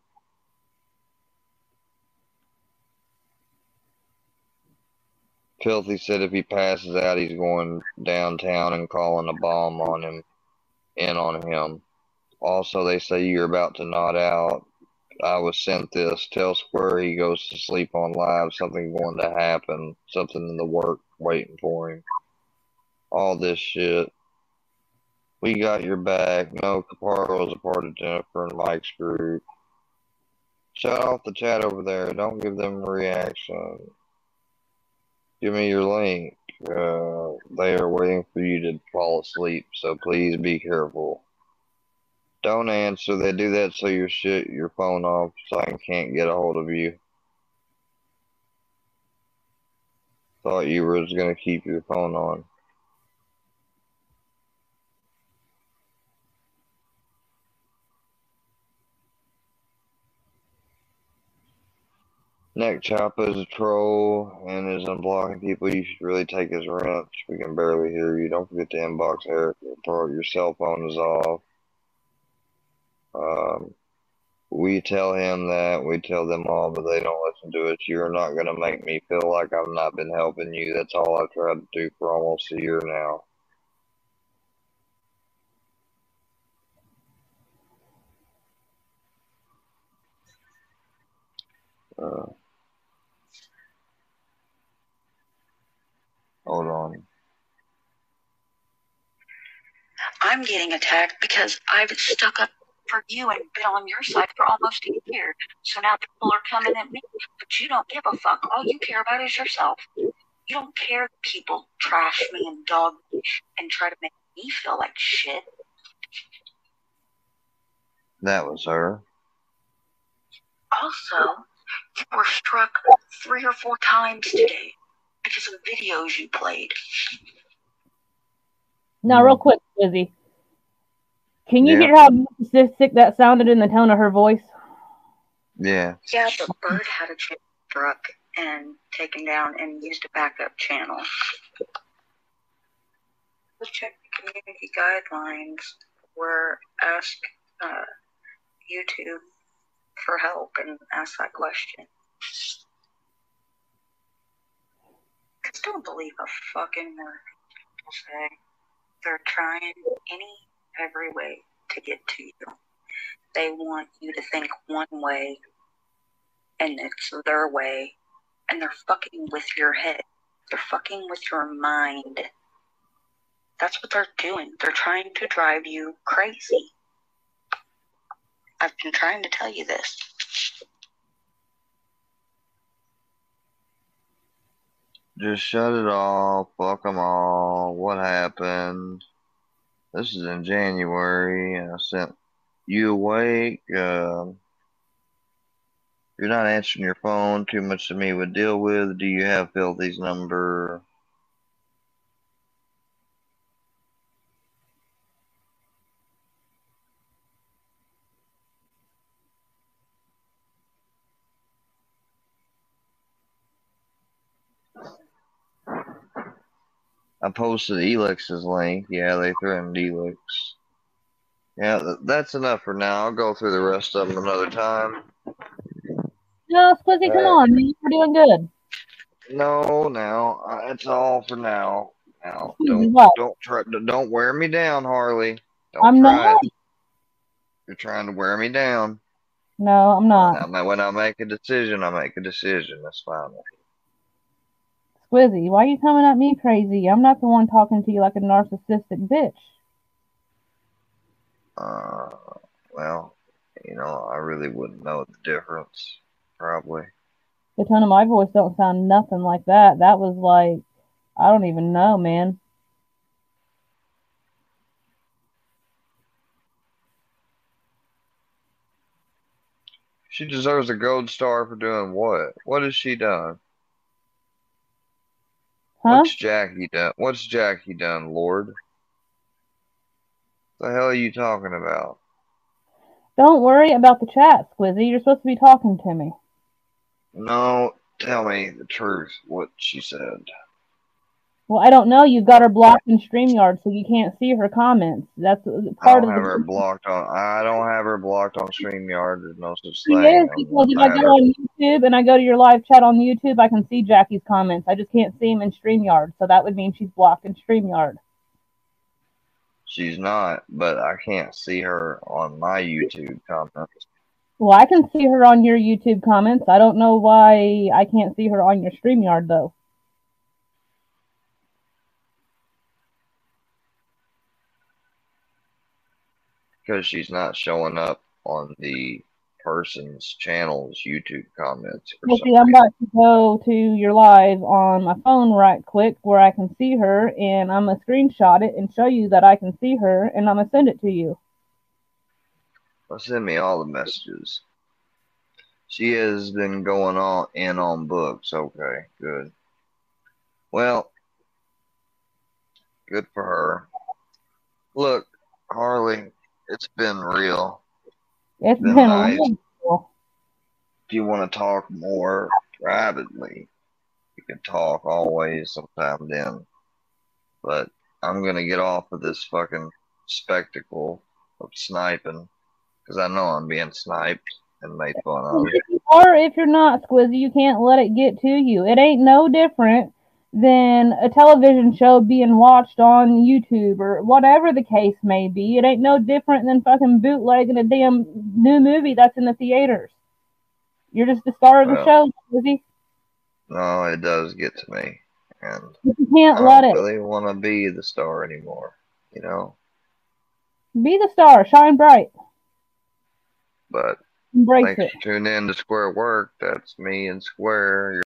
S1: Filthy said if he passes out, he's going downtown and calling a bomb on him, in on him. Also, they say you're about to nod out. I was sent this. Tell Square he goes to sleep on live. Something going to happen. Something in the work waiting for him. All this shit. We got your back. No, Caparo is a part of Jennifer and Mike's group. Shut off the chat over there. Don't give them a reaction. Give me your link. Uh, they are waiting for you to fall asleep, so please be careful. Don't answer. They do that so you shut your phone off so I can't get a hold of you. Thought you were just going to keep your phone on. Neck Choppa is a troll and is unblocking people. You should really take his wrench. We can barely hear you. Don't forget to inbox Eric. Your cell phone is off. Um, we tell him that. We tell them all, but they don't listen to us. You're not going to make me feel like I've not been helping you. That's all I've tried to do for almost a year now. Uh, hold on.
S14: I'm getting attacked because I've stuck up for you and been on your side for almost a year. So now people are coming at me, but you don't give a fuck. All you care about is yourself. You don't care that people trash me and dog me and try to make me feel like shit.
S1: That was her.
S14: Also, you were struck three or four times today because of videos you played.
S10: Now, real quick, Lizzie. Can you
S1: Yeah.
S10: hear how narcissistic that sounded in the tone of her voice?
S1: Yeah.
S14: Yeah, but Bird had a chip struck and taken down and used a backup channel. Let's check the community guidelines where ask uh, YouTube for help and ask that question. I just don't believe a fucking word people say. They're trying any every way to get to you. They want you to think one way and it's their way, and they're fucking with your head. They're fucking with your mind. That's what they're doing. They're trying to drive you crazy. I've been trying to tell you this.
S1: Just shut it off. Fuck them all. What happened? This is in January, and I sent you awake. Uh, you're not answering your phone. Too much to me would deal with. Do you have Filthy's number? I posted Elix's link. Yeah, they threatened Elix. Yeah, th that's enough for now. I'll go through the rest of them another time.
S10: No, Squizzy, come
S1: Uh,
S10: on, man. We're doing good.
S1: No, now uh, that's all for now. Now,
S10: Squizzy,
S1: don't
S10: what?
S1: don't try don't wear me down, Harley. Don't
S10: I'm
S1: try
S10: not.
S1: it. You're trying to wear me down.
S10: No, I'm
S1: When
S10: not.
S1: I, ma- when I make a decision, I make a decision. That's fine.
S10: Squizzy, why are you coming at me crazy? I'm not the one talking to you like a narcissistic bitch.
S1: Uh, well, you know, I really wouldn't know the difference, probably.
S10: The tone of my voice don't sound nothing like that. That was like, I don't even know, man.
S1: She deserves a gold star for doing what? What has she done?
S10: Huh?
S1: What's Jackie done? What's Jackie done, Lord? The hell are you talking about?
S10: Don't worry about the chat, Squizzy. You're supposed to be talking to me.
S1: No, tell me the truth, what she said.
S10: Well, I don't know. You've got her blocked in StreamYard, so you can't see her comments. That's
S1: I
S10: part
S1: don't
S10: of
S1: have her
S10: the...
S1: blocked on. I don't have her blocked on StreamYard. There's no such
S10: She
S1: thing.
S10: is,
S1: I'm
S10: because if
S1: not
S10: I go
S1: mad.
S10: on YouTube and I go to your live chat on YouTube, I can see Jackie's comments. I just can't see them in StreamYard, so that would mean she's blocked in StreamYard.
S1: She's not, but I can't see her on my YouTube comments.
S10: Well, I can see her on your YouTube comments. I don't know why I can't see her on your StreamYard, though.
S1: Because she's not showing up on the person's channel's YouTube comments. For
S10: Well,
S1: some
S10: see, I'm
S1: reason.
S10: about to go to your live on my phone right quick where I can see her, and I'm going to screenshot it and show you that I can see her, and I'm going to send it to you.
S1: Well, send me all the messages. She has been going on in on books. Okay, good. Well, good for her. Look, Harley, it's been real.
S10: It's
S1: been
S10: been
S1: nice.
S10: wonderful.
S1: If you want to talk more privately, you can talk always, sometime then. But I'm going to get off of this fucking spectacle of sniping because I know I'm being sniped and made fun of.
S10: If you are, if you're not, Squizzy, you can't let it get to you. It ain't no different than a television show being watched on YouTube or whatever the case may be. It ain't no different than fucking bootlegging a damn new movie that's in the theaters. You're just the star of the
S1: Well,
S10: show, Squizzy.
S1: No, it does get to me. And
S10: But you can't
S1: I
S10: let
S1: don't
S10: it.
S1: really want to be the star anymore, you know?
S10: Be the star. Shine bright.
S1: But
S10: Embrace
S1: thanks
S10: it.
S1: for tuning in to Square Work. That's me and Square.